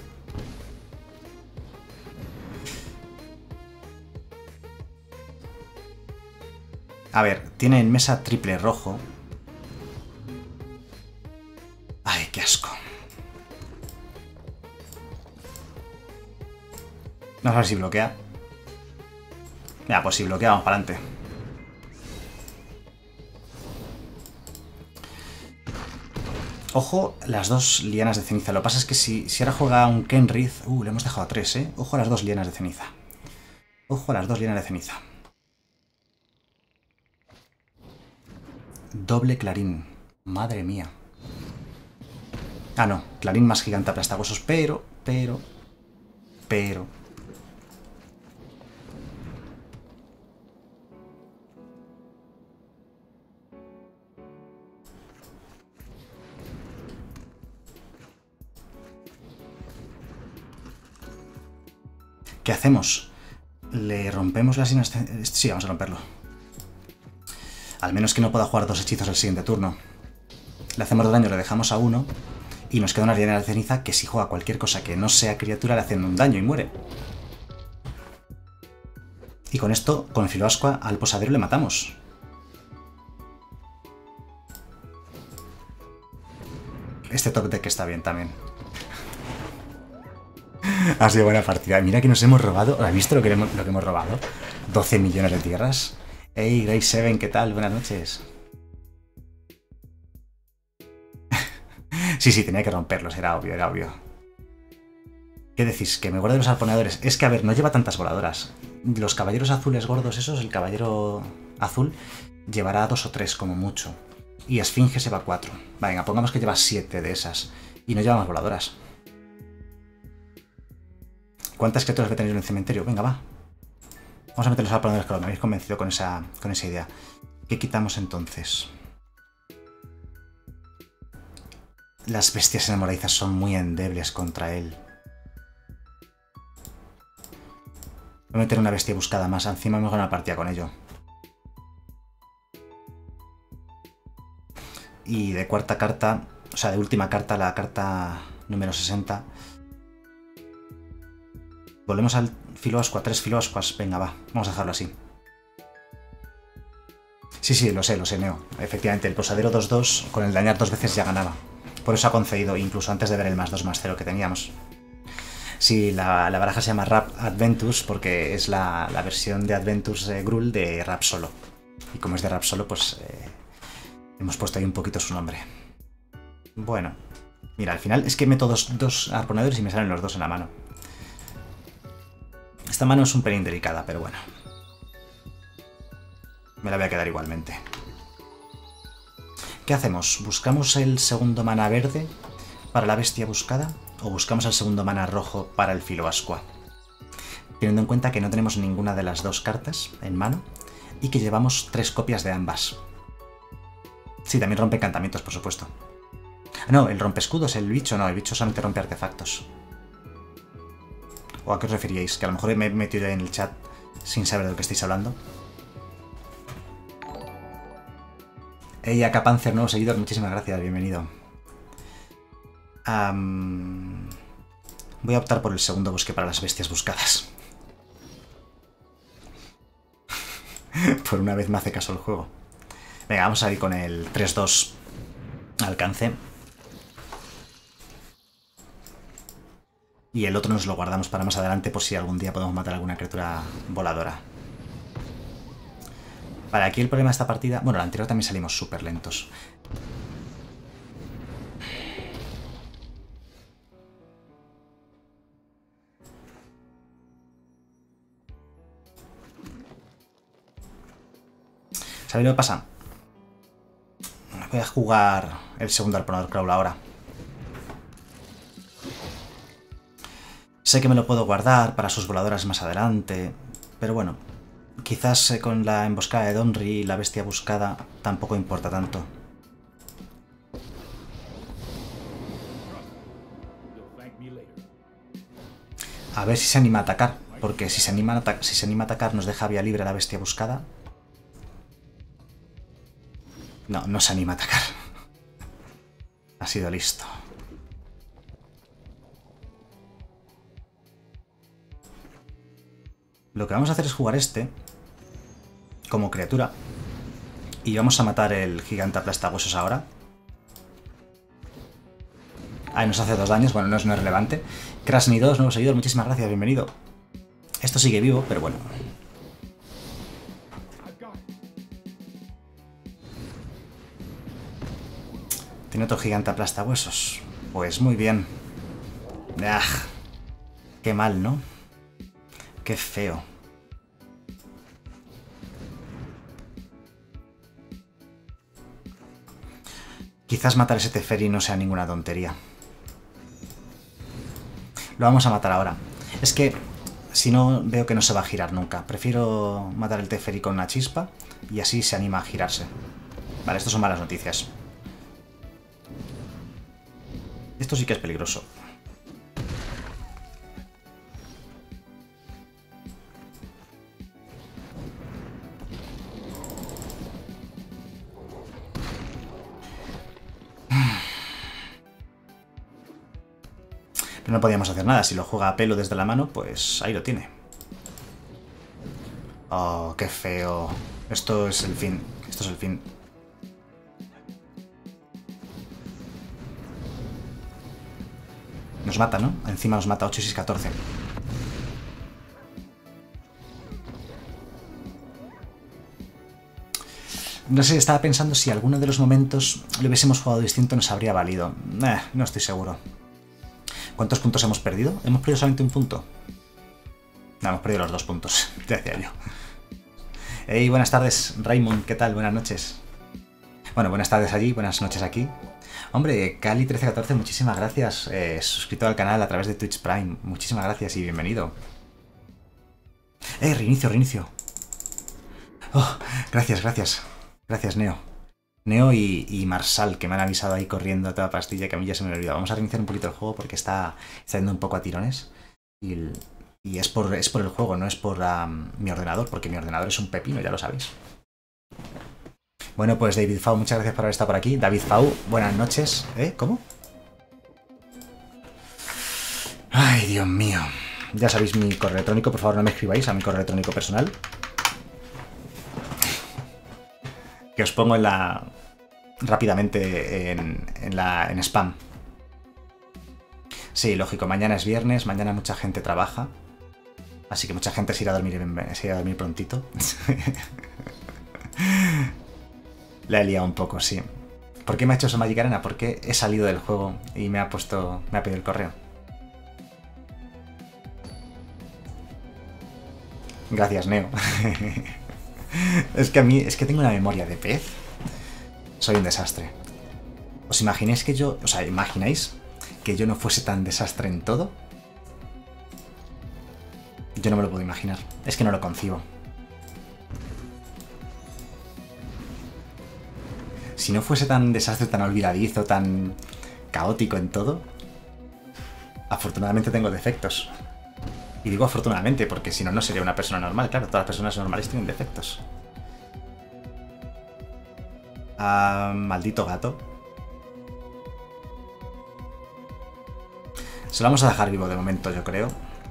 Speaker 1: A ver, tiene en mesa triple rojo. Ay, qué asco. Vamos a ver si bloquea. Ya, pues si bloquea, vamos para adelante. Ojo las dos lianas de ceniza. Lo que pasa es que si ahora juega un Kenrith... le hemos dejado a 3, ¿eh? Ojo a las dos lianas de ceniza. Ojo a las dos lianas de ceniza. Doble clarín. Madre mía. Ah, no. Clarín más gigante aplastagosos, pero... ¿Qué hacemos? ¿Le rompemos las líneas? Sí, vamos a romperlo. Al menos que no pueda jugar dos hechizos el siguiente turno. Le hacemos 2 daño, le dejamos a 1 y nos queda una liana de ceniza que si juega cualquier cosa que no sea criatura le hacen un daño y muere. Y con esto, con Filosqua, al posadero le matamos. Este top deck está bien también. Ha sido buena partida. Mira que nos hemos robado. ¿Has visto lo que hemos robado? 12 millones de tierras. Hey, Grey Seven, ¿qué tal? Buenas noches. Sí, tenía que romperlos, era obvio, era obvio. ¿Qué decís? Que me guarde los arponeadores. Es que, a ver, no lleva tantas voladoras. Los caballeros azules gordos esos, el caballero azul, llevará 2 o 3 como mucho. Y Esfinge se va 4. Venga, pongamos que lleva 7 de esas. Y no lleva más voladoras. ¿Cuántas criaturas voy a tener en el cementerio? Venga, va. Vamos a meter los arponeadores, claro, me habéis convencido con esa idea. ¿Qué quitamos entonces? Las bestias enamoradizas son muy endebles contra él. Voy a meter una bestia buscada más. Encima me hago una partida con ello. Y de cuarta carta, o sea, de última carta, la carta número 60. Volvemos al Filosqua, 3 Filosquas. Venga, va, vamos a dejarlo así. Sí, lo sé, Neo. Efectivamente, el posadero 2-2 con el dañar 2 veces ya ganaba. Por eso ha concedido, incluso antes de ver el +2/+0 que teníamos. Sí, la baraja se llama Rap Adventures porque es la versión de Adventures Gruul de Rap Solo. Y como es de Rap Solo, pues hemos puesto ahí un poquito su nombre. Bueno, mira, al final es que meto dos arponeadores y me salen los dos en la mano. Esta mano es un pelín delicada, pero bueno. Me la voy a quedar igualmente. ¿Qué hacemos? ¿Buscamos el segundo mana verde para la bestia buscada? ¿O buscamos el segundo mana rojo para el Filosqua? Teniendo en cuenta que no tenemos ninguna de las dos cartas en mano y que llevamos 3 copias de ambas. Sí, también rompe encantamientos, por supuesto. No, el rompe escudos, el bicho no, el bicho solamente rompe artefactos. ¿O a qué os referíais? Que a lo mejor me he metido ya en el chat sin saber de lo que estáis hablando. Hey, acá Panzer, nuevo seguidor, muchísimas gracias, bienvenido. Voy a optar por el segundo bosque para las bestias buscadas. Por una vez me hace caso el juego. Venga, vamos a ir con el 3-2 alcance. Y el otro nos lo guardamos para más adelante por si algún día podemos matar alguna criatura voladora. Vale, aquí el problema de esta partida... Bueno, la anterior también salimos súper lentos. ¿Sabéis lo que pasa? Voy a jugar el segundo arponador Crawl ahora. Sé que me lo puedo guardar para sus voladoras más adelante, pero bueno, quizás con la emboscada de Donry y la bestia buscada tampoco importa tanto. A ver si se anima a atacar, porque si se anima a atacar nos deja vía libre a la bestia buscada. No, no se anima a atacar. Ha sido listo. Lo que vamos a hacer es jugar este como criatura. Y vamos a matar el gigante aplastahuesos ahora. Ahí nos hace 2 daños, bueno, no es relevante. Krasny 2, nuevo seguidor, muchísimas gracias, bienvenido. Esto sigue vivo, pero bueno. Tiene otro gigante aplastahuesos. Pues muy bien. ¡Ah! Qué mal, ¿no? Qué feo. Quizás matar ese Teferi no sea ninguna tontería. Lo vamos a matar ahora. Es que si no, veo que no se va a girar nunca. Prefiero matar el Teferi con una chispa y así se anima a girarse. Vale, esto son malas noticias. Esto sí que es peligroso. Pero no podíamos hacer nada. Si lo juega a pelo desde la mano, pues ahí lo tiene. Oh, qué feo. Esto es el fin. Esto es el fin. Nos mata, ¿no? Encima nos mata 8 y 6, 14. No sé, estaba pensando si alguno de los momentos lo hubiésemos jugado distinto nos habría valido. No estoy seguro. ¿Cuántos puntos hemos perdido? ¿Hemos perdido solamente un punto? No, hemos perdido los 2 puntos. Ya decía yo. Hey, buenas tardes, Raymond. ¿Qué tal? Buenas noches. Bueno, buenas tardes allí, buenas noches aquí. Hombre, Cali1314, muchísimas gracias. Suscrito al canal a través de Twitch Prime. Muchísimas gracias y bienvenido. Reinicio. Oh, gracias. Gracias, Neo. Neo y Marsal, que me han avisado ahí corriendo a toda pastilla, que a mí ya se me ha olvidado. Vamos a reiniciar un poquito el juego porque está yendo un poco a tirones. Y es por el juego, no es por mi ordenador, porque mi ordenador es un pepino, ya lo sabéis. Bueno, pues David Fau, muchas gracias por haber estado por aquí. David Fau, buenas noches. ¿Cómo? Ay, Dios mío. Ya sabéis mi correo electrónico, por favor no me escribáis a mi correo electrónico personal. Que os pongo rápidamente en spam. Sí, lógico, mañana es viernes, mañana mucha gente trabaja. Así que mucha gente se irá a dormir prontito. La he liado un poco, sí. ¿Por qué me ha hecho eso Magic Arena? Porque he salido del juego y me ha pedido el correo. Gracias, Neo. Es que tengo una memoria de pez. Soy un desastre. ¿Os imagináis que yo... O sea, ¿imagináis que yo no fuese tan desastre en todo? Yo no me lo puedo imaginar. Es que no lo concibo. Si no fuese tan desastre, tan olvidadizo, tan caótico en todo... Afortunadamente tengo defectos. Y digo afortunadamente, porque si no, no sería una persona normal. Claro, todas las personas normales tienen defectos. Maldito gato. Se lo vamos a dejar vivo de momento, yo creo.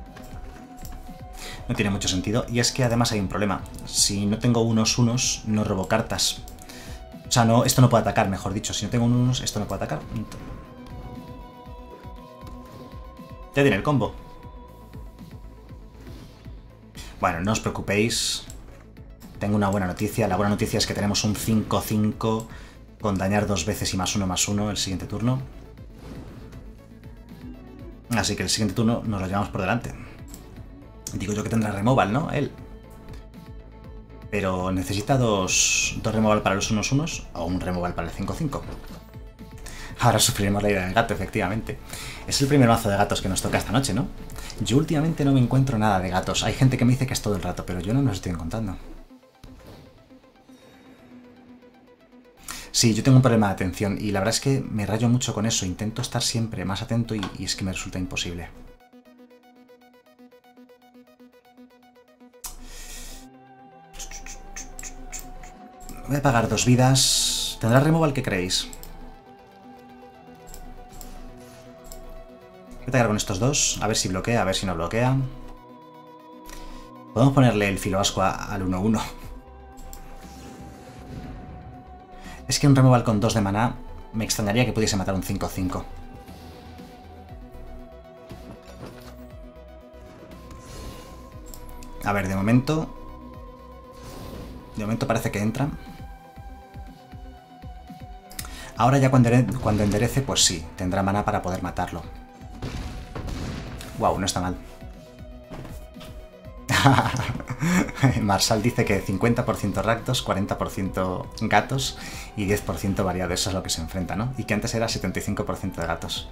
Speaker 1: No tiene mucho sentido. Y es que además hay un problema. Si no tengo unos, no robo cartas. O sea, no, esto no puede atacar, mejor dicho. Si no tengo unos, esto no puede atacar. Ya tiene el combo. Bueno, no os preocupéis. Tengo una buena noticia. La buena noticia es que tenemos un 5-5 con dañar 2 veces y +1/+1 el siguiente turno. Así que el siguiente turno nos lo llevamos por delante. Digo yo que tendrá removal, ¿no? Él. Pero necesita dos removal para los 1/1 o un removal para el 5-5. Ahora sufriremos la idea del gato, efectivamente. Es el primer mazo de gatos que nos toca esta noche, ¿no? Yo últimamente no me encuentro nada de gatos. Hay gente que me dice que es todo el rato, pero yo no me los estoy encontrando. Sí, yo tengo un problema de atención y la verdad es que me rayo mucho con eso. Intento estar siempre más atento y es que me resulta imposible. Voy a pagar 2 vidas. ¿Tendrá removal que creéis? Voy a atacar con estos dos, a ver si bloquea, a ver si no bloquea. Podemos ponerle el filoascua al 1-1. Es que un removal con 2 de maná me extrañaría que pudiese matar un 5-5. A ver, de momento parece que entra. Ahora ya cuando enderece, pues sí, tendrá maná para poder matarlo. Wow, no está mal. Marsal dice que 50% Rakdos, 40% gatos y 10% variado. Eso es lo que se enfrenta, ¿no? Y que antes era 75% de gatos.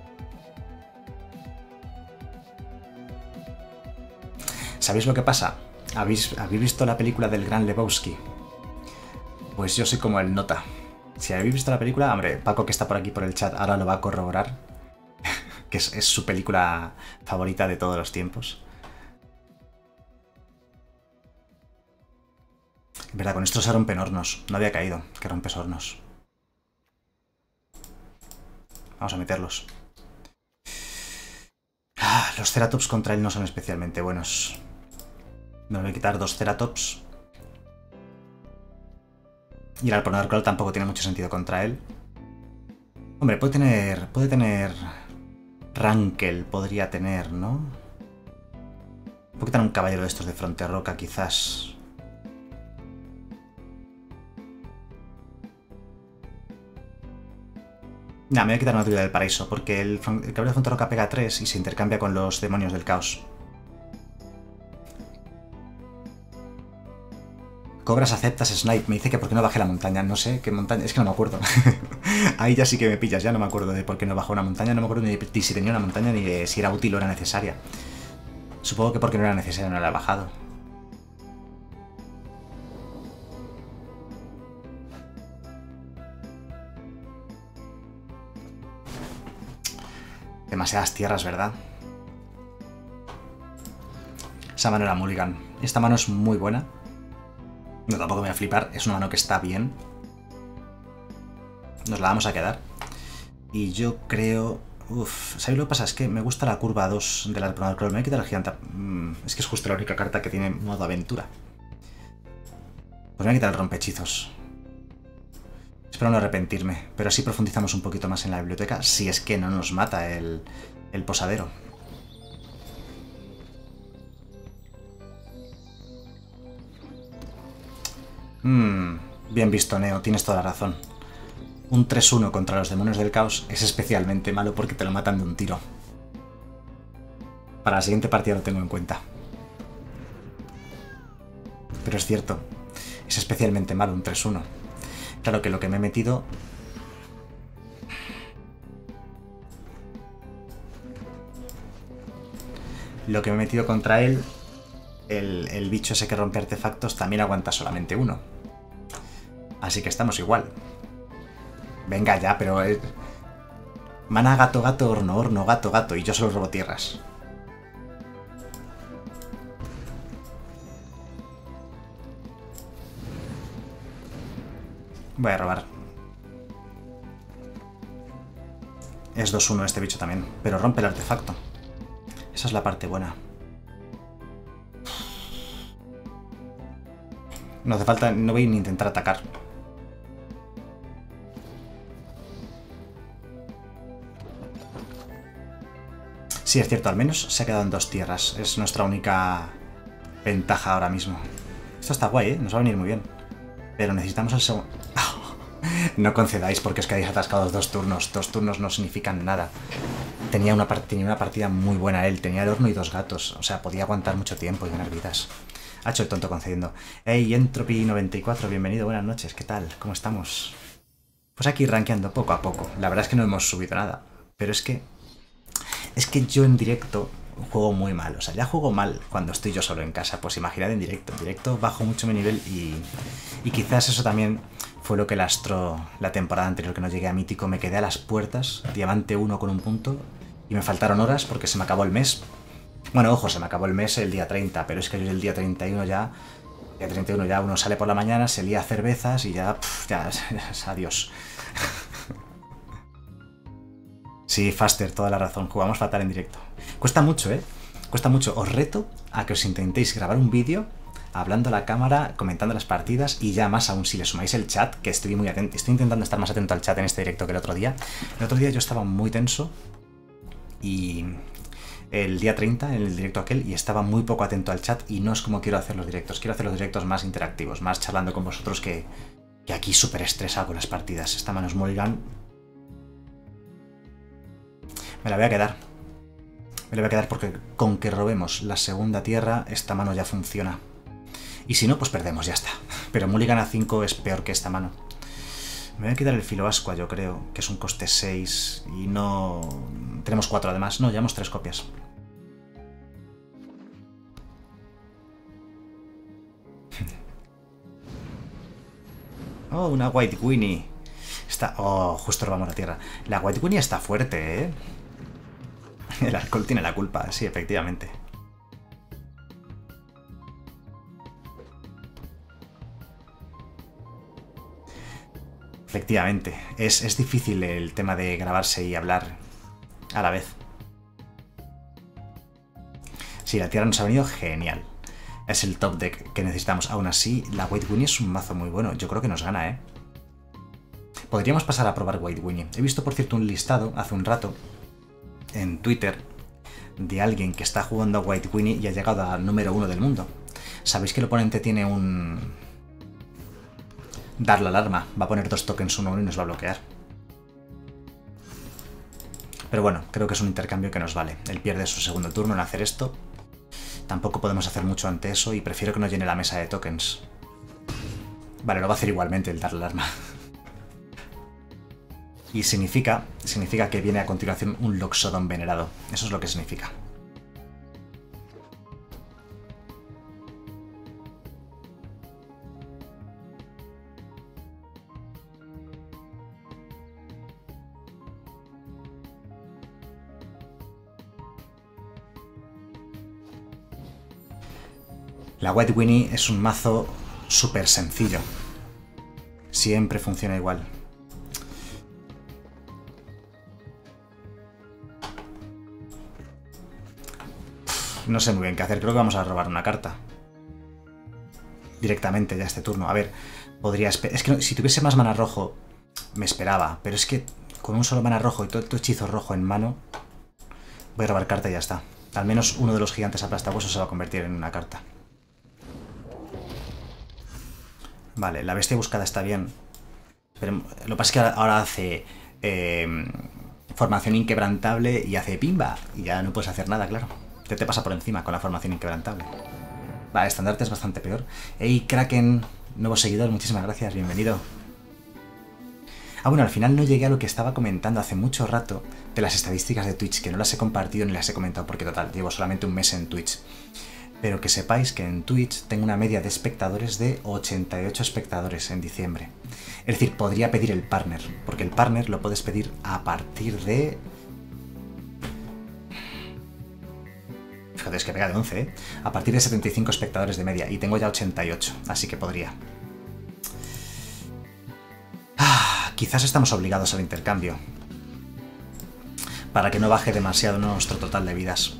Speaker 1: ¿Sabéis lo que pasa? ¿Habéis visto la película del Gran Lebowski? Pues yo soy como el nota. Si habéis visto la película, hombre, Paco que está por aquí por el chat ahora lo va a corroborar. Que es su película favorita de todos los tiempos. En verdad, con esto se rompen hornos. No había caído que rompes hornos. Vamos a meterlos. Los Ceratops contra él no son especialmente buenos. Me voy a quitar 2 Ceratops. Y el Alponador Crawl tampoco tiene mucho sentido contra él. Hombre, puede tener... Rankel podría tener, ¿no? Puedo quitar un caballero de estos de Fronterroca, quizás. Nah, me voy a quitar una Druida del Paraíso, porque el caballero de Fronterroca pega 3 y se intercambia con los demonios del caos. Cobras aceptas Snipe. Me dice que por qué no bajé la montaña. No sé qué montaña. Es que no me acuerdo. Ahí ya sí que me pillas. Ya no me acuerdo de por qué no bajó una montaña. No me acuerdo ni de si tenía una montaña ni de si era útil o era necesaria. Supongo que porque no era necesaria no la he bajado. Demasiadas tierras, ¿verdad? Esa mano era mulligan. Esta mano es muy buena. No, tampoco me voy a flipar. Es una mano que está bien. Nos la vamos a quedar. Y yo creo... Uf, ¿sabéis lo que pasa? Es que me gusta la curva 2 del Alponador Crawl. Me voy a quitar el gigante. Es que es justo la única carta que tiene modo aventura. Pues me voy a quitar el rompehechizos. Espero no arrepentirme. Pero así profundizamos un poquito más en la biblioteca. Si es que no nos mata el posadero. Bien visto, Neo. Tienes toda la razón. Un 3-1 contra los demonios del caos es especialmente malo porque te lo matan de un tiro. Para la siguiente partida lo tengo en cuenta. Pero es cierto. Es especialmente malo un 3-1. Claro que lo que me he metido... Lo que me he metido contra él... El bicho ese que rompe artefactos también aguanta solamente 1. Así que estamos igual. Venga ya, pero... Mana gato, gato, horno, horno, gato, gato. Y yo solo robo tierras. Voy a robar. Es 2-1 este bicho también. Pero rompe el artefacto. Esa es la parte buena. No hace falta... No voy ni a intentar atacar. Sí, es cierto, al menos se ha quedado en 2 tierras. Es nuestra única ventaja ahora mismo. Esto está guay, ¿eh? Nos va a venir muy bien. Pero necesitamos el segundo... No concedáis porque os quedáis atascados 2 turnos. 2 turnos no significan nada. Tenía una partida muy buena él. Tenía el horno y 2 gatos. O sea, podía aguantar mucho tiempo y ganar vidas. Ha hecho el tonto concediendo. Hey, Entropy94, bienvenido, buenas noches. ¿Qué tal? ¿Cómo estamos? Pues aquí rankeando poco a poco. La verdad es que no hemos subido nada. Pero es que... Es que yo en directo juego muy mal. O sea, ya juego mal cuando estoy yo solo en casa. Pues imaginad en directo. En directo bajo mucho mi nivel y quizás eso también fue lo que lastró la temporada anterior que no llegué a Mítico. Me quedé a las puertas, Diamante 1 con un punto, y me faltaron horas porque se me acabó el mes. Bueno, ojo, se me acabó el mes el día 30, pero es que el día 31 ya... El día 31 ya uno sale por la mañana, se lía cervezas y ya... ya adiós. Sí, Faster, toda la razón. Jugamos fatal en directo. Cuesta mucho, ¿eh? Cuesta mucho. Os reto a que os intentéis grabar un vídeo hablando a la cámara, comentando las partidas y ya más aún si le sumáis el chat, que estoy muy atento. Estoy intentando estar más atento al chat en este directo que el otro día. El otro día yo estaba muy tenso y... el día 30, en el directo aquel, y estaba muy poco atento al chat y no es como quiero hacer los directos. Quiero hacer los directos más interactivos, más charlando con vosotros que aquí súper estresado con las partidas. Esta mano es Mulligan. Me la voy a quedar. Me la voy a quedar porque con que robemos la segunda tierra, esta mano ya funciona. Y si no, pues perdemos, ya está. Pero Mulligan a 5 es peor que esta mano. Me voy a quedar el Filoascua, yo creo, que es un coste 6 y no... Tenemos 4 además. No, llevamos 3 copias. Oh, una White Winnie. Está... Oh, justo robamos la tierra. La White Winnie está fuerte, ¿eh? El alcohol tiene la culpa, sí, efectivamente. Efectivamente. Es difícil el tema de grabarse y hablar a la vez. Sí, la tierra nos ha venido genial. Es el top deck que necesitamos. Aún así, la White Winnie es un mazo muy bueno. Yo creo que nos gana, ¿eh? Podríamos pasar a probar White Winnie. He visto, por cierto, un listado hace un rato en Twitter de alguien que está jugando a White Winnie y ha llegado al número 1 del mundo. Sabéis que el oponente tiene un... dar la alarma. Va a poner 2 tokens 1-1 y nos va a bloquear. Pero bueno, creo que es un intercambio que nos vale. Él pierde su segundo turno en hacer esto. Tampoco podemos hacer mucho ante eso y prefiero que no llene la mesa de tokens. Vale, lo va a hacer igualmente el dar la alarma. Y significa que viene a continuación un Loxodon venerado. Eso es lo que significa. La White Winnie es un mazo súper sencillo. Siempre funciona igual. No sé muy bien qué hacer, creo que vamos a robar una carta. Directamente ya este turno. A ver, podría esperar... Es que si tuviese más mana rojo, me esperaba. Pero es que con un solo mana rojo y todo tu hechizo rojo en mano, voy a robar carta y ya está. Al menos uno de los gigantes aplastahuesos se va a convertir en una carta. Vale, la bestia buscada está bien. Pero lo que pasa es que ahora hace formación inquebrantable y hace pimba. Y ya no puedes hacer nada, claro. Te pasa por encima con la formación inquebrantable. Vale, estandarte es bastante peor. Hey, Kraken, nuevo seguidor, muchísimas gracias, bienvenido. Ah, bueno, al final no llegué a lo que estaba comentando hace mucho rato de las estadísticas de Twitch, que no las he compartido ni las he comentado porque total, llevo solamente un mes en Twitch. Pero que sepáis que en Twitch tengo una media de espectadores de 88 espectadores en diciembre. Es decir, podría pedir el partner, porque el partner lo puedes pedir a partir de... Fíjate, es que pega de 11, ¿eh? A partir de 75 espectadores de media, y tengo ya 88, así que podría. Quizás estamos obligados al intercambio, para que no baje demasiado nuestro total de vidas.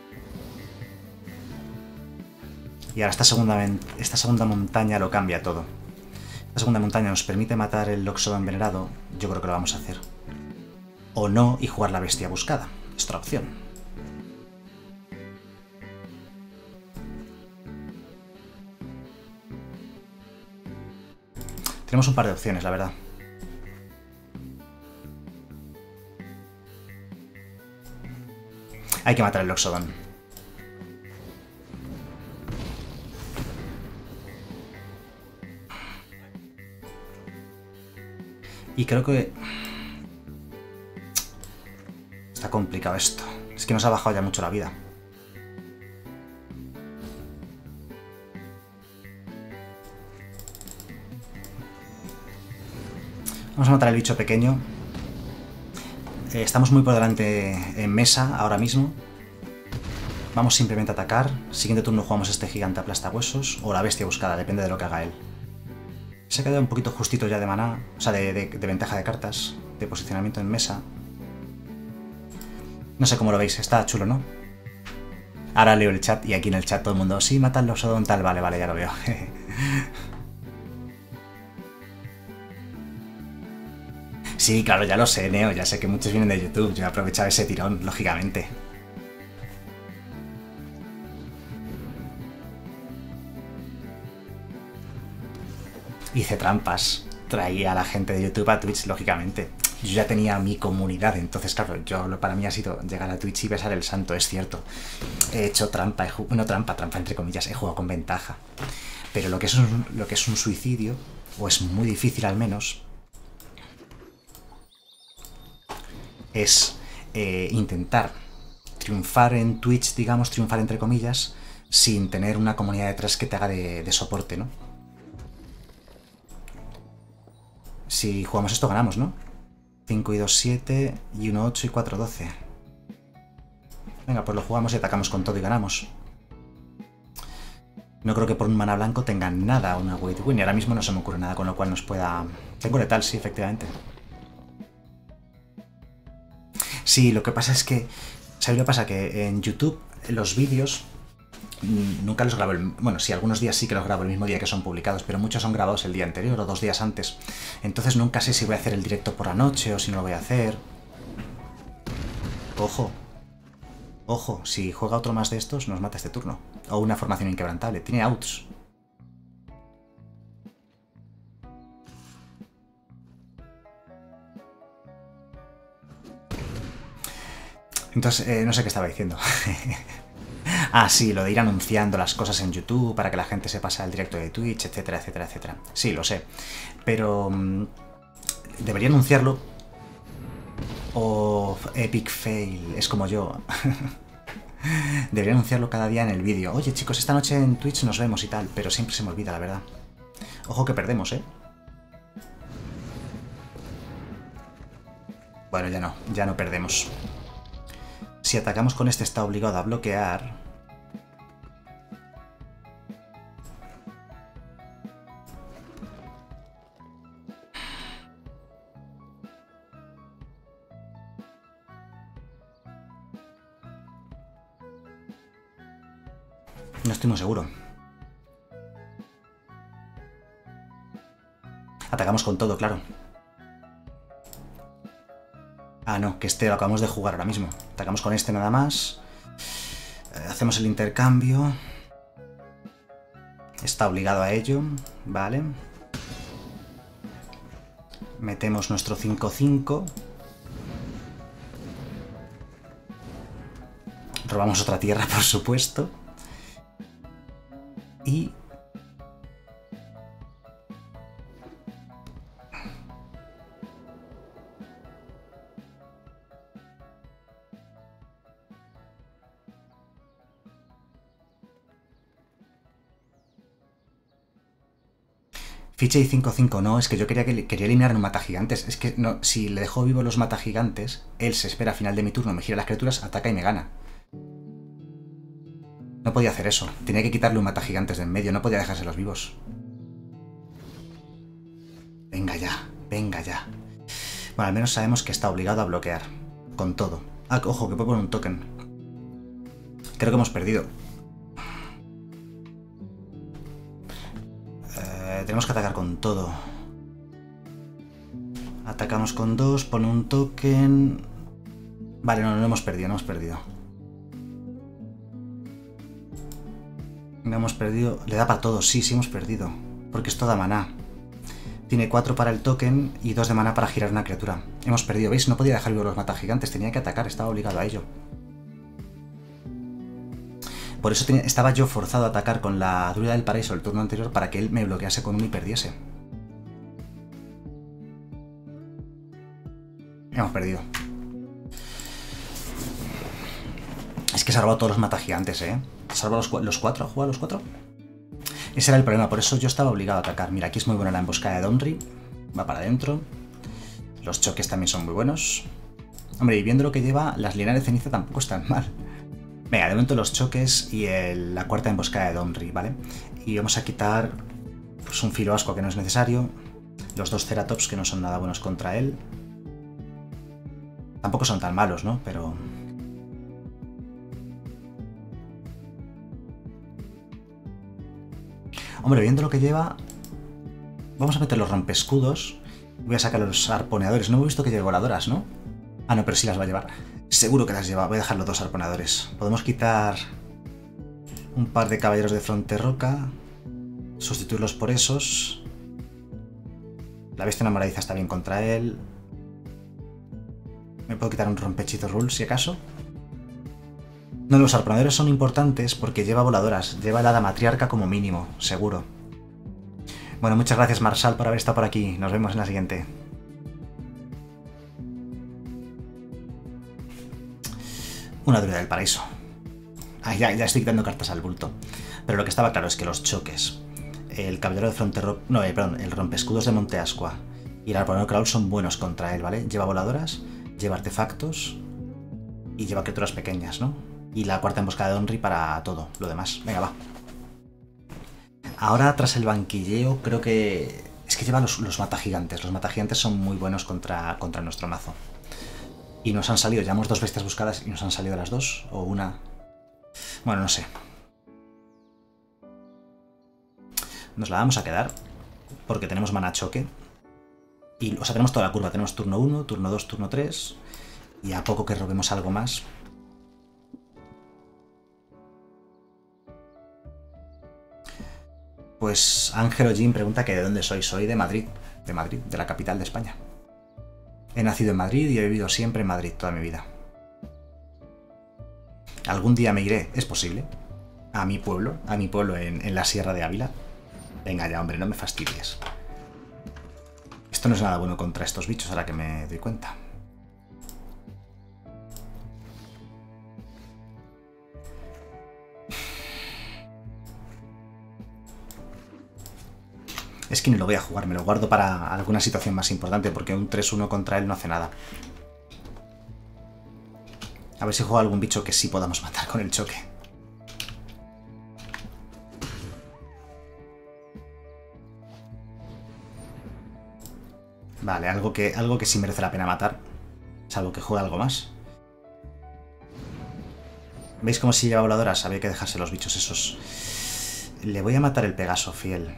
Speaker 1: Y ahora esta segunda montaña lo cambia todo. Esta segunda montaña nos permite matar el Loxodon venerado, yo creo que lo vamos a hacer. O no, y jugar la bestia buscada, es otra opción. Tenemos un par de opciones, la verdad. Hay que matar el Loxodon. Y creo que... está complicado esto. Es que nos ha bajado ya mucho la vida. Vamos a matar al bicho pequeño. Estamos muy por delante en mesa ahora mismo. Vamos simplemente a atacar. Siguiente turno jugamos este gigante aplastahuesos o la bestia buscada, depende de lo que haga él. Se ha quedado un poquito justito ya de maná, o sea, de ventaja de cartas, de posicionamiento en mesa. No sé cómo lo veis, está chulo, ¿no? Ahora leo el chat y aquí en el chat todo el mundo, sí, matan los Odon tal, vale, vale, ya lo veo. Sí, claro, ya lo sé, Neo, ya sé que muchos vienen de YouTube, yo he aprovechado ese tirón, lógicamente. Hice trampas, traía a la gente de YouTube a Twitch, lógicamente. Yo ya tenía mi comunidad, entonces claro, para mí ha sido llegar a Twitch y besar el santo, es cierto. He hecho trampa, no trampa entre comillas, he jugado con ventaja. Pero lo que es un suicidio, o es muy difícil al menos, es intentar triunfar en Twitch, digamos, triunfar entre comillas, sin tener una comunidad detrás que te haga de soporte, ¿no? Si jugamos esto ganamos, ¿no? 5 y 2, 7, y 1, 8 y 4, 12. Venga, pues lo jugamos y atacamos con todo y ganamos. No creo que por un mana blanco tenga nada una Wait Win, y ahora mismo no se me ocurre nada con lo cual nos pueda... Tengo letal, sí, efectivamente. Sí, lo que pasa es que... ¿Sabes lo que pasa? Que en YouTube los vídeos nunca los grabo... Bueno, sí, algunos días sí que los grabo el mismo día que son publicados, pero muchos son grabados el día anterior o 2 días antes. Entonces nunca sé si voy a hacer el directo por la noche o si no lo voy a hacer. Ojo. Ojo, si juega otro más de estos, nos mata este turno. O una formación inquebrantable. Tiene outs. Entonces, no sé qué estaba diciendo. Ah, sí, lo de ir anunciando las cosas en YouTube para que la gente se pase al directo de Twitch, etcétera, etcétera, etcétera. Sí, lo sé. Pero... debería anunciarlo. O Epic Fail, es como yo. Debería anunciarlo cada día en el vídeo. Oye, chicos, esta noche en Twitch nos vemos y tal. Pero siempre se me olvida, la verdad. Ojo que perdemos, ¿eh? Bueno, ya no perdemos. Si atacamos con este está obligado a bloquear. No estoy muy seguro. Atacamos con todo, claro. Ah, no, que este lo acabamos de jugar ahora mismo. Atacamos con este nada más. Hacemos el intercambio. Está obligado a ello. Vale. Metemos nuestro 5-5. Robamos otra tierra, por supuesto. Y... Ficha y 5-5, no, es que yo quería eliminar un matagigantes. Es que no, si le dejo vivo los matagigantes, él se espera a final de mi turno, me gira las criaturas, ataca y me gana. No podía hacer eso, tenía que quitarle un matagigantes de en medio, no podía dejárselos vivos. Venga ya, venga ya. Bueno, al menos sabemos que está obligado a bloquear, con todo. Ah, ojo, que puedo poner un token. Creo que hemos perdido. Tenemos que atacar con todo. Atacamos con 2, pone un token... Vale, no hemos perdido, no hemos perdido. No hemos perdido... Le da para todos, sí hemos perdido. Porque esto da maná. Tiene 4 para el token y 2 de maná para girar una criatura. Hemos perdido, ¿veis? No podía dejar vivo los matagigantes, tenía que atacar, estaba obligado a ello. Por eso estaba yo forzado a atacar con la Druida del Paraíso el turno anterior para que él me bloquease con uno y perdiese. Hemos perdido. Es que se ha robado todos los matagigantes, ¿eh? ¿Se ha robado los cuatro? ¿Ha jugado los cuatro? Ese era el problema, por eso yo estaba obligado a atacar. Mira, aquí es muy buena la emboscada de Domri. Va para adentro. Los choques también son muy buenos. Hombre, y viendo lo que lleva, las lianas de ceniza tampoco están mal. Venga, de momento los choques y la cuarta emboscada de Domri, ¿vale? Y vamos a quitar pues, un filo asco que no es necesario. Los dos Ceratops que no son nada buenos contra él. Tampoco son tan malos, ¿no? Pero... Hombre, viendo lo que lleva... Vamos a meter los rompescudos. Voy a sacar los arponeadores. No he visto que lleve voladoras, ¿no? Ah, no, pero sí las va a llevar. Seguro que las lleva. Voy a dejar los dos arponeadores. Podemos quitar un par de caballeros de fronte roca. Sustituirlos por esos. La bestia enamoradiza está bien contra él. ¿Me puedo quitar un rompehechizo rule si acaso? No, los arponeadores son importantes porque lleva voladoras. Lleva la hada matriarca como mínimo, seguro. Bueno, muchas gracias Marsal por haber estado por aquí. Nos vemos en la siguiente. Una druida del paraíso. Ah, ya estoy quitando cartas al bulto. Pero lo que estaba claro es que los choques, el caballero de fronte roca... No, perdón, el rompescudos de Monte Ascua y el arponero crawl son buenos contra él, ¿vale? Lleva voladoras, lleva artefactos y lleva criaturas pequeñas, ¿no? Y la cuarta emboscada de Onri para todo lo demás. Venga, va. Ahora, tras el banquilleo, creo que... Es que lleva los matagigantes. Los matagigantes son muy buenos contra nuestro mazo. Y nos han salido, llevamos dos bestias buscadas y nos han salido las dos, o una... Bueno, no sé. Nos la vamos a quedar, porque tenemos mana choque. Y, o sea, tenemos toda la curva, tenemos turno 1, turno 2, turno 3, y a poco que robemos algo más... Pues Ángelo Jim pregunta que de dónde soy. Soy de Madrid, de la capital de España. He nacido en Madrid y he vivido siempre en Madrid toda mi vida. Algún día me iré, es posible, a mi pueblo en la Sierra de Ávila. Venga ya, hombre, no me fastidies. Esto no es nada bueno contra estos bichos, ahora que me doy cuenta. Es que ni lo voy a jugar, me lo guardo para alguna situación más importante, porque un 3-1 contra él no hace nada. A ver si juego algún bicho que sí podamos matar con el choque. Vale, algo que sí merece la pena matar. Salvo que juegue algo más. ¿Veis cómo si lleva voladoras? Había que dejarse los bichos esos. Le voy a matar el Pegaso fiel.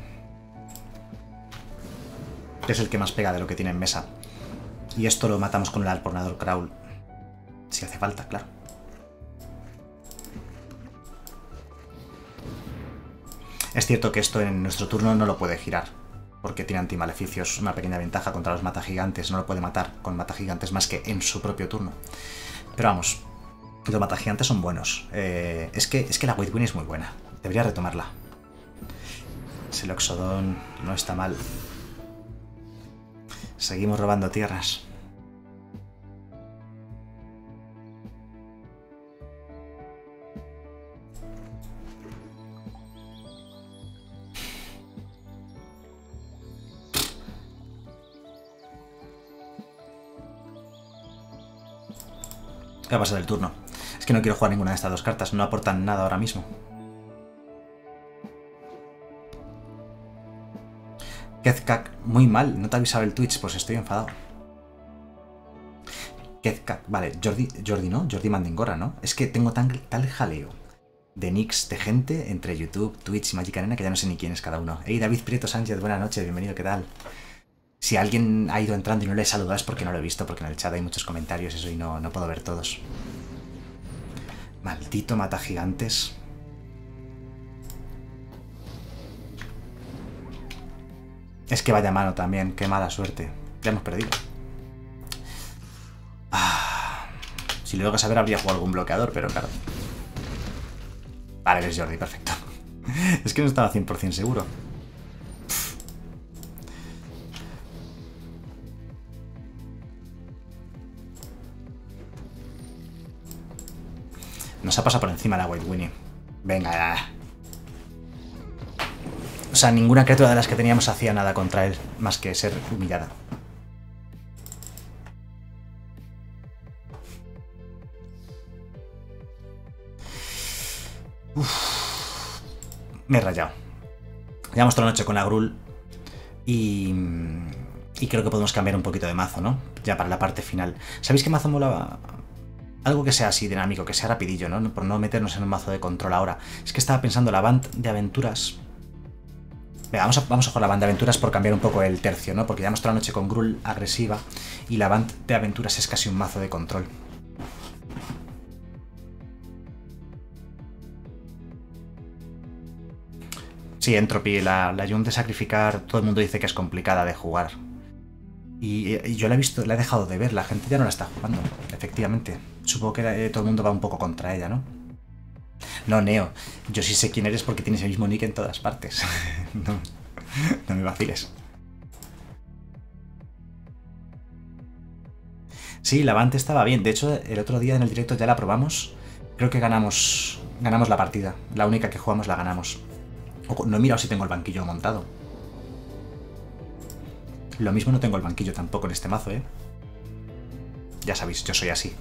Speaker 1: Que es el que más pega de lo que tiene en mesa. Y esto lo matamos con el arponador crawl. Si hace falta, claro. Es cierto que esto en nuestro turno no lo puede girar, porque tiene antimaleficios, una pequeña ventaja contra los matagigantes. No lo puede matar con matagigantes más que en su propio turno. Pero vamos, los matagigantes son buenos. Es que la White Wing es muy buena. Debería retomarla. El Oxodon no está mal. Seguimos robando tierras. ¿Qué va a pasar el turno? Es que no quiero jugar ninguna de estas dos cartas, no aportan nada ahora mismo. Kezkak, muy mal, no te ha avisado el Twitch, pues estoy enfadado. Kezkak, vale, Jordi no, Jordi Mandingorra, ¿no? Es que tengo tal jaleo de nicks de gente entre YouTube, Twitch y Magic Arena que ya no sé ni quién es cada uno. Hey, David Prieto Sánchez, buenas noches, bienvenido, ¿qué tal? Si alguien ha ido entrando y no le he saludado es porque no lo he visto, porque en el chat hay muchos comentarios eso y no puedo ver todos. Maldito mata gigantes. Es que vaya mano también, qué mala suerte. Ya hemos perdido. Si lo tengo que saber habría jugado algún bloqueador, pero claro. Vale, eres Jordi, perfecto. Es que no estaba 100% seguro. Nos ha pasado por encima la White Winnie. Venga, ya. O sea, ninguna criatura de las que teníamos hacía nada contra él, más que ser humillada. Uf. Me he rayado. Llevamos toda la noche con la Gruul y creo que podemos cambiar un poquito de mazo, ¿no? Ya para la parte final. ¿Sabéis qué mazo molaba? Algo que sea así dinámico, que sea rapidillo, ¿no? Por no meternos en un mazo de control ahora. Es que estaba pensando la Band de Aventuras. Venga, vamos a jugar la Band de Aventuras por cambiar un poco el tercio, ¿no? Porque llevamos toda la noche con Gruul agresiva y la Band de Aventuras es casi un mazo de control. Sí, Entropy, la Jund de sacrificar, todo el mundo dice que es complicada de jugar. Y yo la he visto, la he dejado de ver, la gente ya no la está jugando, efectivamente. Supongo que todo el mundo va un poco contra ella, ¿no? No, Neo, yo sí sé quién eres porque tienes el mismo nick en todas partes. No me vaciles. Sí, la Bant estaba bien, de hecho el otro día en el directo ya la probamos. Creo que ganamos la partida, la única que jugamos la ganamos. No he mirado si tengo el banquillo montado. Lo mismo no tengo el banquillo tampoco en este mazo, ¿eh? Ya sabéis, yo soy así.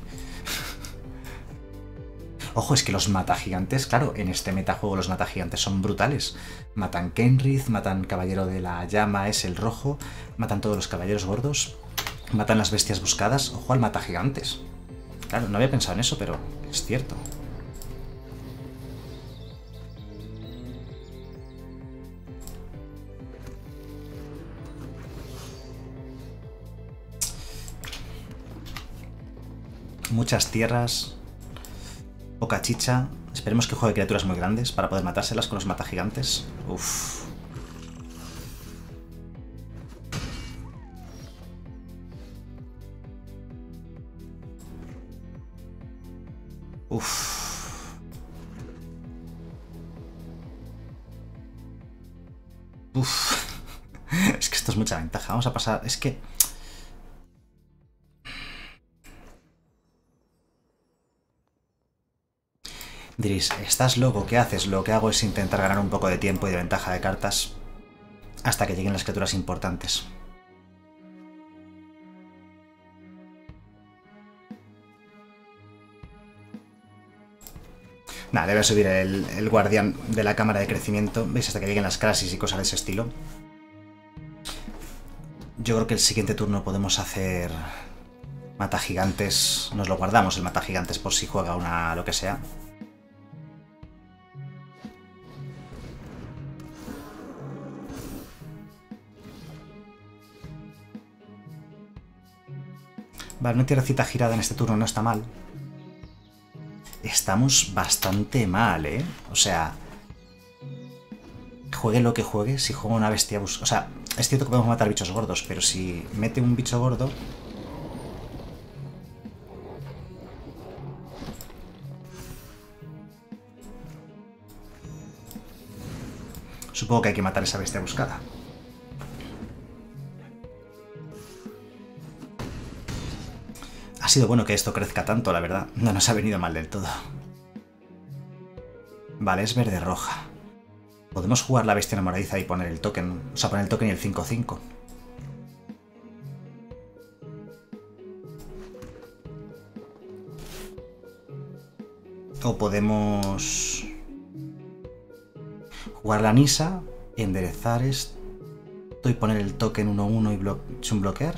Speaker 1: Ojo, es que los matagigantes, claro, en este metajuego los matagigantes son brutales. Matan Kenrith, matan Caballero de la Llama, es el rojo, matan todos los caballeros gordos, matan las bestias buscadas. Ojo al matagigantes. Claro, no había pensado en eso, pero es cierto. Muchas tierras, poca chicha. Esperemos que juegue criaturas muy grandes para poder matárselas con los matagigantes. Uff. Uff. Uff. Es que esto es mucha ventaja. Vamos a pasar... Es que... Diréis, ¿estás loco? ¿Qué haces? Lo que hago es intentar ganar un poco de tiempo y de ventaja de cartas hasta que lleguen las criaturas importantes. Nada, debe subir el guardián de la cámara de crecimiento. ¿Veis? Hasta que lleguen las crisis y cosas de ese estilo. Yo creo que el siguiente turno podemos hacer matagigantes. Nos lo guardamos el matagigantes por si juega una lo que sea. Vale, una tierracita girada en este turno no está mal. Estamos bastante mal, ¿eh? O sea, juegue lo que juegue, si juega una bestia... O sea, es cierto que podemos matar bichos gordos, pero si mete un bicho gordo... Supongo que hay que matar esa bestia buscada. Ha sido bueno que esto crezca tanto, la verdad. No nos ha venido mal del todo. Vale, es verde-roja. Podemos jugar la bestia enamoradiza y poner el token. O sea, poner el token y el 5-5. O podemos jugar la Nisa, enderezar esto y poner el token 1-1 y sin bloquear.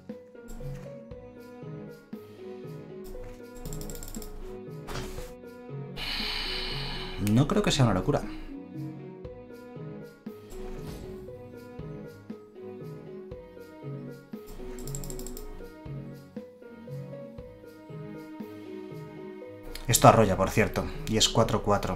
Speaker 1: No creo que sea una locura. Esto arrolla, por cierto, y es 4-4.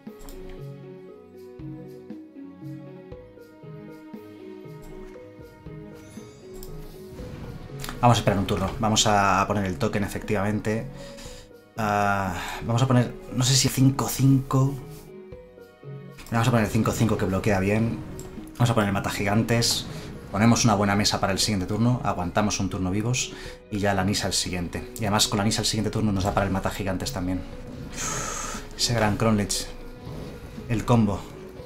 Speaker 1: Vamos a esperar un turno. Vamos a poner el token, efectivamente. Vamos a poner, no sé si 5-5. Vamos a poner el 5-5 que bloquea bien. Vamos a poner el matagigantes. Ponemos una buena mesa para el siguiente turno. Aguantamos un turno vivos. Y ya la Nisa el siguiente. Y además con la Nisa el siguiente turno nos da para el matagigantes también. Uf. Ese gran Cronlich. El combo.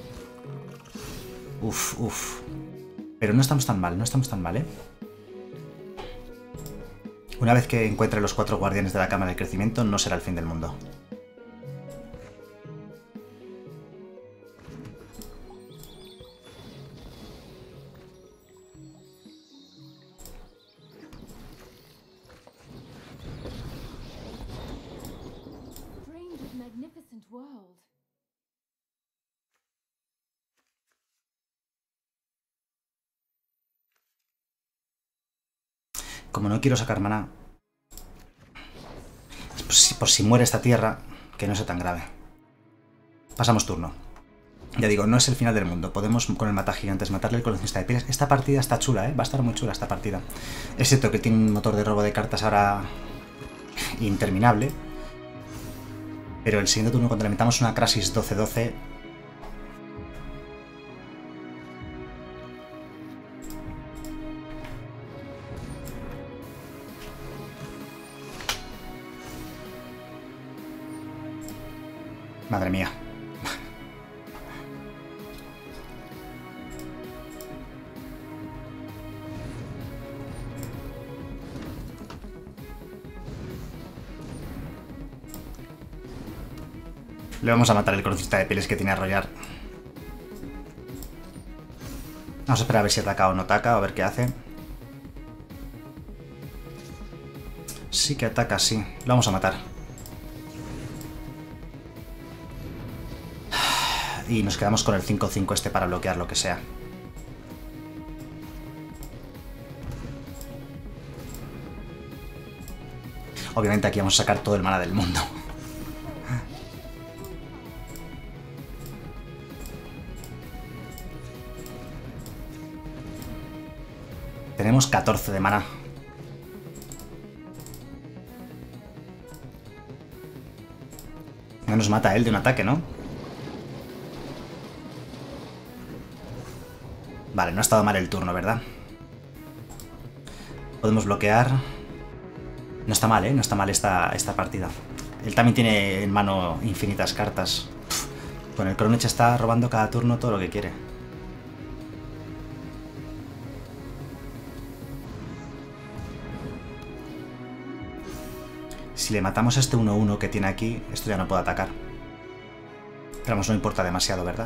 Speaker 1: Uf, uf. Pero no estamos tan mal, no estamos tan mal, ¿eh? Una vez que encuentre los 4 guardianes de la cámara de crecimiento, no será el fin del mundo. Como no quiero sacar maná, por si muere esta tierra, que no sea tan grave. Pasamos turno. Ya digo, no es el final del mundo. Podemos con el mata gigantes matarle el coleccionista de pieles. Esta partida está chula, ¿eh? Va a estar muy chula esta partida. Excepto que tiene un motor de robo de cartas ahora interminable. Pero el siguiente turno, cuando le metamos una Crasis 12-12... Madre mía. Le vamos a matar el coleccionista de pieles que tiene a arrollar. Vamos a esperar a ver si ataca o no ataca, a ver qué hace. Sí que ataca, sí. Lo vamos a matar. Y nos quedamos con el 5-5 este para bloquear lo que sea. Obviamente aquí vamos a sacar todo el mana del mundo. Tenemos 14 de mana. No nos mata él de un ataque, ¿no? Vale, no ha estado mal el turno, ¿verdad? Podemos bloquear. No está mal, ¿eh? No está mal esta partida. Él también tiene en mano infinitas cartas. Con el Cronich está robando cada turno todo lo que quiere. Si le matamos a este 1-1 que tiene aquí, esto ya no puede atacar. Pero vamos, no importa demasiado, ¿verdad?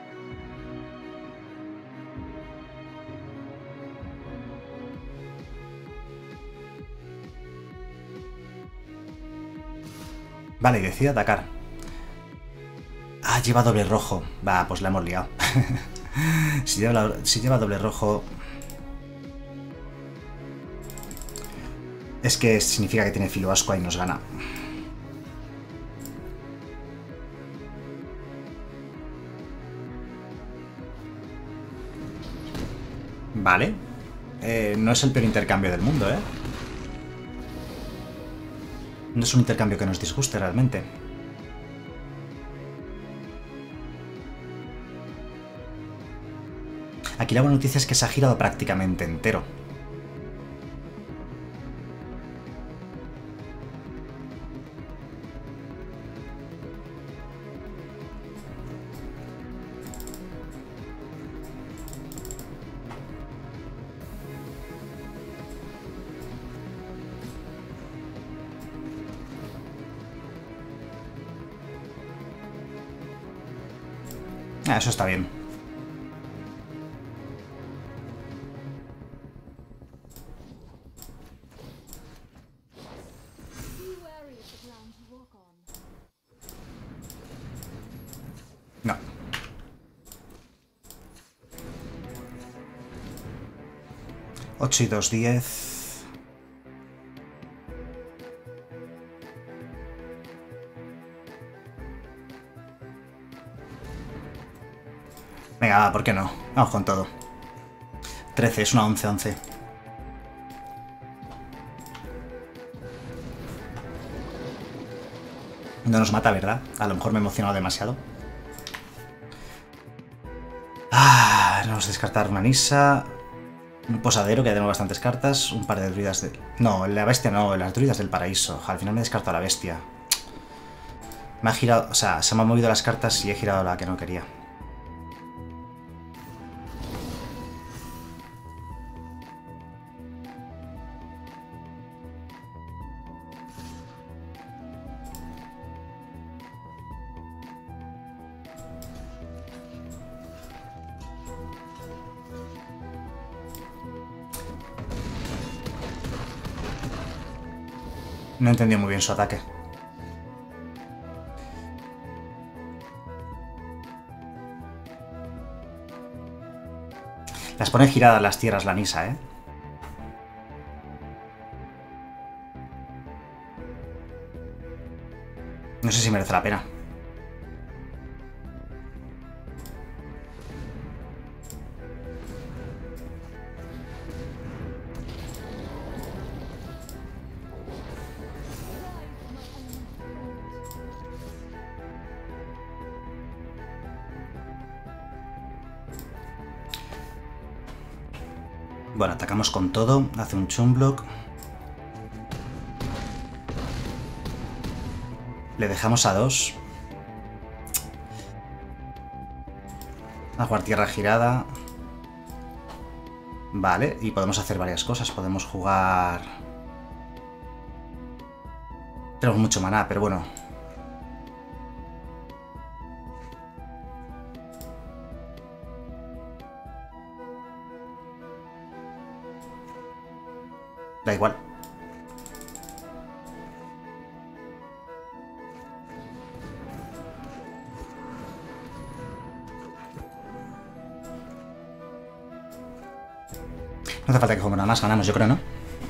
Speaker 1: Vale, decide atacar. Ah, lleva doble rojo. Va, pues la hemos liado. si lleva doble rojo... Es que significa que tiene filo ascua y nos gana. Vale. No es el peor intercambio del mundo, ¿eh? No es un intercambio que nos disguste realmente. Aquí la buena noticia es que se ha girado prácticamente entero. Ah, eso está bien. No. Ocho y 2, 10... Venga, va, ¿por qué no? Vamos con todo. 13, es una 11-11. No nos mata, ¿verdad? A lo mejor me he emocionado demasiado. Ah, vamos a descartar una Nissa. Un posadero, que ya tenemos bastantes cartas. Un par de druidas de... No, la bestia no, las druidas del paraíso. Al final me he descartado a la bestia. Me ha girado, o sea, se me han movido las cartas y he girado la que no quería. No he entendido muy bien su ataque. Las pone giradas las tierras la Nisa, ¿eh? No sé si merece la pena. Bueno, atacamos con todo. Hace un Chunblock. Le dejamos a 2. A jugar tierra girada. Vale, y podemos hacer varias cosas. Podemos jugar... Tenemos mucho maná, pero bueno. Da igual. No hace falta que juguemos nada más, ganamos, yo creo, ¿no?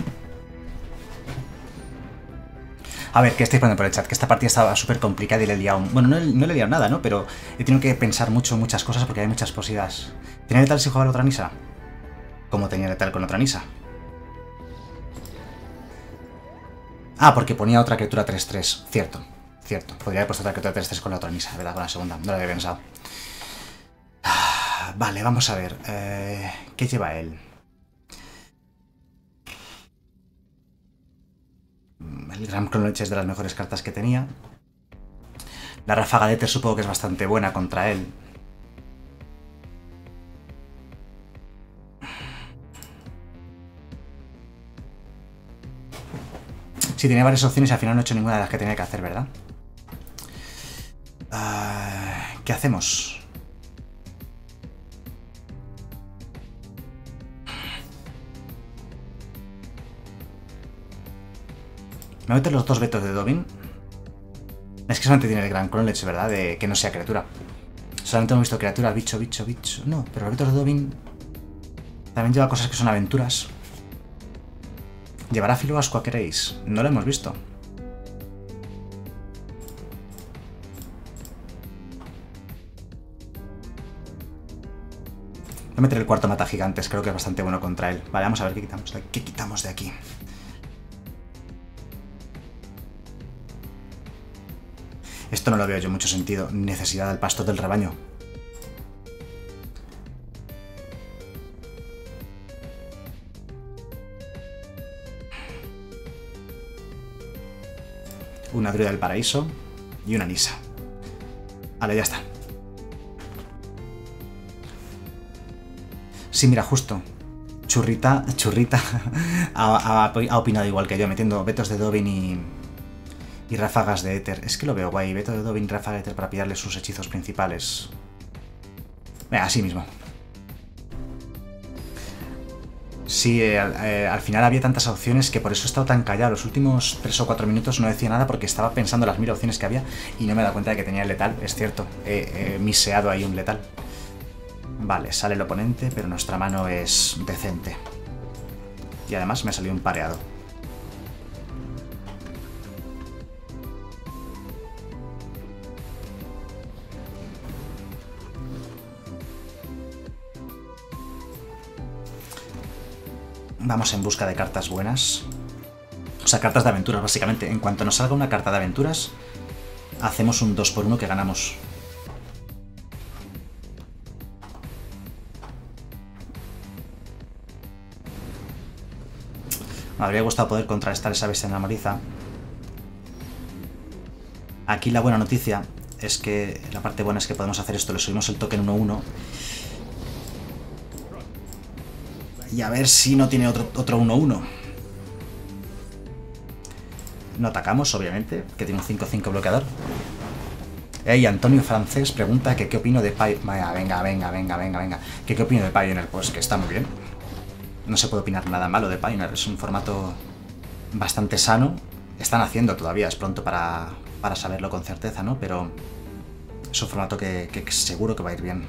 Speaker 1: A ver, ¿qué estáis poniendo por el chat? Que esta partida estaba súper complicada y le he liado... Bueno, no le he liado nada, ¿no? Pero he tenido que pensar muchas cosas porque hay muchas posibilidades. ¿Tenía letal si jugaba la otra Nisa? ¿Cómo tenía letal con otra Nisa? Ah, porque ponía otra criatura 3-3. Cierto, cierto. Podría haber puesto otra criatura 3-3 con la otra Nisa, ¿verdad? Con la segunda. No lo había pensado. Vale, vamos a ver. ¿Qué lleva él? El Gran Cronoche es de las mejores cartas que tenía. La Ráfaga de Éter supongo que es bastante buena contra él. Sí, tenía varias opciones y al final no he hecho ninguna de las que tenía que hacer, ¿verdad? ¿Qué hacemos? Me voy a meter los 2 vetos de Dobin. Es que solamente tiene el Gran Knowledge, ¿verdad? De que no sea criatura. Solamente hemos visto criatura, bicho. No, pero los vetos de Dobin también lleva cosas que son aventuras. ¿Llevará Filo Ascua, queréis? No lo hemos visto. Voy a meter el cuarto mata gigantes, creo que es bastante bueno contra él. Vale, vamos a ver qué quitamos de aquí. Esto no lo veo yo mucho sentido. Necesidad del pasto del rebaño. Una druida del paraíso y una Nisa. Vale, ya está. Sí, mira, justo. Churrita ha opinado igual que yo, metiendo vetos de Dobin y ráfagas de éter. Es que lo veo guay. Veto de Dobin, ráfaga de éter para pillarle sus hechizos principales. Venga, así mismo. Sí, al final había tantas opciones que por eso he estado tan callado. Los últimos 3 o 4 minutos no decía nada porque estaba pensando en las 1000 opciones que había y no me he dado cuenta de que tenía el letal. Es cierto, he miseado ahí un letal. Vale, sale el oponente, pero nuestra mano es decente. Y además me ha salido un pareado. Vamos en busca de cartas buenas. O sea, cartas de aventuras, básicamente. En cuanto nos salga una carta de aventuras, hacemos un 2x1 que ganamos. Me habría gustado poder contrarrestar esa bestia enamoriza. Aquí la buena noticia es que la parte buena es que podemos hacer esto. Le subimos el token 1-1. Y a ver si no tiene otro 1-1. No atacamos, obviamente, que tiene un 5-5 bloqueador. Hey, Antonio Francés pregunta que qué opino de Pioneer. Venga. ¿Qué opino de Pioneer? Pues que está muy bien. No se puede opinar nada malo de Pioneer. Es un formato bastante sano. Están haciendo todavía, es pronto para saberlo con certeza, ¿no? Pero es un formato que seguro que va a ir bien.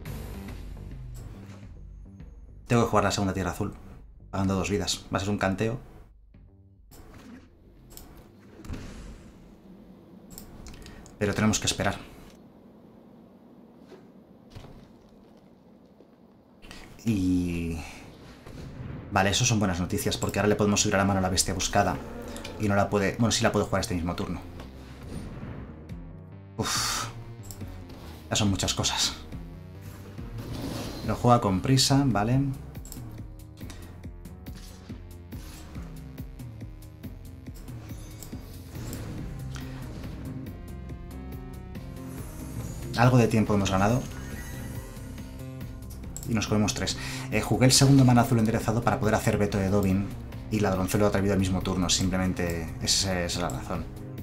Speaker 1: Tengo que jugar la segunda Tierra Azul, pagando 2 vidas. Va a ser un canteo. Pero tenemos que esperar. Y... Vale, eso son buenas noticias, porque ahora le podemos subir a la mano a la bestia buscada. Y no la puede... Bueno, sí la puede jugar este mismo turno. Uff. Ya son muchas cosas. Lo juega con prisa, ¿vale? Algo de tiempo hemos ganado. Y nos comemos 3. Jugué el segundo mana azul enderezado para poder hacer veto de Dobbin. Y Ladronzuelo ha atrevido el mismo turno. Simplemente esa es la razón.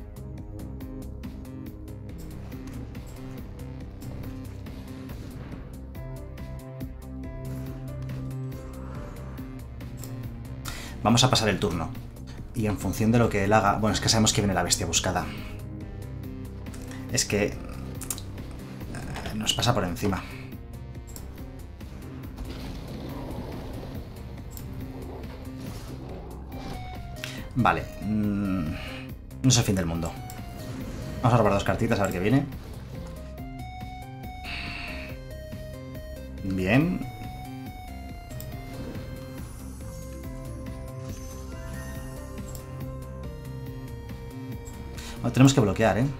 Speaker 1: Vamos a pasar el turno. Y en función de lo que él haga... Bueno, es que sabemos que viene la bestia buscada. Es que... nos pasa por encima. Vale. No es el fin del mundo. Vamos a robar 2 cartitas a ver qué viene. Bien. Bueno, tenemos que bloquear, ¿eh?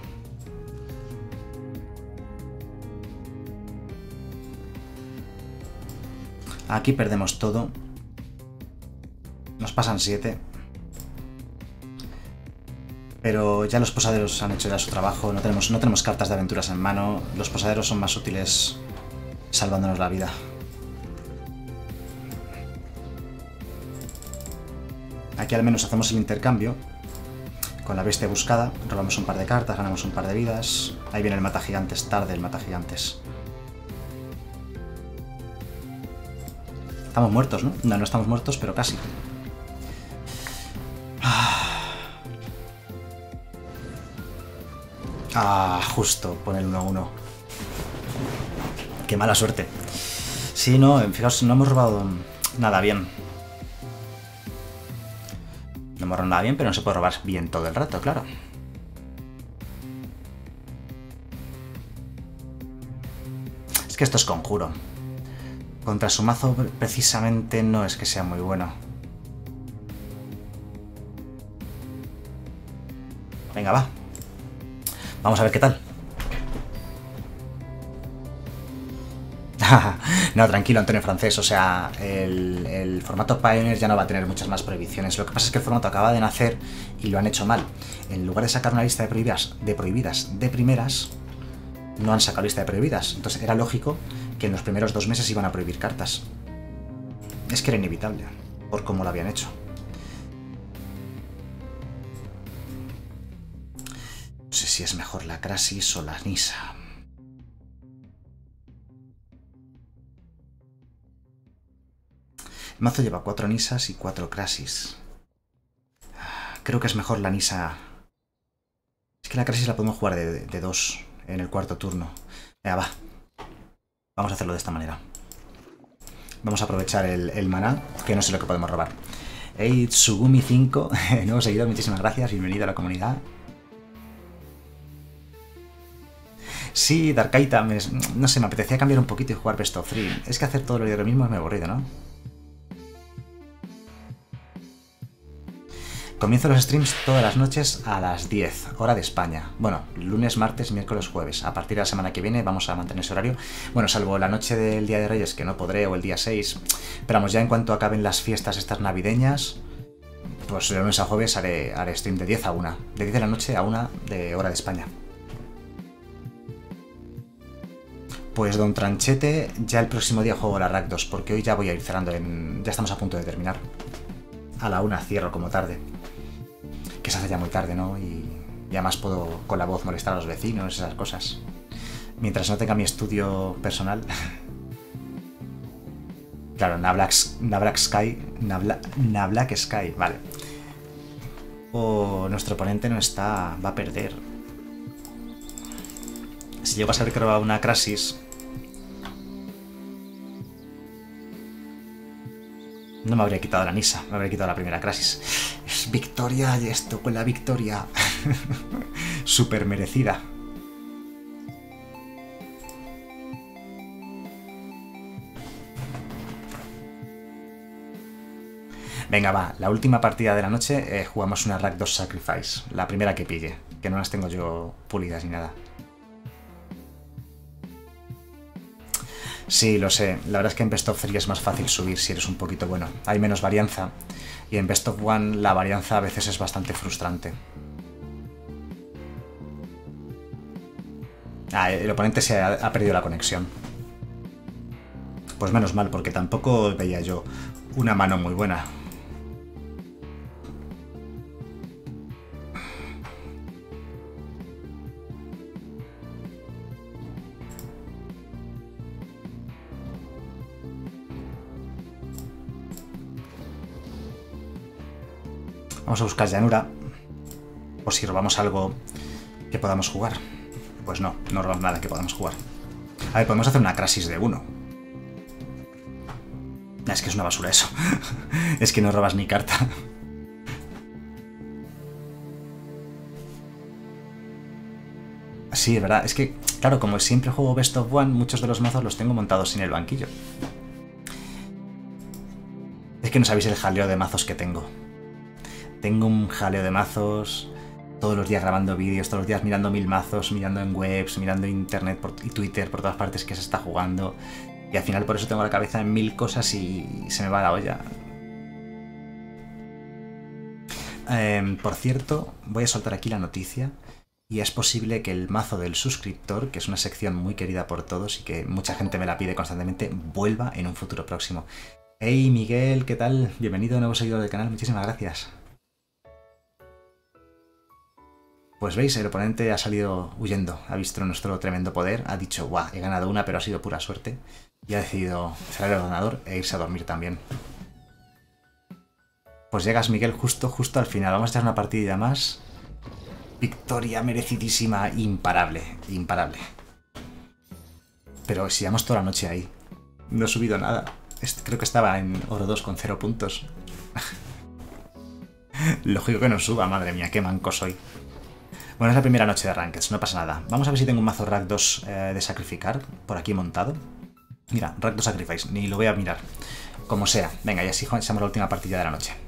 Speaker 1: Aquí perdemos todo. Nos pasan 7. Pero ya los posaderos han hecho ya su trabajo. No tenemos cartas de aventuras en mano. Los posaderos son más útiles salvándonos la vida. Aquí al menos hacemos el intercambio. Con la bestia buscada. Robamos un par de cartas, ganamos un par de vidas. Ahí viene el matagigantes, tarde el matagigantes. Estamos muertos, ¿no? No estamos muertos, pero casi. Ah, justo, pone el 1-1. Qué mala suerte. Sí, no, fijaos, no hemos robado nada bien. No hemos robado nada bien, pero no se puede robar bien todo el rato, claro. Es que esto es conjuro. Contra su mazo precisamente no es que sea muy bueno. Venga, va. Vamos a ver qué tal. No, tranquilo, Antonio Francés. O sea, el formato Pioneer ya no va a tener muchas más prohibiciones. Lo que pasa es que el formato acaba de nacer y lo han hecho mal. En lugar de sacar una lista de prohibidas de primeras, no han sacado lista de prohibidas. Entonces era lógico que en los primeros 2 meses iban a prohibir cartas. Es que era inevitable, por cómo lo habían hecho. No sé si es mejor la Krasis o la Nisa. El mazo lleva 4 Nisas y 4 Krasis. Creo que es mejor la Nisa. Es que la Krasis la podemos jugar de 2 en el cuarto turno. Venga, va. Vamos a hacerlo de esta manera. Vamos a aprovechar el maná, que no sé lo que podemos robar. Hey, Tsugumi5, nuevo seguidor, muchísimas gracias, bienvenido a la comunidad. Sí, Darkaita, no sé, me apetecía cambiar un poquito y jugar Best of 3. Es que hacer todo lo mismo es muy aburrido, ¿no? Comienzo los streams todas las noches a las 10, hora de España. Bueno, lunes, martes, miércoles, jueves. A partir de la semana que viene vamos a mantener ese horario. Bueno, salvo la noche del Día de Reyes, que no podré, o el día 6. Pero vamos, ya en cuanto acaben las fiestas estas navideñas, Pues de lunes a jueves haré stream de 10 a 1. De 10 de la noche a 1 de hora de España. Pues Don Tranchete, ya el próximo día juego la Rack 2, porque hoy ya voy a ir cerrando. Ya estamos a punto de terminar. A la 1 cierro como tarde. Que se hace ya muy tarde, ¿no? Y además puedo con la voz molestar a los vecinos, esas cosas. Mientras no tenga mi estudio personal. Claro, Nablack Sky, vale. O nuestro oponente no está, va a perder. Si llego a saber que roba una Crasis, no me habría quitado la Nisa, me habría quitado la primera Crasis. Es victoria y esto con la victoria. Súper merecida. Venga, va, la última partida de la noche jugamos una Rack 2 Sacrifice. La primera que pille, que no las tengo yo pulidas ni nada. Sí, lo sé. La verdad es que en Best of 3 es más fácil subir si eres un poquito bueno. Hay menos varianza. Y en Best of 1 la varianza a veces es bastante frustrante. Ah, el oponente se ha perdido la conexión. Pues menos mal, porque tampoco veía yo una mano muy buena. Vamos a buscar llanura. O si robamos algo que podamos jugar. Pues no robamos nada que podamos jugar. A ver, podemos hacer una Crasis de 1. Es que es una basura eso. Es que no robas ni carta. Sí, es verdad. Es que, claro, como siempre juego Best of 1, muchos de los mazos los tengo montados en el banquillo. Es que no sabéis el jaleo de mazos que tengo. Tengo un jaleo de mazos, todos los días grabando vídeos, todos los días mirando 1000 mazos, mirando en webs, mirando en internet y Twitter por todas partes que se está jugando. Y al final por eso tengo la cabeza en 1000 cosas y se me va la olla. Por cierto, voy a soltar aquí la noticia. Y es posible que el mazo del suscriptor, que es una sección muy querida por todos y que mucha gente me la pide constantemente, vuelva en un futuro próximo. Hey Miguel, ¿qué tal? Bienvenido, nuevo seguidor del canal, muchísimas gracias. Pues veis, el oponente ha salido huyendo, ha visto nuestro tremendo poder, ha dicho, guau, he ganado una, pero ha sido pura suerte, y ha decidido cerrar el ordenador e irse a dormir también. Pues llegas, Miguel, justo al final. Vamos a echar una partida más. Victoria merecidísima, imparable, imparable. Pero si llevamos toda la noche ahí. No he subido nada. Creo que estaba en oro 2 con 0 puntos. Lógico que no suba, madre mía, qué manco soy. Bueno, es la primera noche de Rankeds, no pasa nada. Vamos a ver si tengo un mazo Rack 2 de sacrificar por aquí montado. Mira, Rack 2 Sacrifice, ni lo voy a mirar. Como sea. Venga, y así echamos la última partida de la noche.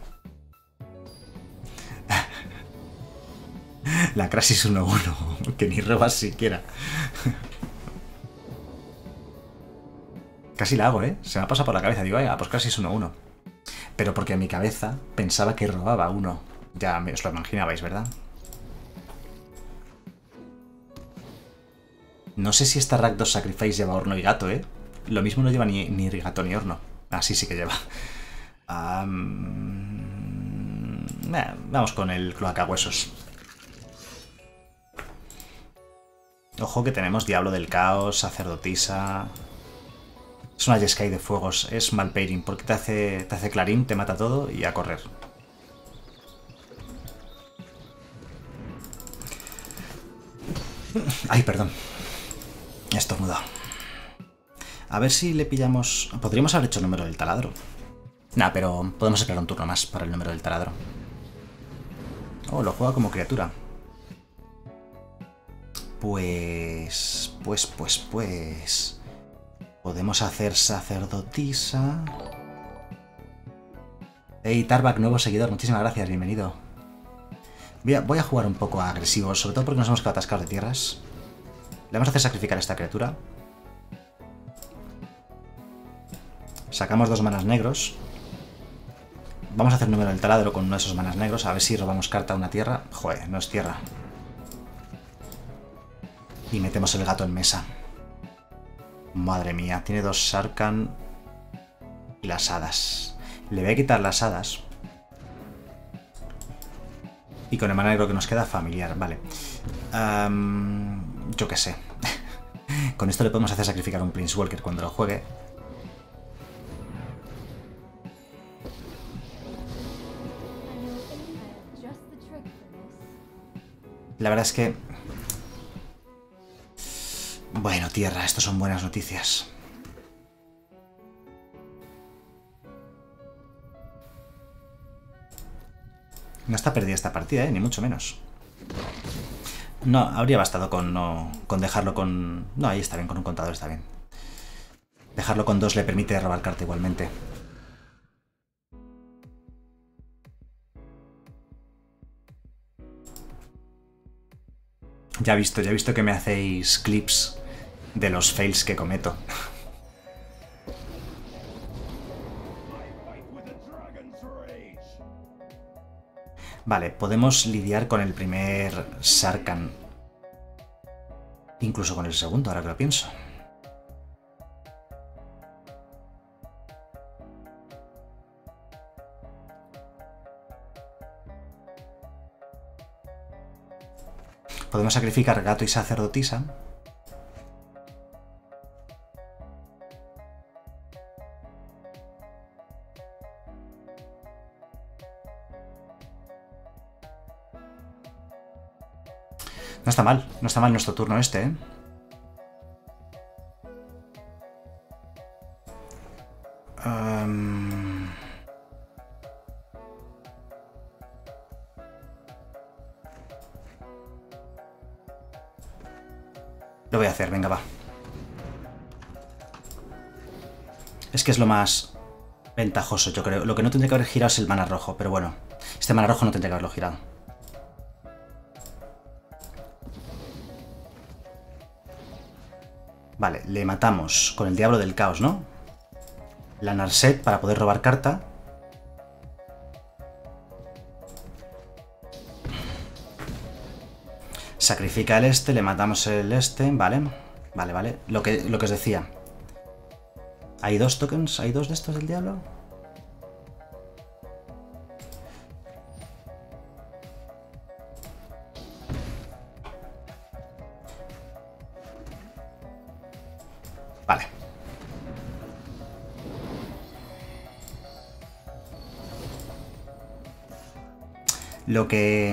Speaker 1: La Crasis 1-1, que ni robas siquiera. Casi la hago, ¿eh? Se me ha pasado por la cabeza. Digo, pues Crasis 1-1. Pero porque en mi cabeza pensaba que robaba uno. Ya os lo imaginabais, ¿verdad? No sé si esta Rack 2 Sacrifice lleva horno y gato, ¿eh? Lo mismo no lleva ni gato ni horno. Ah, sí que lleva. Vamos con el cloacahuesos. Ojo que tenemos Diablo del Caos, Sacerdotisa... Es una Jeskai de fuegos, es mal pairing, porque te hace clarín, te mata todo y a correr. Ay, perdón. Estornudado. A ver si le pillamos... Podríamos haber hecho el número del taladro. Nah, pero podemos esperar un turno más para el número del taladro. Oh, lo juega como criatura. Pues... Podemos hacer sacerdotisa. Hey, Tarback, nuevo seguidor, muchísimas gracias, bienvenido. Voy a jugar un poco agresivo, sobre todo porque nos hemos quedado atascados de tierras. Le vamos a hacer sacrificar a esta criatura. Sacamos 2 manas negros. Vamos a hacer número del taladro con uno de esos manas negros. A ver si robamos carta a una tierra. Joder, no es tierra. Y metemos el gato en mesa. Madre mía, tiene 2 Sarkhan y las hadas. Le voy a quitar las hadas. Y con el mana negro que nos queda, familiar. Vale. Yo qué sé. Con esto le podemos hacer sacrificar un Planeswalker cuando lo juegue. La verdad es que... Bueno, tierra, esto son buenas noticias. No está perdida esta partida, ni mucho menos. No, habría bastado con dejarlo con... No, ahí está bien, con un contador está bien. Dejarlo con 2 le permite robar carta igualmente. Ya he visto que me hacéis clips de los fails que cometo. Vale, podemos lidiar con el primer Sarkhan. Incluso con el segundo, ahora que lo pienso. Podemos sacrificar gato y sacerdotisa. No está mal nuestro turno este, ¿eh? Lo voy a hacer, venga, va. Es que es lo más ventajoso, yo creo. Lo que no tendría que haber girado es el mana rojo, pero bueno. Este mana rojo no tendría que haberlo girado. Vale, le matamos con el Diablo del Caos, ¿no? La Narset para poder robar carta. Sacrifica el este, le matamos el este, vale. Vale. Lo que os decía. ¿Hay 2 tokens? ¿Hay 2 de estos del Diablo? Vale. Lo que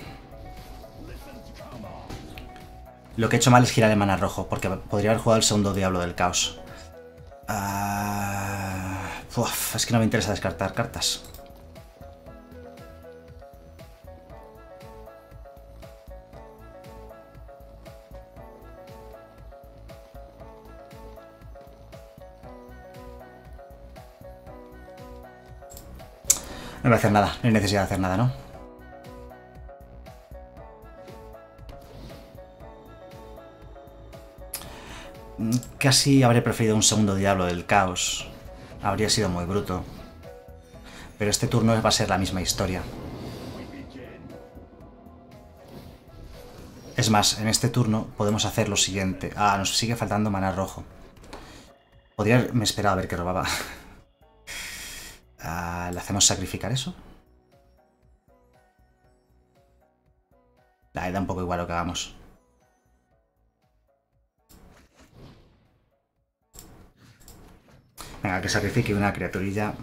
Speaker 1: he hecho mal es girar el mana rojo, porque podría haber jugado el segundo Diablo del Caos. Es que no me interesa descartar cartas. No voy a hacer nada, no hay necesidad de hacer nada, ¿no? Casi habría preferido un segundo Diablo del Caos. Habría sido muy bruto. Pero este turno va a ser la misma historia. Es más, en este turno podemos hacer lo siguiente. Nos sigue faltando mana rojo. Podría haberme esperado a ver qué robaba. ¿Le hacemos sacrificar eso? Da un poco igual lo que hagamos. Venga, que sacrifique una criaturilla.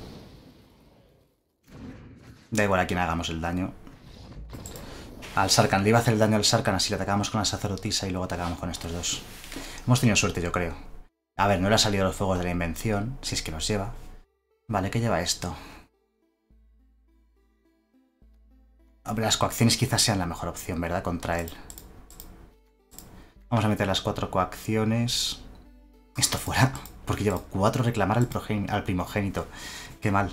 Speaker 1: Da igual a quién hagamos el daño. Al Sarkhan. Le iba a hacer el daño al Sarkhan, así le atacamos con la sacerdotisa y luego atacamos con estos dos. Hemos tenido suerte, yo creo. A ver, no le ha salido los fuegos de la invención, si es que los lleva. Vale, ¿qué lleva esto? Hombre, las coacciones quizás sean la mejor opción, ¿verdad? Contra él. Vamos a meter las 4 coacciones. Esto fuera, porque lleva 4 reclamar al primogénito. Qué mal.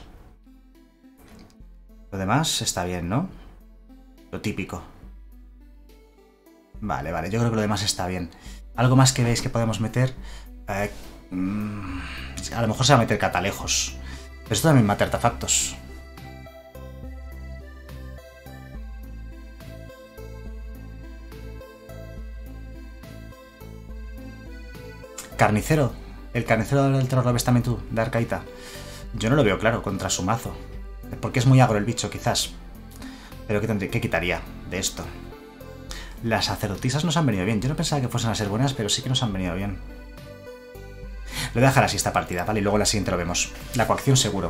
Speaker 1: Lo demás está bien, ¿no? Lo típico. Vale, yo creo que lo demás está bien. ¿Algo más que veis que podemos meter? A lo mejor se va a meter catalejos. Pero esto también mata artefactos. Carnicero. El carnicero del terror lo ves también tú, de Arcaita. Yo no lo veo claro contra su mazo. Porque es muy agro el bicho, quizás. Pero ¿qué quitaría de esto? Las sacerdotisas nos han venido bien. Yo no pensaba que fuesen a ser buenas, pero sí que nos han venido bien. Lo voy a dejar así esta partida, ¿vale? Y luego la siguiente lo vemos. La coacción seguro.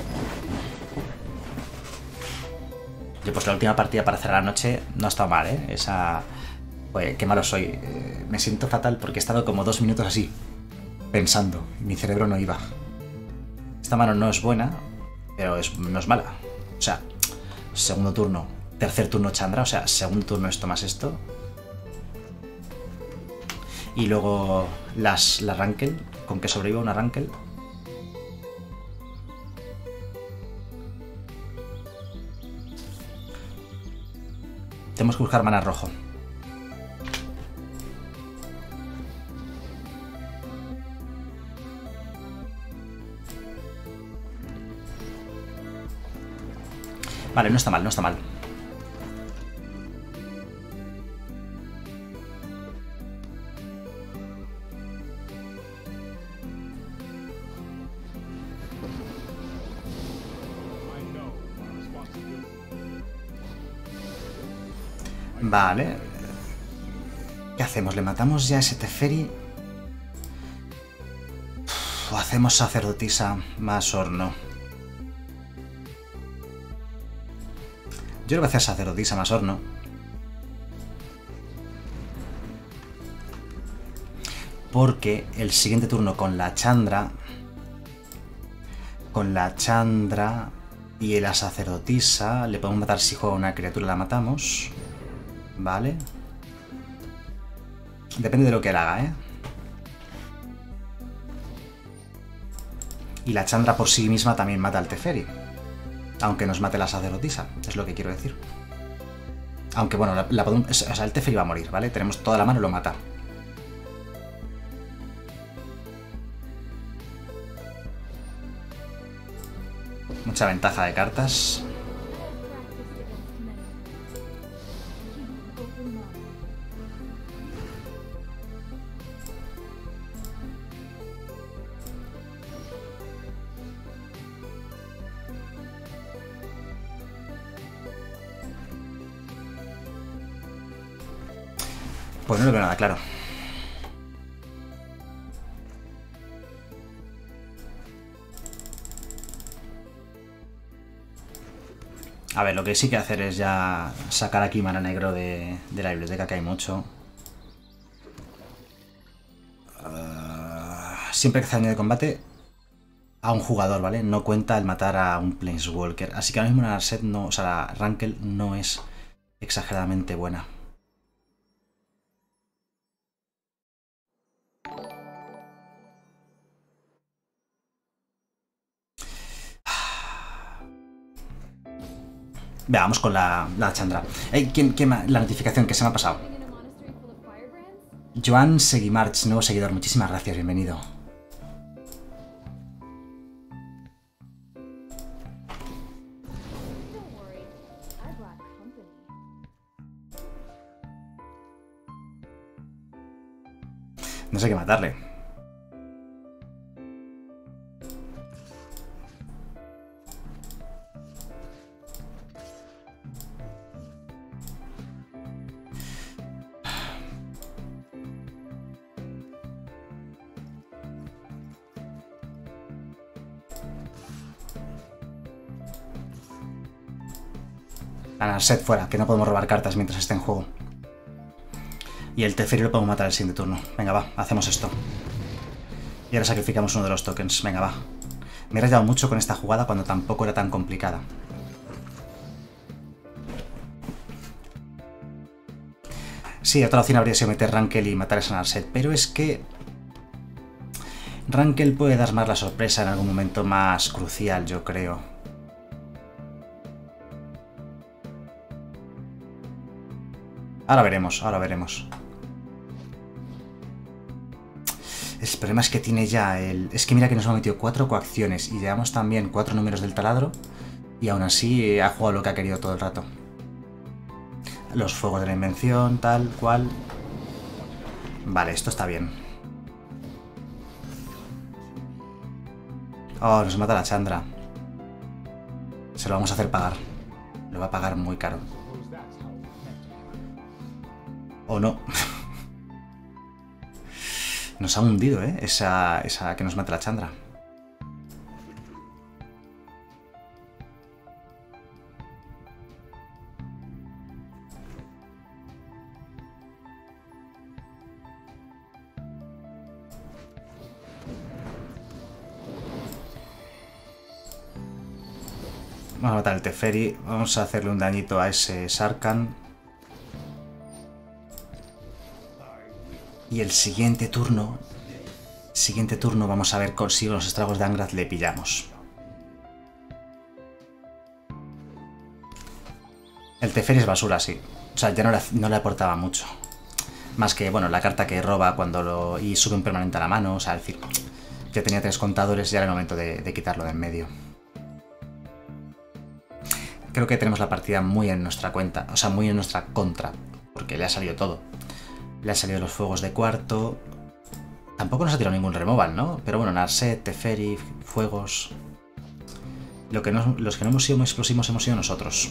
Speaker 1: Yo pues la última partida para cerrar la noche no ha estado mal, ¿eh? Esa... Oye, qué malo soy. Me siento fatal porque he estado como 2 minutos así, pensando. Mi cerebro no iba. Esta mano no es buena, pero no es mala. O sea, segundo turno, tercer turno Chandra, o sea, segundo turno esto más esto. Y luego la Rankel, con que sobreviva una Rankel. Tenemos que buscar mana rojo. Vale, no está mal, no está mal. Vale. ¿Qué hacemos? ¿Le matamos ya a ese Teferi? ¿O hacemos sacerdotisa más horno? Yo creo que hacer sacerdotisa más horno. Porque el siguiente turno con la Chandra... Con la Chandra y la sacerdotisa... Le podemos matar si juega una criatura, la matamos. Vale. Depende de lo que él haga, ¿eh? Y la Chandra por sí misma también mata al Teferi. Aunque nos mate la sacerdotisa, es lo que quiero decir. Aunque bueno, o sea, el Teferi va a morir, ¿vale? Tenemos toda la mano y lo mata. Mucha ventaja de cartas. Pues no lo veo nada claro. A ver, lo que sí que hacer es ya sacar aquí mana negro de la biblioteca, que hay mucho. Siempre que se añade combate a un jugador, ¿vale? No cuenta el matar a un Planeswalker. Así que ahora mismo la set no, o sea, la Rankel no es exageradamente buena. Veamos con la Chandra. La notificación que se me ha pasado. Joan Seguimarch, nuevo seguidor. Muchísimas gracias, bienvenido. No sé qué matarle. Set fuera, que no podemos robar cartas mientras esté en juego. Y el Teferi lo podemos matar el siguiente turno. Venga, va, hacemos esto. Y ahora sacrificamos uno de los tokens. Venga, va. Me he rayado mucho con esta jugada cuando tampoco era tan complicada. Sí, otra opción habría sido meter Rankel y matar a Sanarset, pero es que Rankel puede dar más la sorpresa en algún momento más crucial, yo creo. Ahora veremos, ahora veremos. El problema es que tiene ya el... Es que mira que nos hemos metido 4 coacciones y llevamos también 4 números del taladro y aún así ha jugado lo que ha querido todo el rato. Los fuegos de la invención, tal cual. Vale, esto está bien. Oh, nos mata la Chandra. Se lo vamos a hacer pagar. Lo va a pagar muy caro. ¿O no? Nos ha hundido, ¿eh? Esa que nos mata la Chandra. Vamos a matar el Teferi. Vamos a hacerle un dañito a ese Sarkhan. Y el siguiente turno vamos a ver si los estragos de Angrath le pillamos. El Teferi es basura, sí. O sea, ya no le aportaba mucho. Más que, bueno, la carta que roba y sube un permanente a la mano. O sea, es decir, ya tenía 3 contadores, ya era el momento de quitarlo de en medio. Creo que tenemos la partida muy en nuestra cuenta, o sea, muy en nuestra contra, porque le ha salido todo. Le han salido los fuegos de cuarto. Tampoco nos ha tirado ningún removal, ¿no? Pero bueno, Narset, Teferi, fuegos... Los que no hemos sido muy explosivos hemos sido nosotros.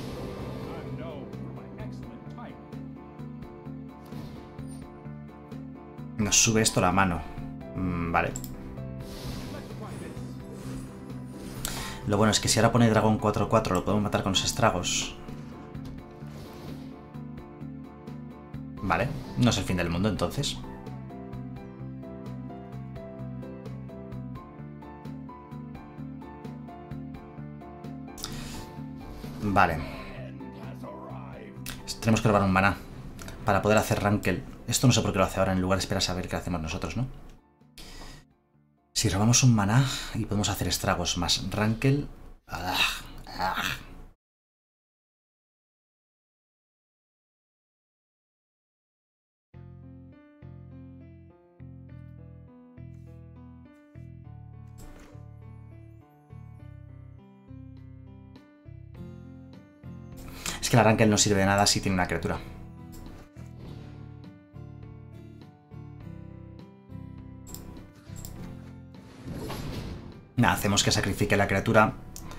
Speaker 1: Nos sube esto la mano. Vale. Lo bueno es que si ahora pone dragón 4-4 lo podemos matar con los estragos. Vale, no es el fin del mundo entonces. Vale. Tenemos que robar un maná para poder hacer Rankel. Esto no sé por qué lo hace ahora en lugar de esperar a saber qué hacemos nosotros, ¿no? Si robamos un maná y podemos hacer estragos más Rankel... Es que el Rankel no sirve de nada si tiene una criatura. Nada, hacemos que sacrifique la criatura.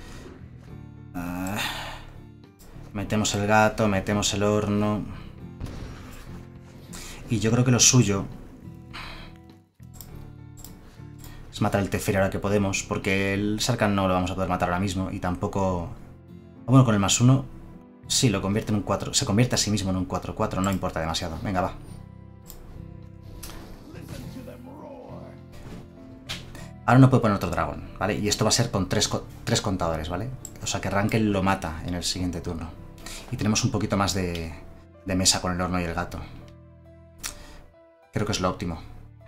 Speaker 1: Metemos el gato, metemos el horno. Y yo creo que lo suyo es matar el Teferi ahora que podemos, porque el Sarkhan no lo vamos a poder matar ahora mismo y tampoco... Bueno, con el +1 sí, lo convierte en un 4. Se convierte a sí mismo en un 4-4, no importa demasiado. Venga, va. Ahora no puede poner otro dragón, ¿vale? Y esto va a ser con 3 contadores, ¿vale? O sea que Rankel lo mata en el siguiente turno. Y tenemos un poquito más de mesa con el horno y el gato. Creo que es lo óptimo.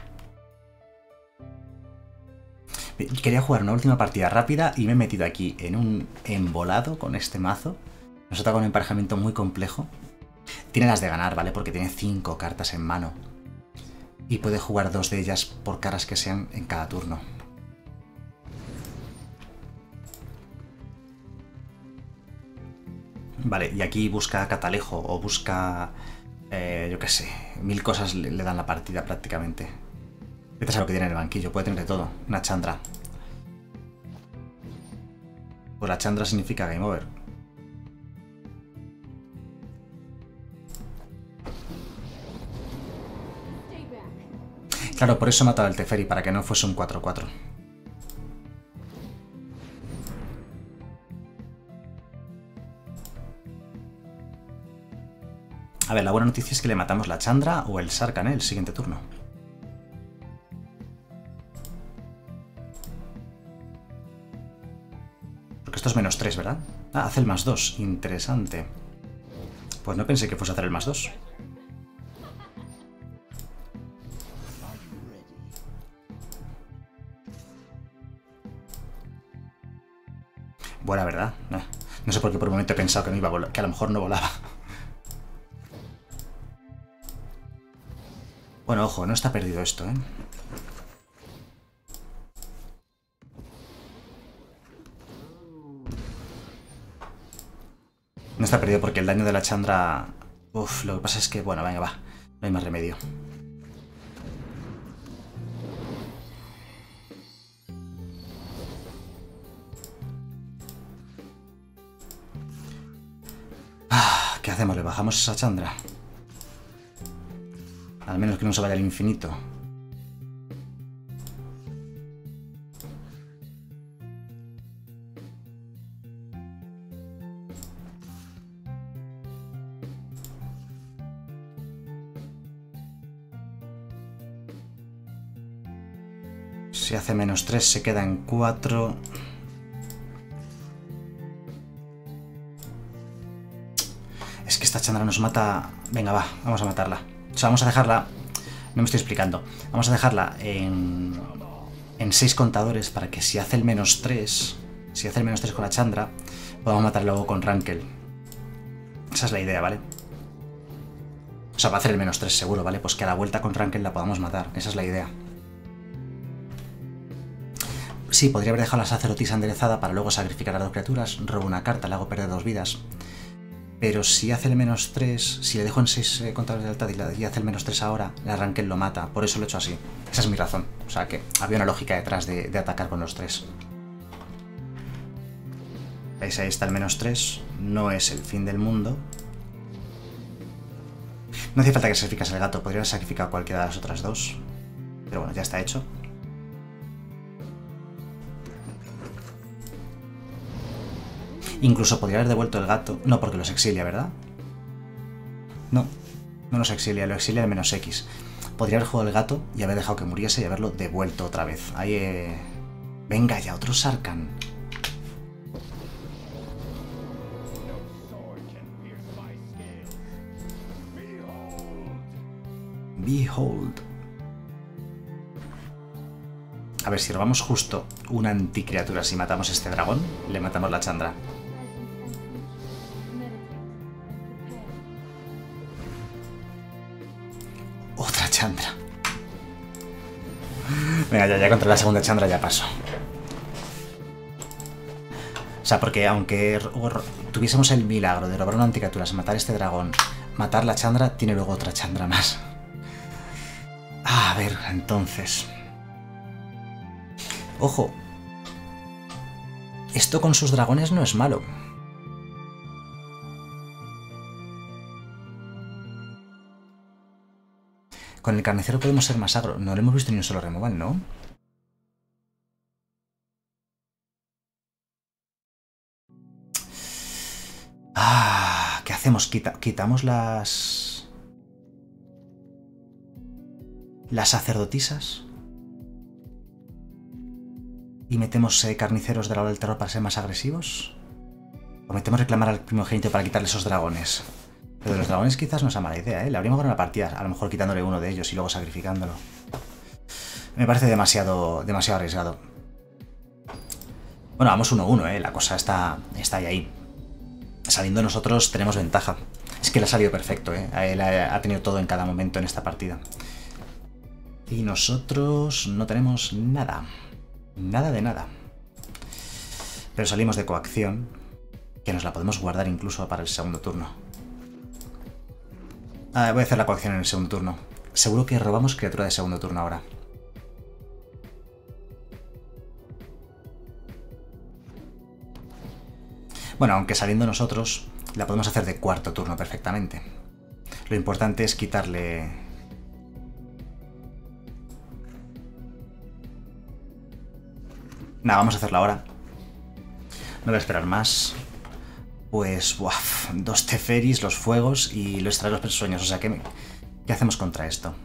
Speaker 1: Quería jugar una última partida rápida y me he metido aquí en un embolado con este mazo. Nos ha tocado un emparejamiento muy complejo. Tiene las de ganar, ¿vale? Porque tiene 5 cartas en mano. Y puede jugar 2 de ellas por caras que sean en cada turno. Vale, y aquí busca Catalejo o busca... yo qué sé, 1000 cosas le dan la partida prácticamente. Vete a saber lo que tiene en el banquillo, puede tener de todo. Una Chandra. Pues la Chandra significa Game Over. Claro, por eso he matado al Teferi, para que no fuese un 4-4. A ver, la buena noticia es que le matamos la Chandra o el Sarkhan, el siguiente turno. Porque esto es -3, ¿verdad? Ah, hace el +2. Interesante. Pues no pensé que fuese a hacer el +2. Buena, ¿verdad? No sé por qué por un momento he pensado que no iba a volar, que a lo mejor no volaba. Bueno, ojo, no está perdido esto, ¿eh? No está perdido porque el daño de la Chandra... Uf, lo que pasa es que... Bueno, venga, va. No hay más remedio. hacemos? ¿Le bajamos esa Chandra? Al menos que no se vaya al infinito. Si hace -3 se queda en 4. Es que esta Chandra nos mata... Venga, va, vamos a matarla. O sea, vamos a dejarla... No me estoy explicando. Vamos a dejarla en 6 contadores para que si hace el -3, si hace el -3 con la Chandra, podamos matar luego con Rankel. Esa es la idea, ¿vale? O sea, va a hacer el -3 seguro, ¿vale? Pues que a la vuelta con Rankel la podamos matar. Esa es la idea. Sí, podría haber dejado la sacerdotisa enderezada para luego sacrificar a 2 criaturas, robo una carta, le hago perder 2 vidas. Pero si hace el -3, si le dejo en 6 contadores de lealtad y hace el -3 ahora, la Rankel lo mata. Por eso lo he hecho así. Esa es mi razón. O sea que había una lógica detrás de atacar con los 3. ¿Veis? Ahí está el -3. No es el fin del mundo. No hace falta que sacrificase al gato. Podría haber sacrificado cualquiera de las otras 2. Pero bueno, ya está hecho. Incluso podría haber devuelto el gato. No, porque los exilia, ¿verdad? No, no los exilia, lo exilia el -X. Podría haber jugado el gato y haber dejado que muriese y haberlo devuelto otra vez. Ahí, Venga ya, otro Sarkhan. Behold. A ver, si robamos justo una anticriatura, si matamos este dragón, le matamos la Chandra. Otra Chandra. Venga, ya contra la segunda Chandra ya paso. O sea, porque aunque tuviésemos el milagro de robar una anticriatura, matar este dragón, matar la Chandra, tiene luego otra Chandra más. A ver, entonces... Ojo. Esto con sus dragones no es malo. Con el carnicero podemos ser más agro. No le hemos visto ni un solo removal, ¿no? ¿Qué hacemos? ¿Quitamos las sacerdotisas? ¿Y metemos carniceros de la hora del terror para ser más agresivos? ¿O metemos reclamar al primogénito para quitarle esos dragones? Pero de los dragones quizás no sea mala idea, ¿eh? Le habríamos ganado la partida, a lo mejor quitándole uno de ellos y luego sacrificándolo. Me parece demasiado arriesgado. Bueno, vamos 1-1, ¿eh? La cosa está ahí. Saliendo nosotros tenemos ventaja. Es que le ha salido perfecto, ¿eh? Él ha tenido todo en cada momento en esta partida. Y nosotros no tenemos nada. Nada de nada. Pero salimos de coacción, que nos la podemos guardar incluso para el segundo turno. Voy a hacer la coacción en el segundo turno. Seguro que robamos criatura de segundo turno ahora. Bueno, aunque saliendo nosotros, la podemos hacer de cuarto turno perfectamente. Lo importante es quitarle... Nada, vamos a hacerla ahora. No voy a esperar más. Pues, buaf, 2 Teferis, los fuegos y los extraer los sueños. O sea, ¿qué hacemos contra esto?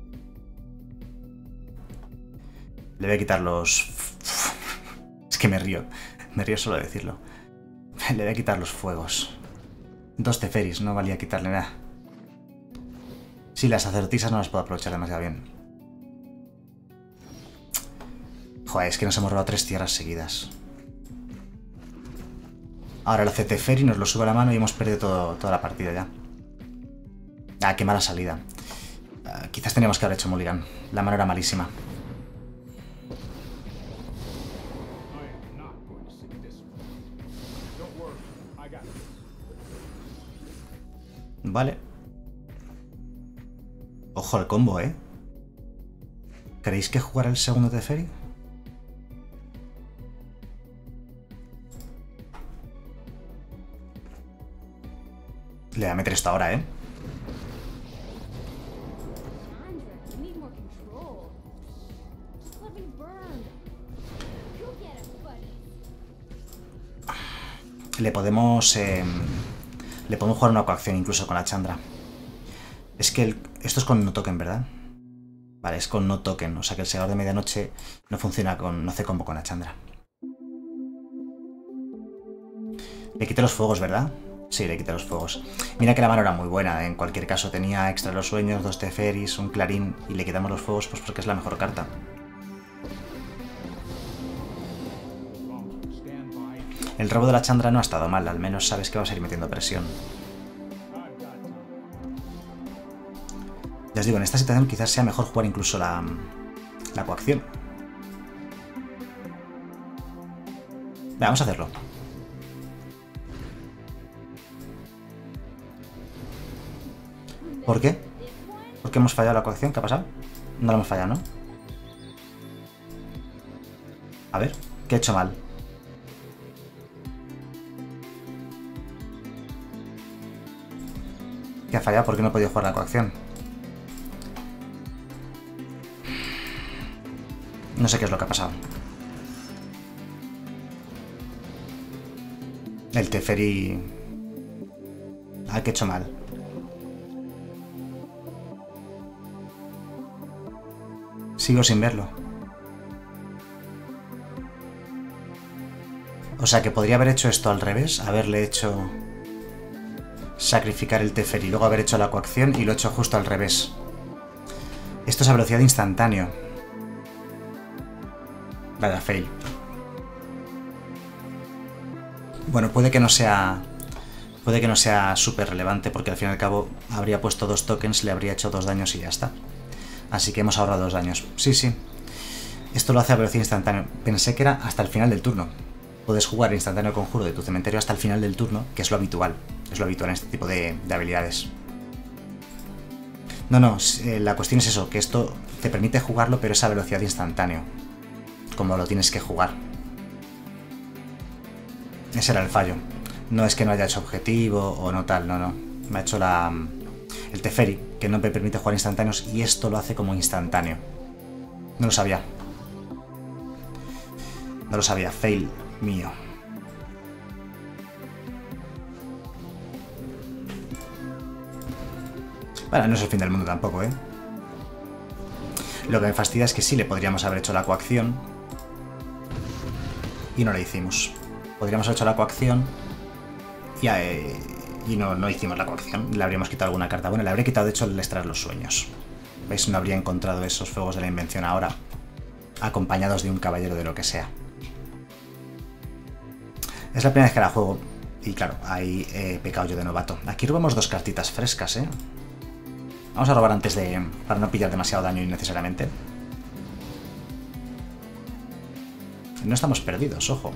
Speaker 1: Le voy a quitar los... Es que me río solo de decirlo. Le voy a quitar los fuegos. 2 Teferis, no valía quitarle nada. Sí, las sacerdotisas no las puedo aprovechar demasiado bien. Joder, es que nos hemos robado 3 tierras seguidas. Ahora el Teferi nos lo sube a la mano y hemos perdido toda la partida ya. Qué mala salida. Quizás teníamos que haber hecho mulligan. La mano era malísima. Vale. Ojo al combo, ¿eh? ¿Queréis que jugara el segundo Teferi? Le voy a meter esto ahora, ¿eh? Le podemos jugar una coacción incluso con la Chandra. Es que esto es con no token, ¿verdad? Vale, es con no token. O sea que el segador de medianoche no funciona con... no hace combo con la Chandra. Le quité los fuegos, ¿verdad? Sí, le quité los fuegos. Mira que la mano era muy buena. En cualquier caso tenía extra los sueños, 2 Teferis, un Clarín. Y le quitamos los fuegos pues porque es la mejor carta. El robo de la Chandra no ha estado mal. Al menos sabes que vas a ir metiendo presión. Ya os digo, en esta situación quizás sea mejor jugar incluso la coacción. Vamos a hacerlo. ¿Por qué? ¿Por qué hemos fallado la coacción? ¿Qué ha pasado? No la hemos fallado, ¿no? A ver, ¿qué he hecho mal? ¿Qué ha fallado? ¿Por qué no he podido jugar la coacción? No sé qué es lo que ha pasado. El Teferi... Ah, que he hecho mal. Sigo sin verlo. O sea que podría haber hecho esto al revés. Haberle hecho... sacrificar el Teferi y luego haber hecho la coacción y lo he hecho justo al revés. Esto es a velocidad instantánea. Vaya fail. Bueno, puede que no sea súper relevante porque al fin y al cabo habría puesto 2 tokens, le habría hecho 2 daños y ya está. Así que hemos ahorrado 2 daños. Sí, sí. Esto lo hace a velocidad instantánea. Pensé que era hasta el final del turno. Puedes jugar instantáneo conjuro de tu cementerio hasta el final del turno, que es lo habitual. Es lo habitual en este tipo de habilidades. No, la cuestión es eso, que esto te permite jugarlo, pero es a velocidad instantánea. Como lo tienes que jugar. Ese era el fallo. No es que no haya hecho objetivo o no tal, no. Me ha hecho el Teferi, que no me permite jugar instantáneos, y esto lo hace como instantáneo. No lo sabía. No lo sabía. Fail mío. Bueno, no es el fin del mundo tampoco, ¿eh? Lo que me fastidia es que sí le podríamos haber hecho la coacción y no la hicimos. Podríamos haber hecho la coacción y no hicimos la coacción. Le habríamos quitado alguna carta. Bueno, le habría quitado de hecho el extraer los sueños. ¿Veis? No habría encontrado esos fuegos de la invención ahora, acompañados de un caballero de lo que sea. Es la primera vez que la juego y claro, ahí he pecado yo de novato. Aquí robamos 2 cartitas frescas, ¿eh? Vamos a robar antes de... para no pillar demasiado daño innecesariamente. No estamos perdidos, ojo.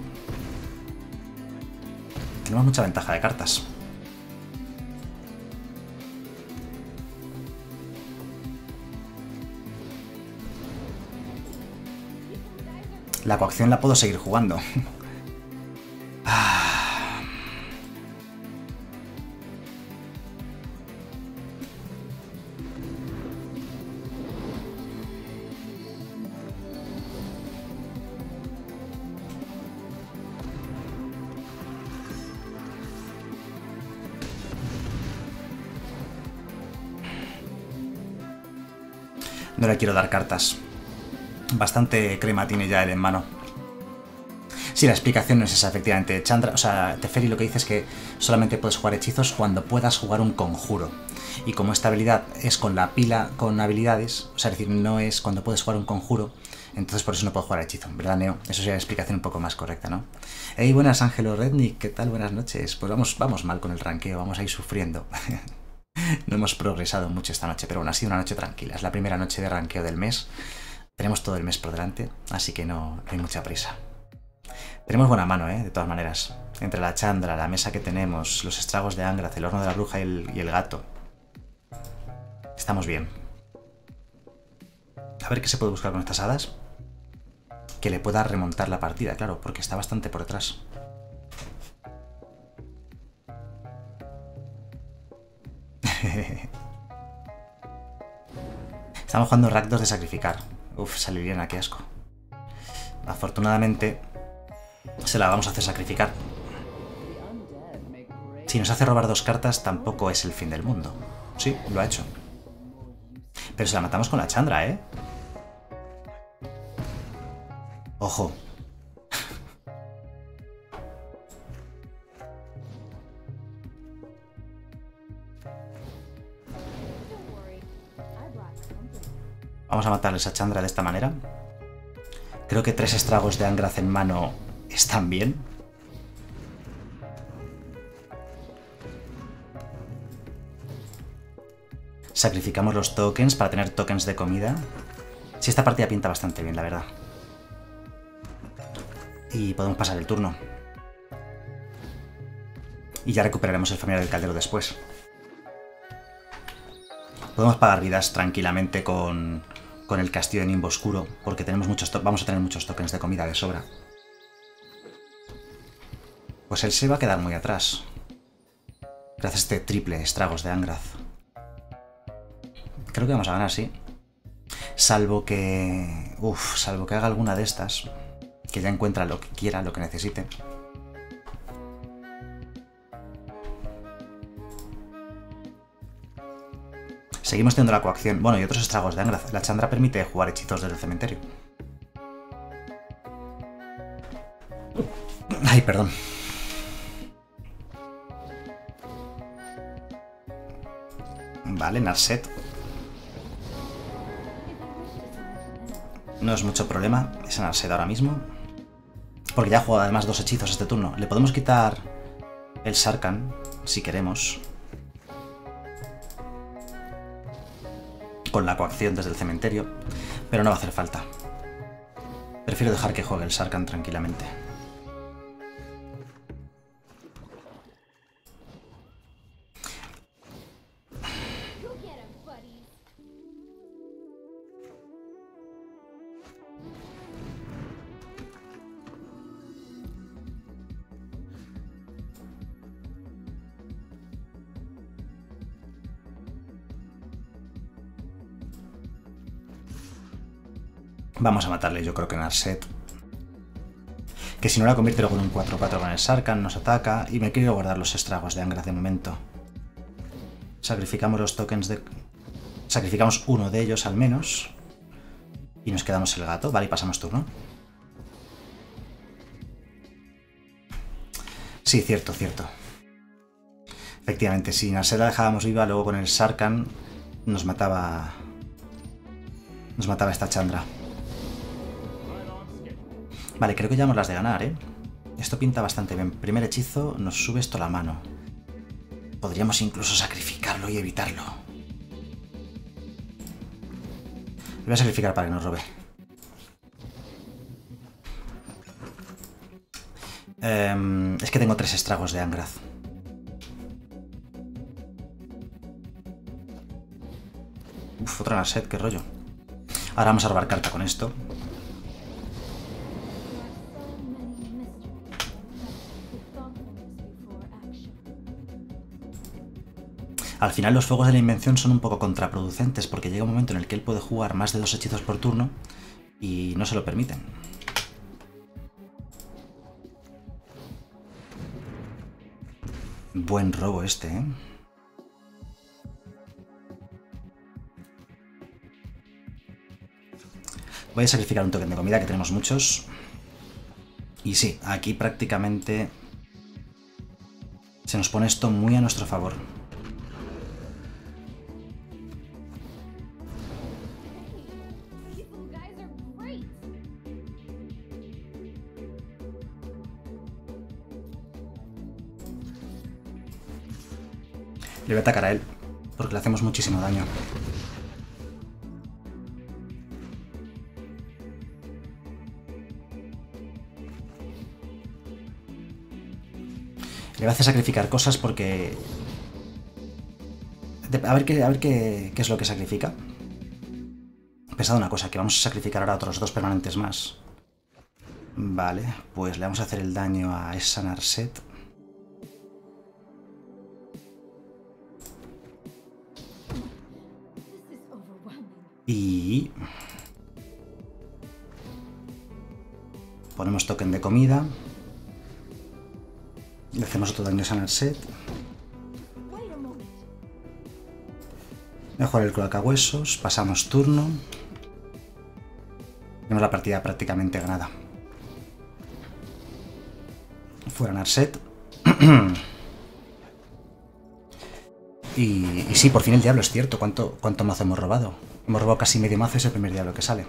Speaker 1: Tenemos mucha ventaja de cartas. La coacción la puedo seguir jugando. No le quiero dar cartas. Bastante crema tiene ya él en mano. Sí, la explicación no es esa, efectivamente. Chandra, o sea, Teferi lo que dice es que solamente puedes jugar hechizos cuando puedas jugar un conjuro. Y como esta habilidad es con la pila con habilidades, o sea, es decir, no es cuando puedes jugar un conjuro, entonces por eso no puedo jugar hechizo, ¿verdad, Neo? Eso sería la explicación un poco más correcta, ¿no? Hey, buenas, Ángelo Rednick, ¿qué tal? Buenas noches. Pues vamos mal con el rankeo, vamos a ir sufriendo. No hemos progresado mucho esta noche, pero bueno, ha sido una noche tranquila. Es la primera noche de rankeo del mes. Tenemos todo el mes por delante, así que no hay mucha prisa. Tenemos buena mano, de todas maneras. Entre la Chandra, la mesa que tenemos, los estragos de Angrath, el horno de la bruja y el gato. Estamos bien. A ver qué se puede buscar con estas hadas. Que le pueda remontar la partida, claro, porque está bastante por detrás. Estamos jugando Rakdos de sacrificar. Uf, Saliriana, qué asco. Afortunadamente, se la vamos a hacer sacrificar. Si nos hace robar 2 cartas, tampoco es el fin del mundo. Sí, lo ha hecho. Pero se la matamos con la Chandra, ¿eh? Ojo. Vamos a matarle esa Chandra de esta manera. Creo que 3 estragos de Angrath en mano están bien. Sacrificamos los tokens para tener tokens de comida. Sí, esta partida pinta bastante bien, la verdad. Y podemos pasar el turno. Y ya recuperaremos el familiar del caldero después. Podemos pagar vidas tranquilamente con el castillo de Nimbo Oscuro, porque tenemos vamos a tener muchos tokens de comida de sobra. Pues él se va a quedar muy atrás. Gracias a este triple estragos de Angrath. Creo que vamos a ganar, sí. Salvo que... salvo que haga alguna de estas. Que ya encuentra lo que quiera, lo que necesite. Seguimos teniendo la coacción. Bueno, y otros estragos de Angrath. La Chandra permite jugar hechizos desde el cementerio. Ay, perdón. Vale, Narset. No es mucho problema esa Narset ahora mismo. Porque ya ha jugado además 2 hechizos este turno. Le podemos quitar el Sarkhan, si queremos. Con la coacción desde el cementerio. Pero no va a hacer falta. Prefiero dejar que juegue el Sarkhan tranquilamente. Vamos a matarle, yo creo que Narset. Que si no la convierte luego en un 4-4 con el Sarkhan, nos ataca. Y me quiero guardar los estragos de Angrath de momento. Sacrificamos los tokens de... Sacrificamos uno de ellos al menos. Y nos quedamos el gato. Vale, y pasamos turno. Sí, cierto, cierto. Efectivamente, si Narset la dejábamos viva, luego con el Sarkhan nos mataba... Nos mataba esta Chandra. Vale, creo que llevamos las de ganar, ¿eh? Esto pinta bastante bien. Primer hechizo, nos sube esto a la mano. Podríamos incluso sacrificarlo y evitarlo. Lo voy a sacrificar para que nos robe. Es que tengo 3 estragos de Angrath. Uf, otra Narset, qué rollo. Ahora vamos a robar carta con esto. Al final los fuegos de la invención son un poco contraproducentes porque llega un momento en el que él puede jugar más de 2 hechizos por turno y no se lo permiten. Buen robo este, ¿eh? Voy a sacrificar un token de comida, que tenemos muchos. Y sí, aquí prácticamente se nos pone esto muy a nuestro favor. Le voy a atacar a él, porque le hacemos muchísimo daño. Le voy a hacer sacrificar cosas porque... A ver qué es lo que sacrifica. He pensado una cosa, que vamos a sacrificar ahora otros 2 permanentes más. Vale, pues le vamos a hacer el daño a esa Narset. Y... ponemos token de comida. Le hacemos otro daño a Narset. Mejor el cloacahuesos. Pasamos turno. Tenemos la partida prácticamente ganada. Fuera Narset. y sí, por fin el diablo, es cierto. ¿Cuánto mazo hemos robado? Hemos robado casi medio mazo y es el primer diablo que sale.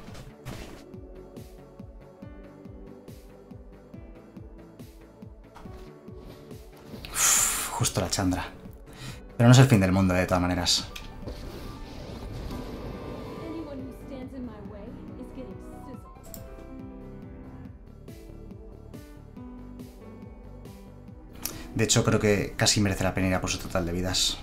Speaker 1: Uf, justo la Chandra. Pero no es el fin del mundo, de todas maneras. De hecho, creo que casi merece la pena ir a por su total de vidas.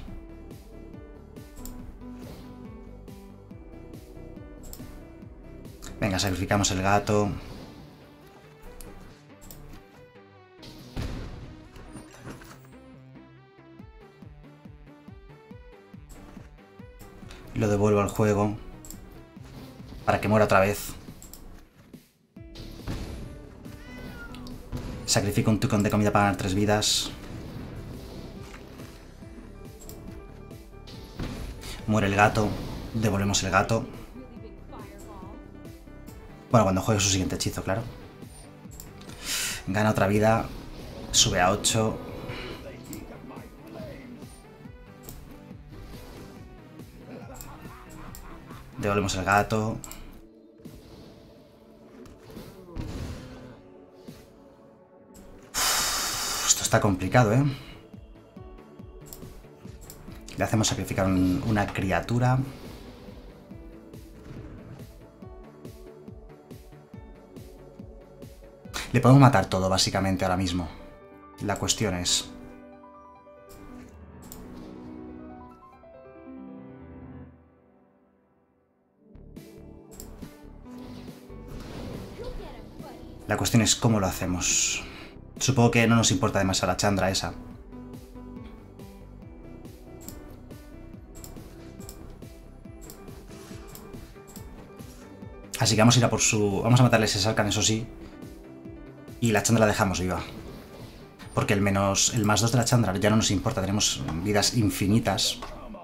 Speaker 1: Venga, sacrificamos el gato. Lo devuelvo al juego. Para que muera otra vez. Sacrifico un token de comida para ganar 3 vidas. Muere el gato. Devolvemos el gato. Bueno, cuando juegue su siguiente hechizo, claro. Gana otra vida. Sube a 8. Devolvemos el gato. Uf, esto está complicado, ¿eh? Le hacemos sacrificar una criatura. Le podemos matar todo, básicamente, ahora mismo. La cuestión es... La cuestión es cómo lo hacemos. Supongo que no nos importa demasiado la Chandra esa. Así que vamos a ir a por su... Vamos a matarle ese Sarkhan, eso sí. Y la Chandra la dejamos viva. Porque el más 2 de la Chandra ya no nos importa. Tenemos vidas infinitas.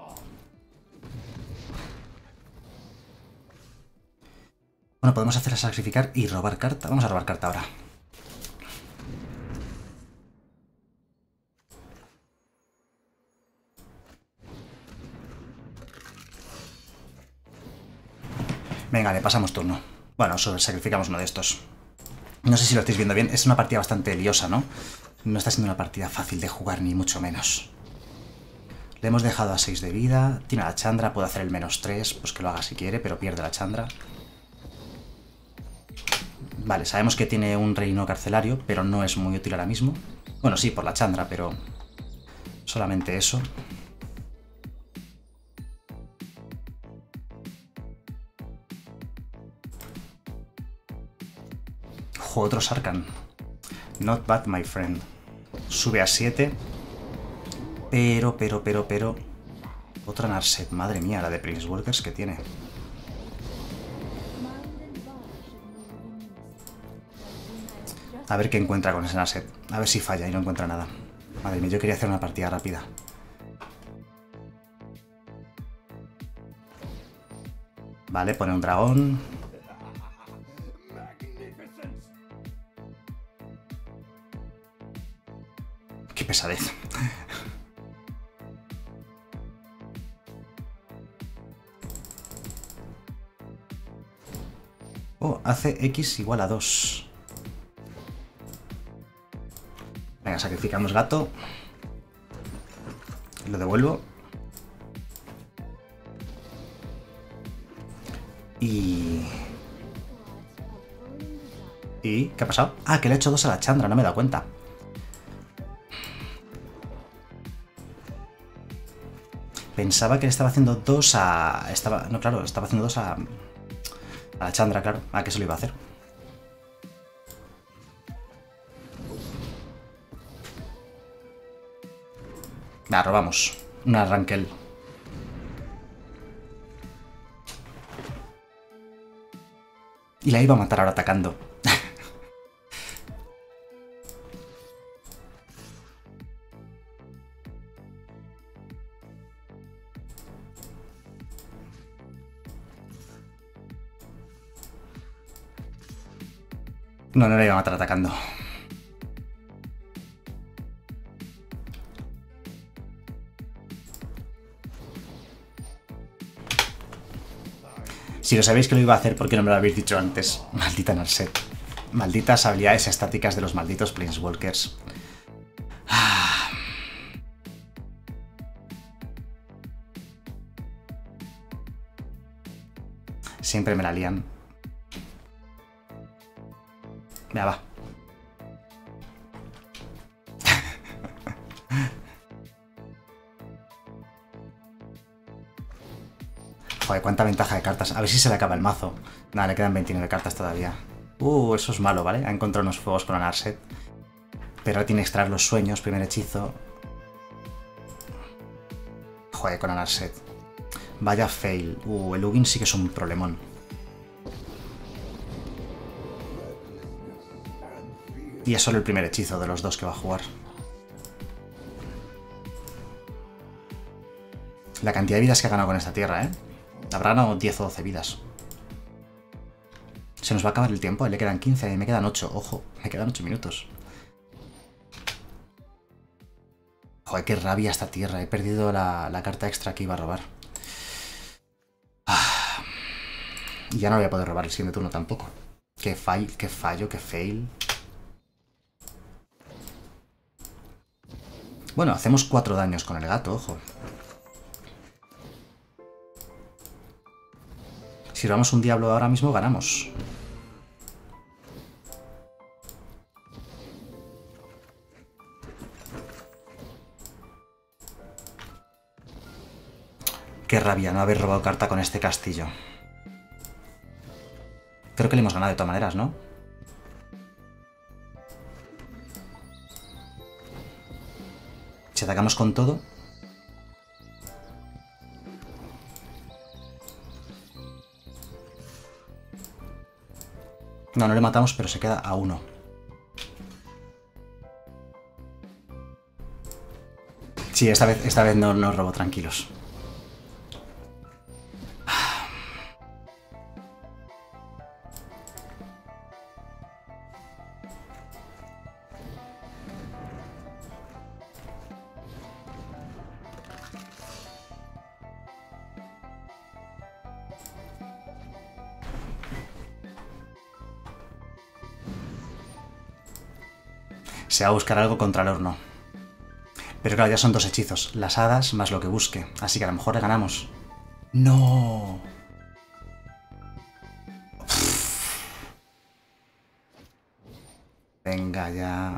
Speaker 1: Bueno, podemos hacer a sacrificar y robar carta. Vamos a robar carta ahora. Venga, le pasamos turno. Bueno, sacrificamos uno de estos. No sé si lo estáis viendo bien. Es una partida bastante liosa, ¿no? No está siendo una partida fácil de jugar, ni mucho menos. Le hemos dejado a 6 de vida. Tiene a la Chandra. Puede hacer el -3. Pues que lo haga si quiere, pero pierde la Chandra. Vale, sabemos que tiene un reino carcelario, pero no es muy útil ahora mismo. Bueno, sí, por la Chandra, pero solamente eso. Otro Sarkhan. Not bad, my friend. Sube a 7. Pero... Otra Narset. Madre mía, la de Prince Walkers que tiene. A ver qué encuentra con ese Narset. A ver si falla y no encuentra nada. Madre mía, yo quería hacer una partida rápida. Vale, pone un dragón. Qué pesadez. Oh, hace X igual a 2. Venga, sacrificamos gato. Lo devuelvo. ¿Y qué ha pasado? Ah, que le he hecho 2 a la Chandra, no me he dado cuenta. Pensaba que le estaba haciendo 2 a... No, claro, estaba haciendo 2 a la Chandra, claro. ¿A qué se lo iba a hacer? La robamos. Una Rankel. Y la iba a matar ahora atacando. No, no la iba a matar atacando. Si lo sabéis que lo iba a hacer, ¿por qué no me lo habéis dicho antes? Maldita Narset. Malditas habilidades estáticas de los malditos Planeswalkers. Siempre me la lían. Venga, va. Joder, cuánta ventaja de cartas. A ver si se le acaba el mazo. Nada, le quedan 29 cartas todavía. Eso es malo, ¿vale? Ha encontrado unos fuegos con la Narset. Pero ahora tiene que extraer los sueños, primer hechizo. Joder, con la Narset. Vaya fail. El Ugin sí que es un problemón. Y es solo el primer hechizo de los dos que va a jugar. La cantidad de vidas que ha ganado con esta tierra, ¿eh? Habrá ganado 10 o 12 vidas. Se nos va a acabar el tiempo. Le quedan 15 y me quedan 8. Ojo, me quedan 8 minutos. Joder, qué rabia esta tierra. He perdido la carta extra que iba a robar. Y ya no voy a poder robar el siguiente turno tampoco. Qué fallo, qué fail. Bueno, hacemos 4 daños con el gato, ojo. Si robamos un diablo ahora mismo, ganamos. Qué rabia no haber robado carta con este castillo. Creo que le hemos ganado de todas maneras, ¿no? Si atacamos con todo... No, no le matamos, pero se queda a 1. Sí, esta vez no nos robó, tranquilos. Se va a buscar algo contra el horno. Pero claro, ya son 2 hechizos. Las hadas más lo que busque. Así que a lo mejor le ganamos. ¡No! Venga, ya...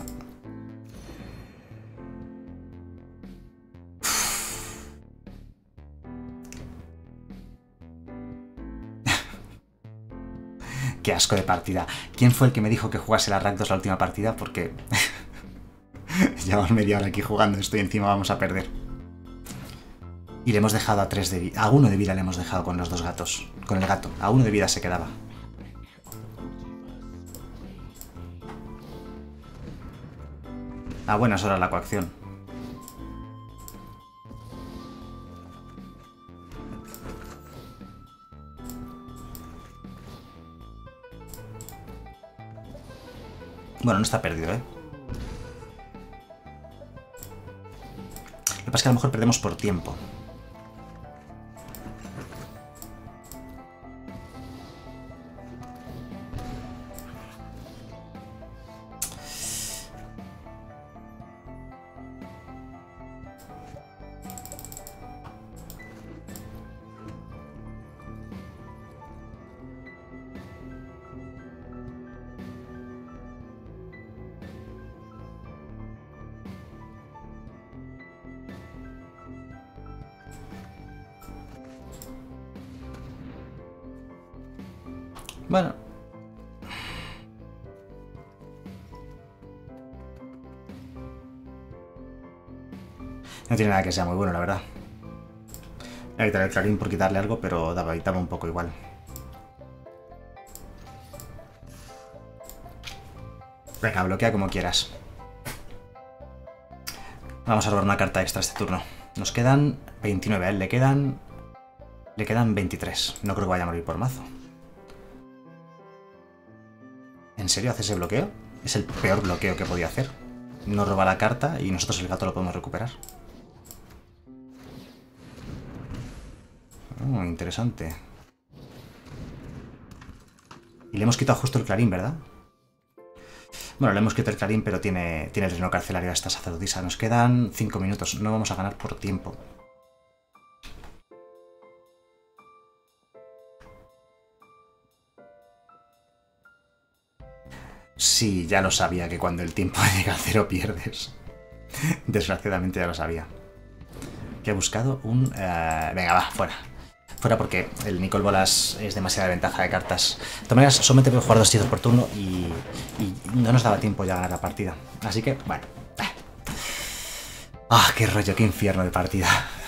Speaker 1: Qué asco de partida. ¿Quién fue el que me dijo que jugase la Rakdos la última partida? Porque... llevamos media hora aquí jugando esto y encima vamos a perder. Y le hemos dejado a 3 de vida. A 1 de vida le hemos dejado con los 2 gatos. Con el gato. A 1 de vida se quedaba. Ah, bueno, eso era la coacción. Bueno, no está perdido, ¿eh? Lo que pasa es que a lo mejor perdemos por tiempo. Bueno. No tiene nada que sea muy bueno, la verdad. Voy a quitar el clarín por quitarle algo, pero daba un poco igual. Venga, bloquea como quieras. Vamos a robar una carta extra este turno. Nos quedan 29, a él le quedan 23. No creo que vaya a morir por mazo. ¿En serio hace ese bloqueo? Es el peor bloqueo que podía hacer. No roba la carta y nosotros el gato lo podemos recuperar. Oh, interesante. Y le hemos quitado justo el clarín, ¿verdad? Bueno, le hemos quitado el clarín, pero tiene el reno carcelario a esta sacerdotisa. Nos quedan 5 minutos. No vamos a ganar por tiempo. Sí, ya lo sabía, que cuando el tiempo llega a cero pierdes. Desgraciadamente ya lo sabía. Que he buscado un... venga, va, fuera. Fuera porque el Nicol Bolas es demasiada ventaja de cartas. De todas maneras, solamente puedo jugar 2 hechizos por turno y no nos daba tiempo ya a ganar la partida. Así que, bueno. ¡Ah, qué rollo, qué infierno de partida!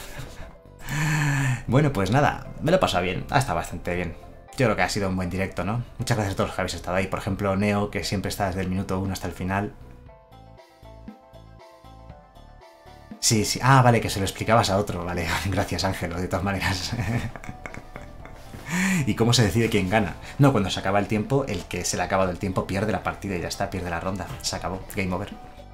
Speaker 1: Bueno, pues nada, me lo he pasado bien. Ha estado bastante bien. Yo creo que ha sido un buen directo, ¿no? Muchas gracias a todos los que habéis estado ahí. Por ejemplo, Neo, que siempre está desde el minuto 1 hasta el final. Sí, sí. Ah, vale, que se lo explicabas a otro. Vale, gracias, Ángelo, de todas maneras. ¿Y cómo se decide quién gana? No, cuando se acaba el tiempo, el que se le ha acabado el tiempo pierde la partida y ya está, pierde la ronda. Se acabó. Game over.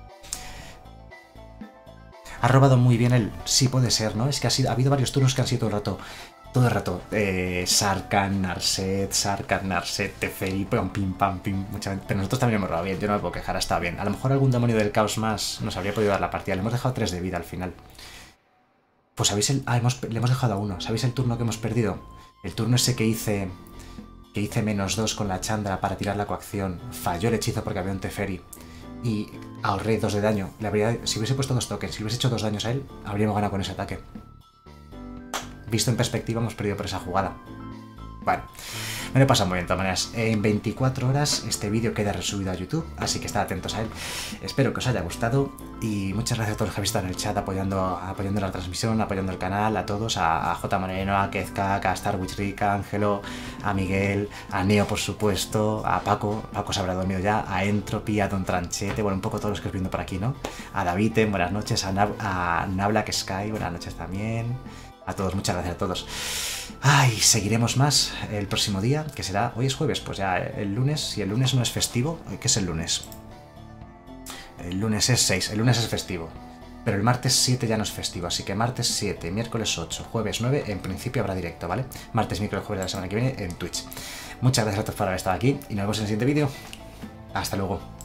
Speaker 1: Ha robado muy bien el... Sí, puede ser, ¿no? Es que ha habido varios turnos que han sido todo el rato, Sarkhan, Narset, Teferi, pam, pim, pam, pim, pero nosotros también hemos robado bien, yo no me puedo quejar, ha estado bien. A lo mejor algún demonio del caos más nos habría podido dar la partida, le hemos dejado 3 de vida al final. Pues sabéis le hemos dejado a 1, ¿sabéis el turno que hemos perdido? El turno ese que hice -2 con la Chandra para tirar la coacción, falló el hechizo porque había un Teferi y ahorré 2 de daño. Si hubiese puesto 2 tokens, si hubiese hecho 2 daños a él, habríamos ganado con ese ataque. Visto en perspectiva, hemos perdido por esa jugada. Bueno, me lo he pasado muy bien de todas maneras. En 24 horas este vídeo queda resubido a YouTube, así que estad atentos a él. Espero que os haya gustado y muchas gracias a todos los que habéis estado en el chat apoyando la transmisión, apoyando el canal, a todos, a J. Moreno, a Kezkak, a Starwitch Rick, a Ángelo, a Miguel, a Neo por supuesto, a Paco se habrá dormido ya, a Entropy, a Don Tranchete, bueno, un poco todos los que os viendo por aquí, ¿no? A David, buenas noches, a Nablack Sky, buenas noches también. A todos, muchas gracias a todos. Ay, seguiremos más el próximo día, que será... Hoy es jueves, pues ya el lunes, si el lunes no es festivo... ¿Qué es el lunes? El lunes es 6, el lunes es festivo. Pero el martes 7 ya no es festivo, así que martes 7, miércoles 8, jueves 9, en principio habrá directo, ¿vale? Martes, miércoles, jueves de la semana que viene en Twitch. Muchas gracias a todos por haber estado aquí y nos vemos en el siguiente vídeo. Hasta luego.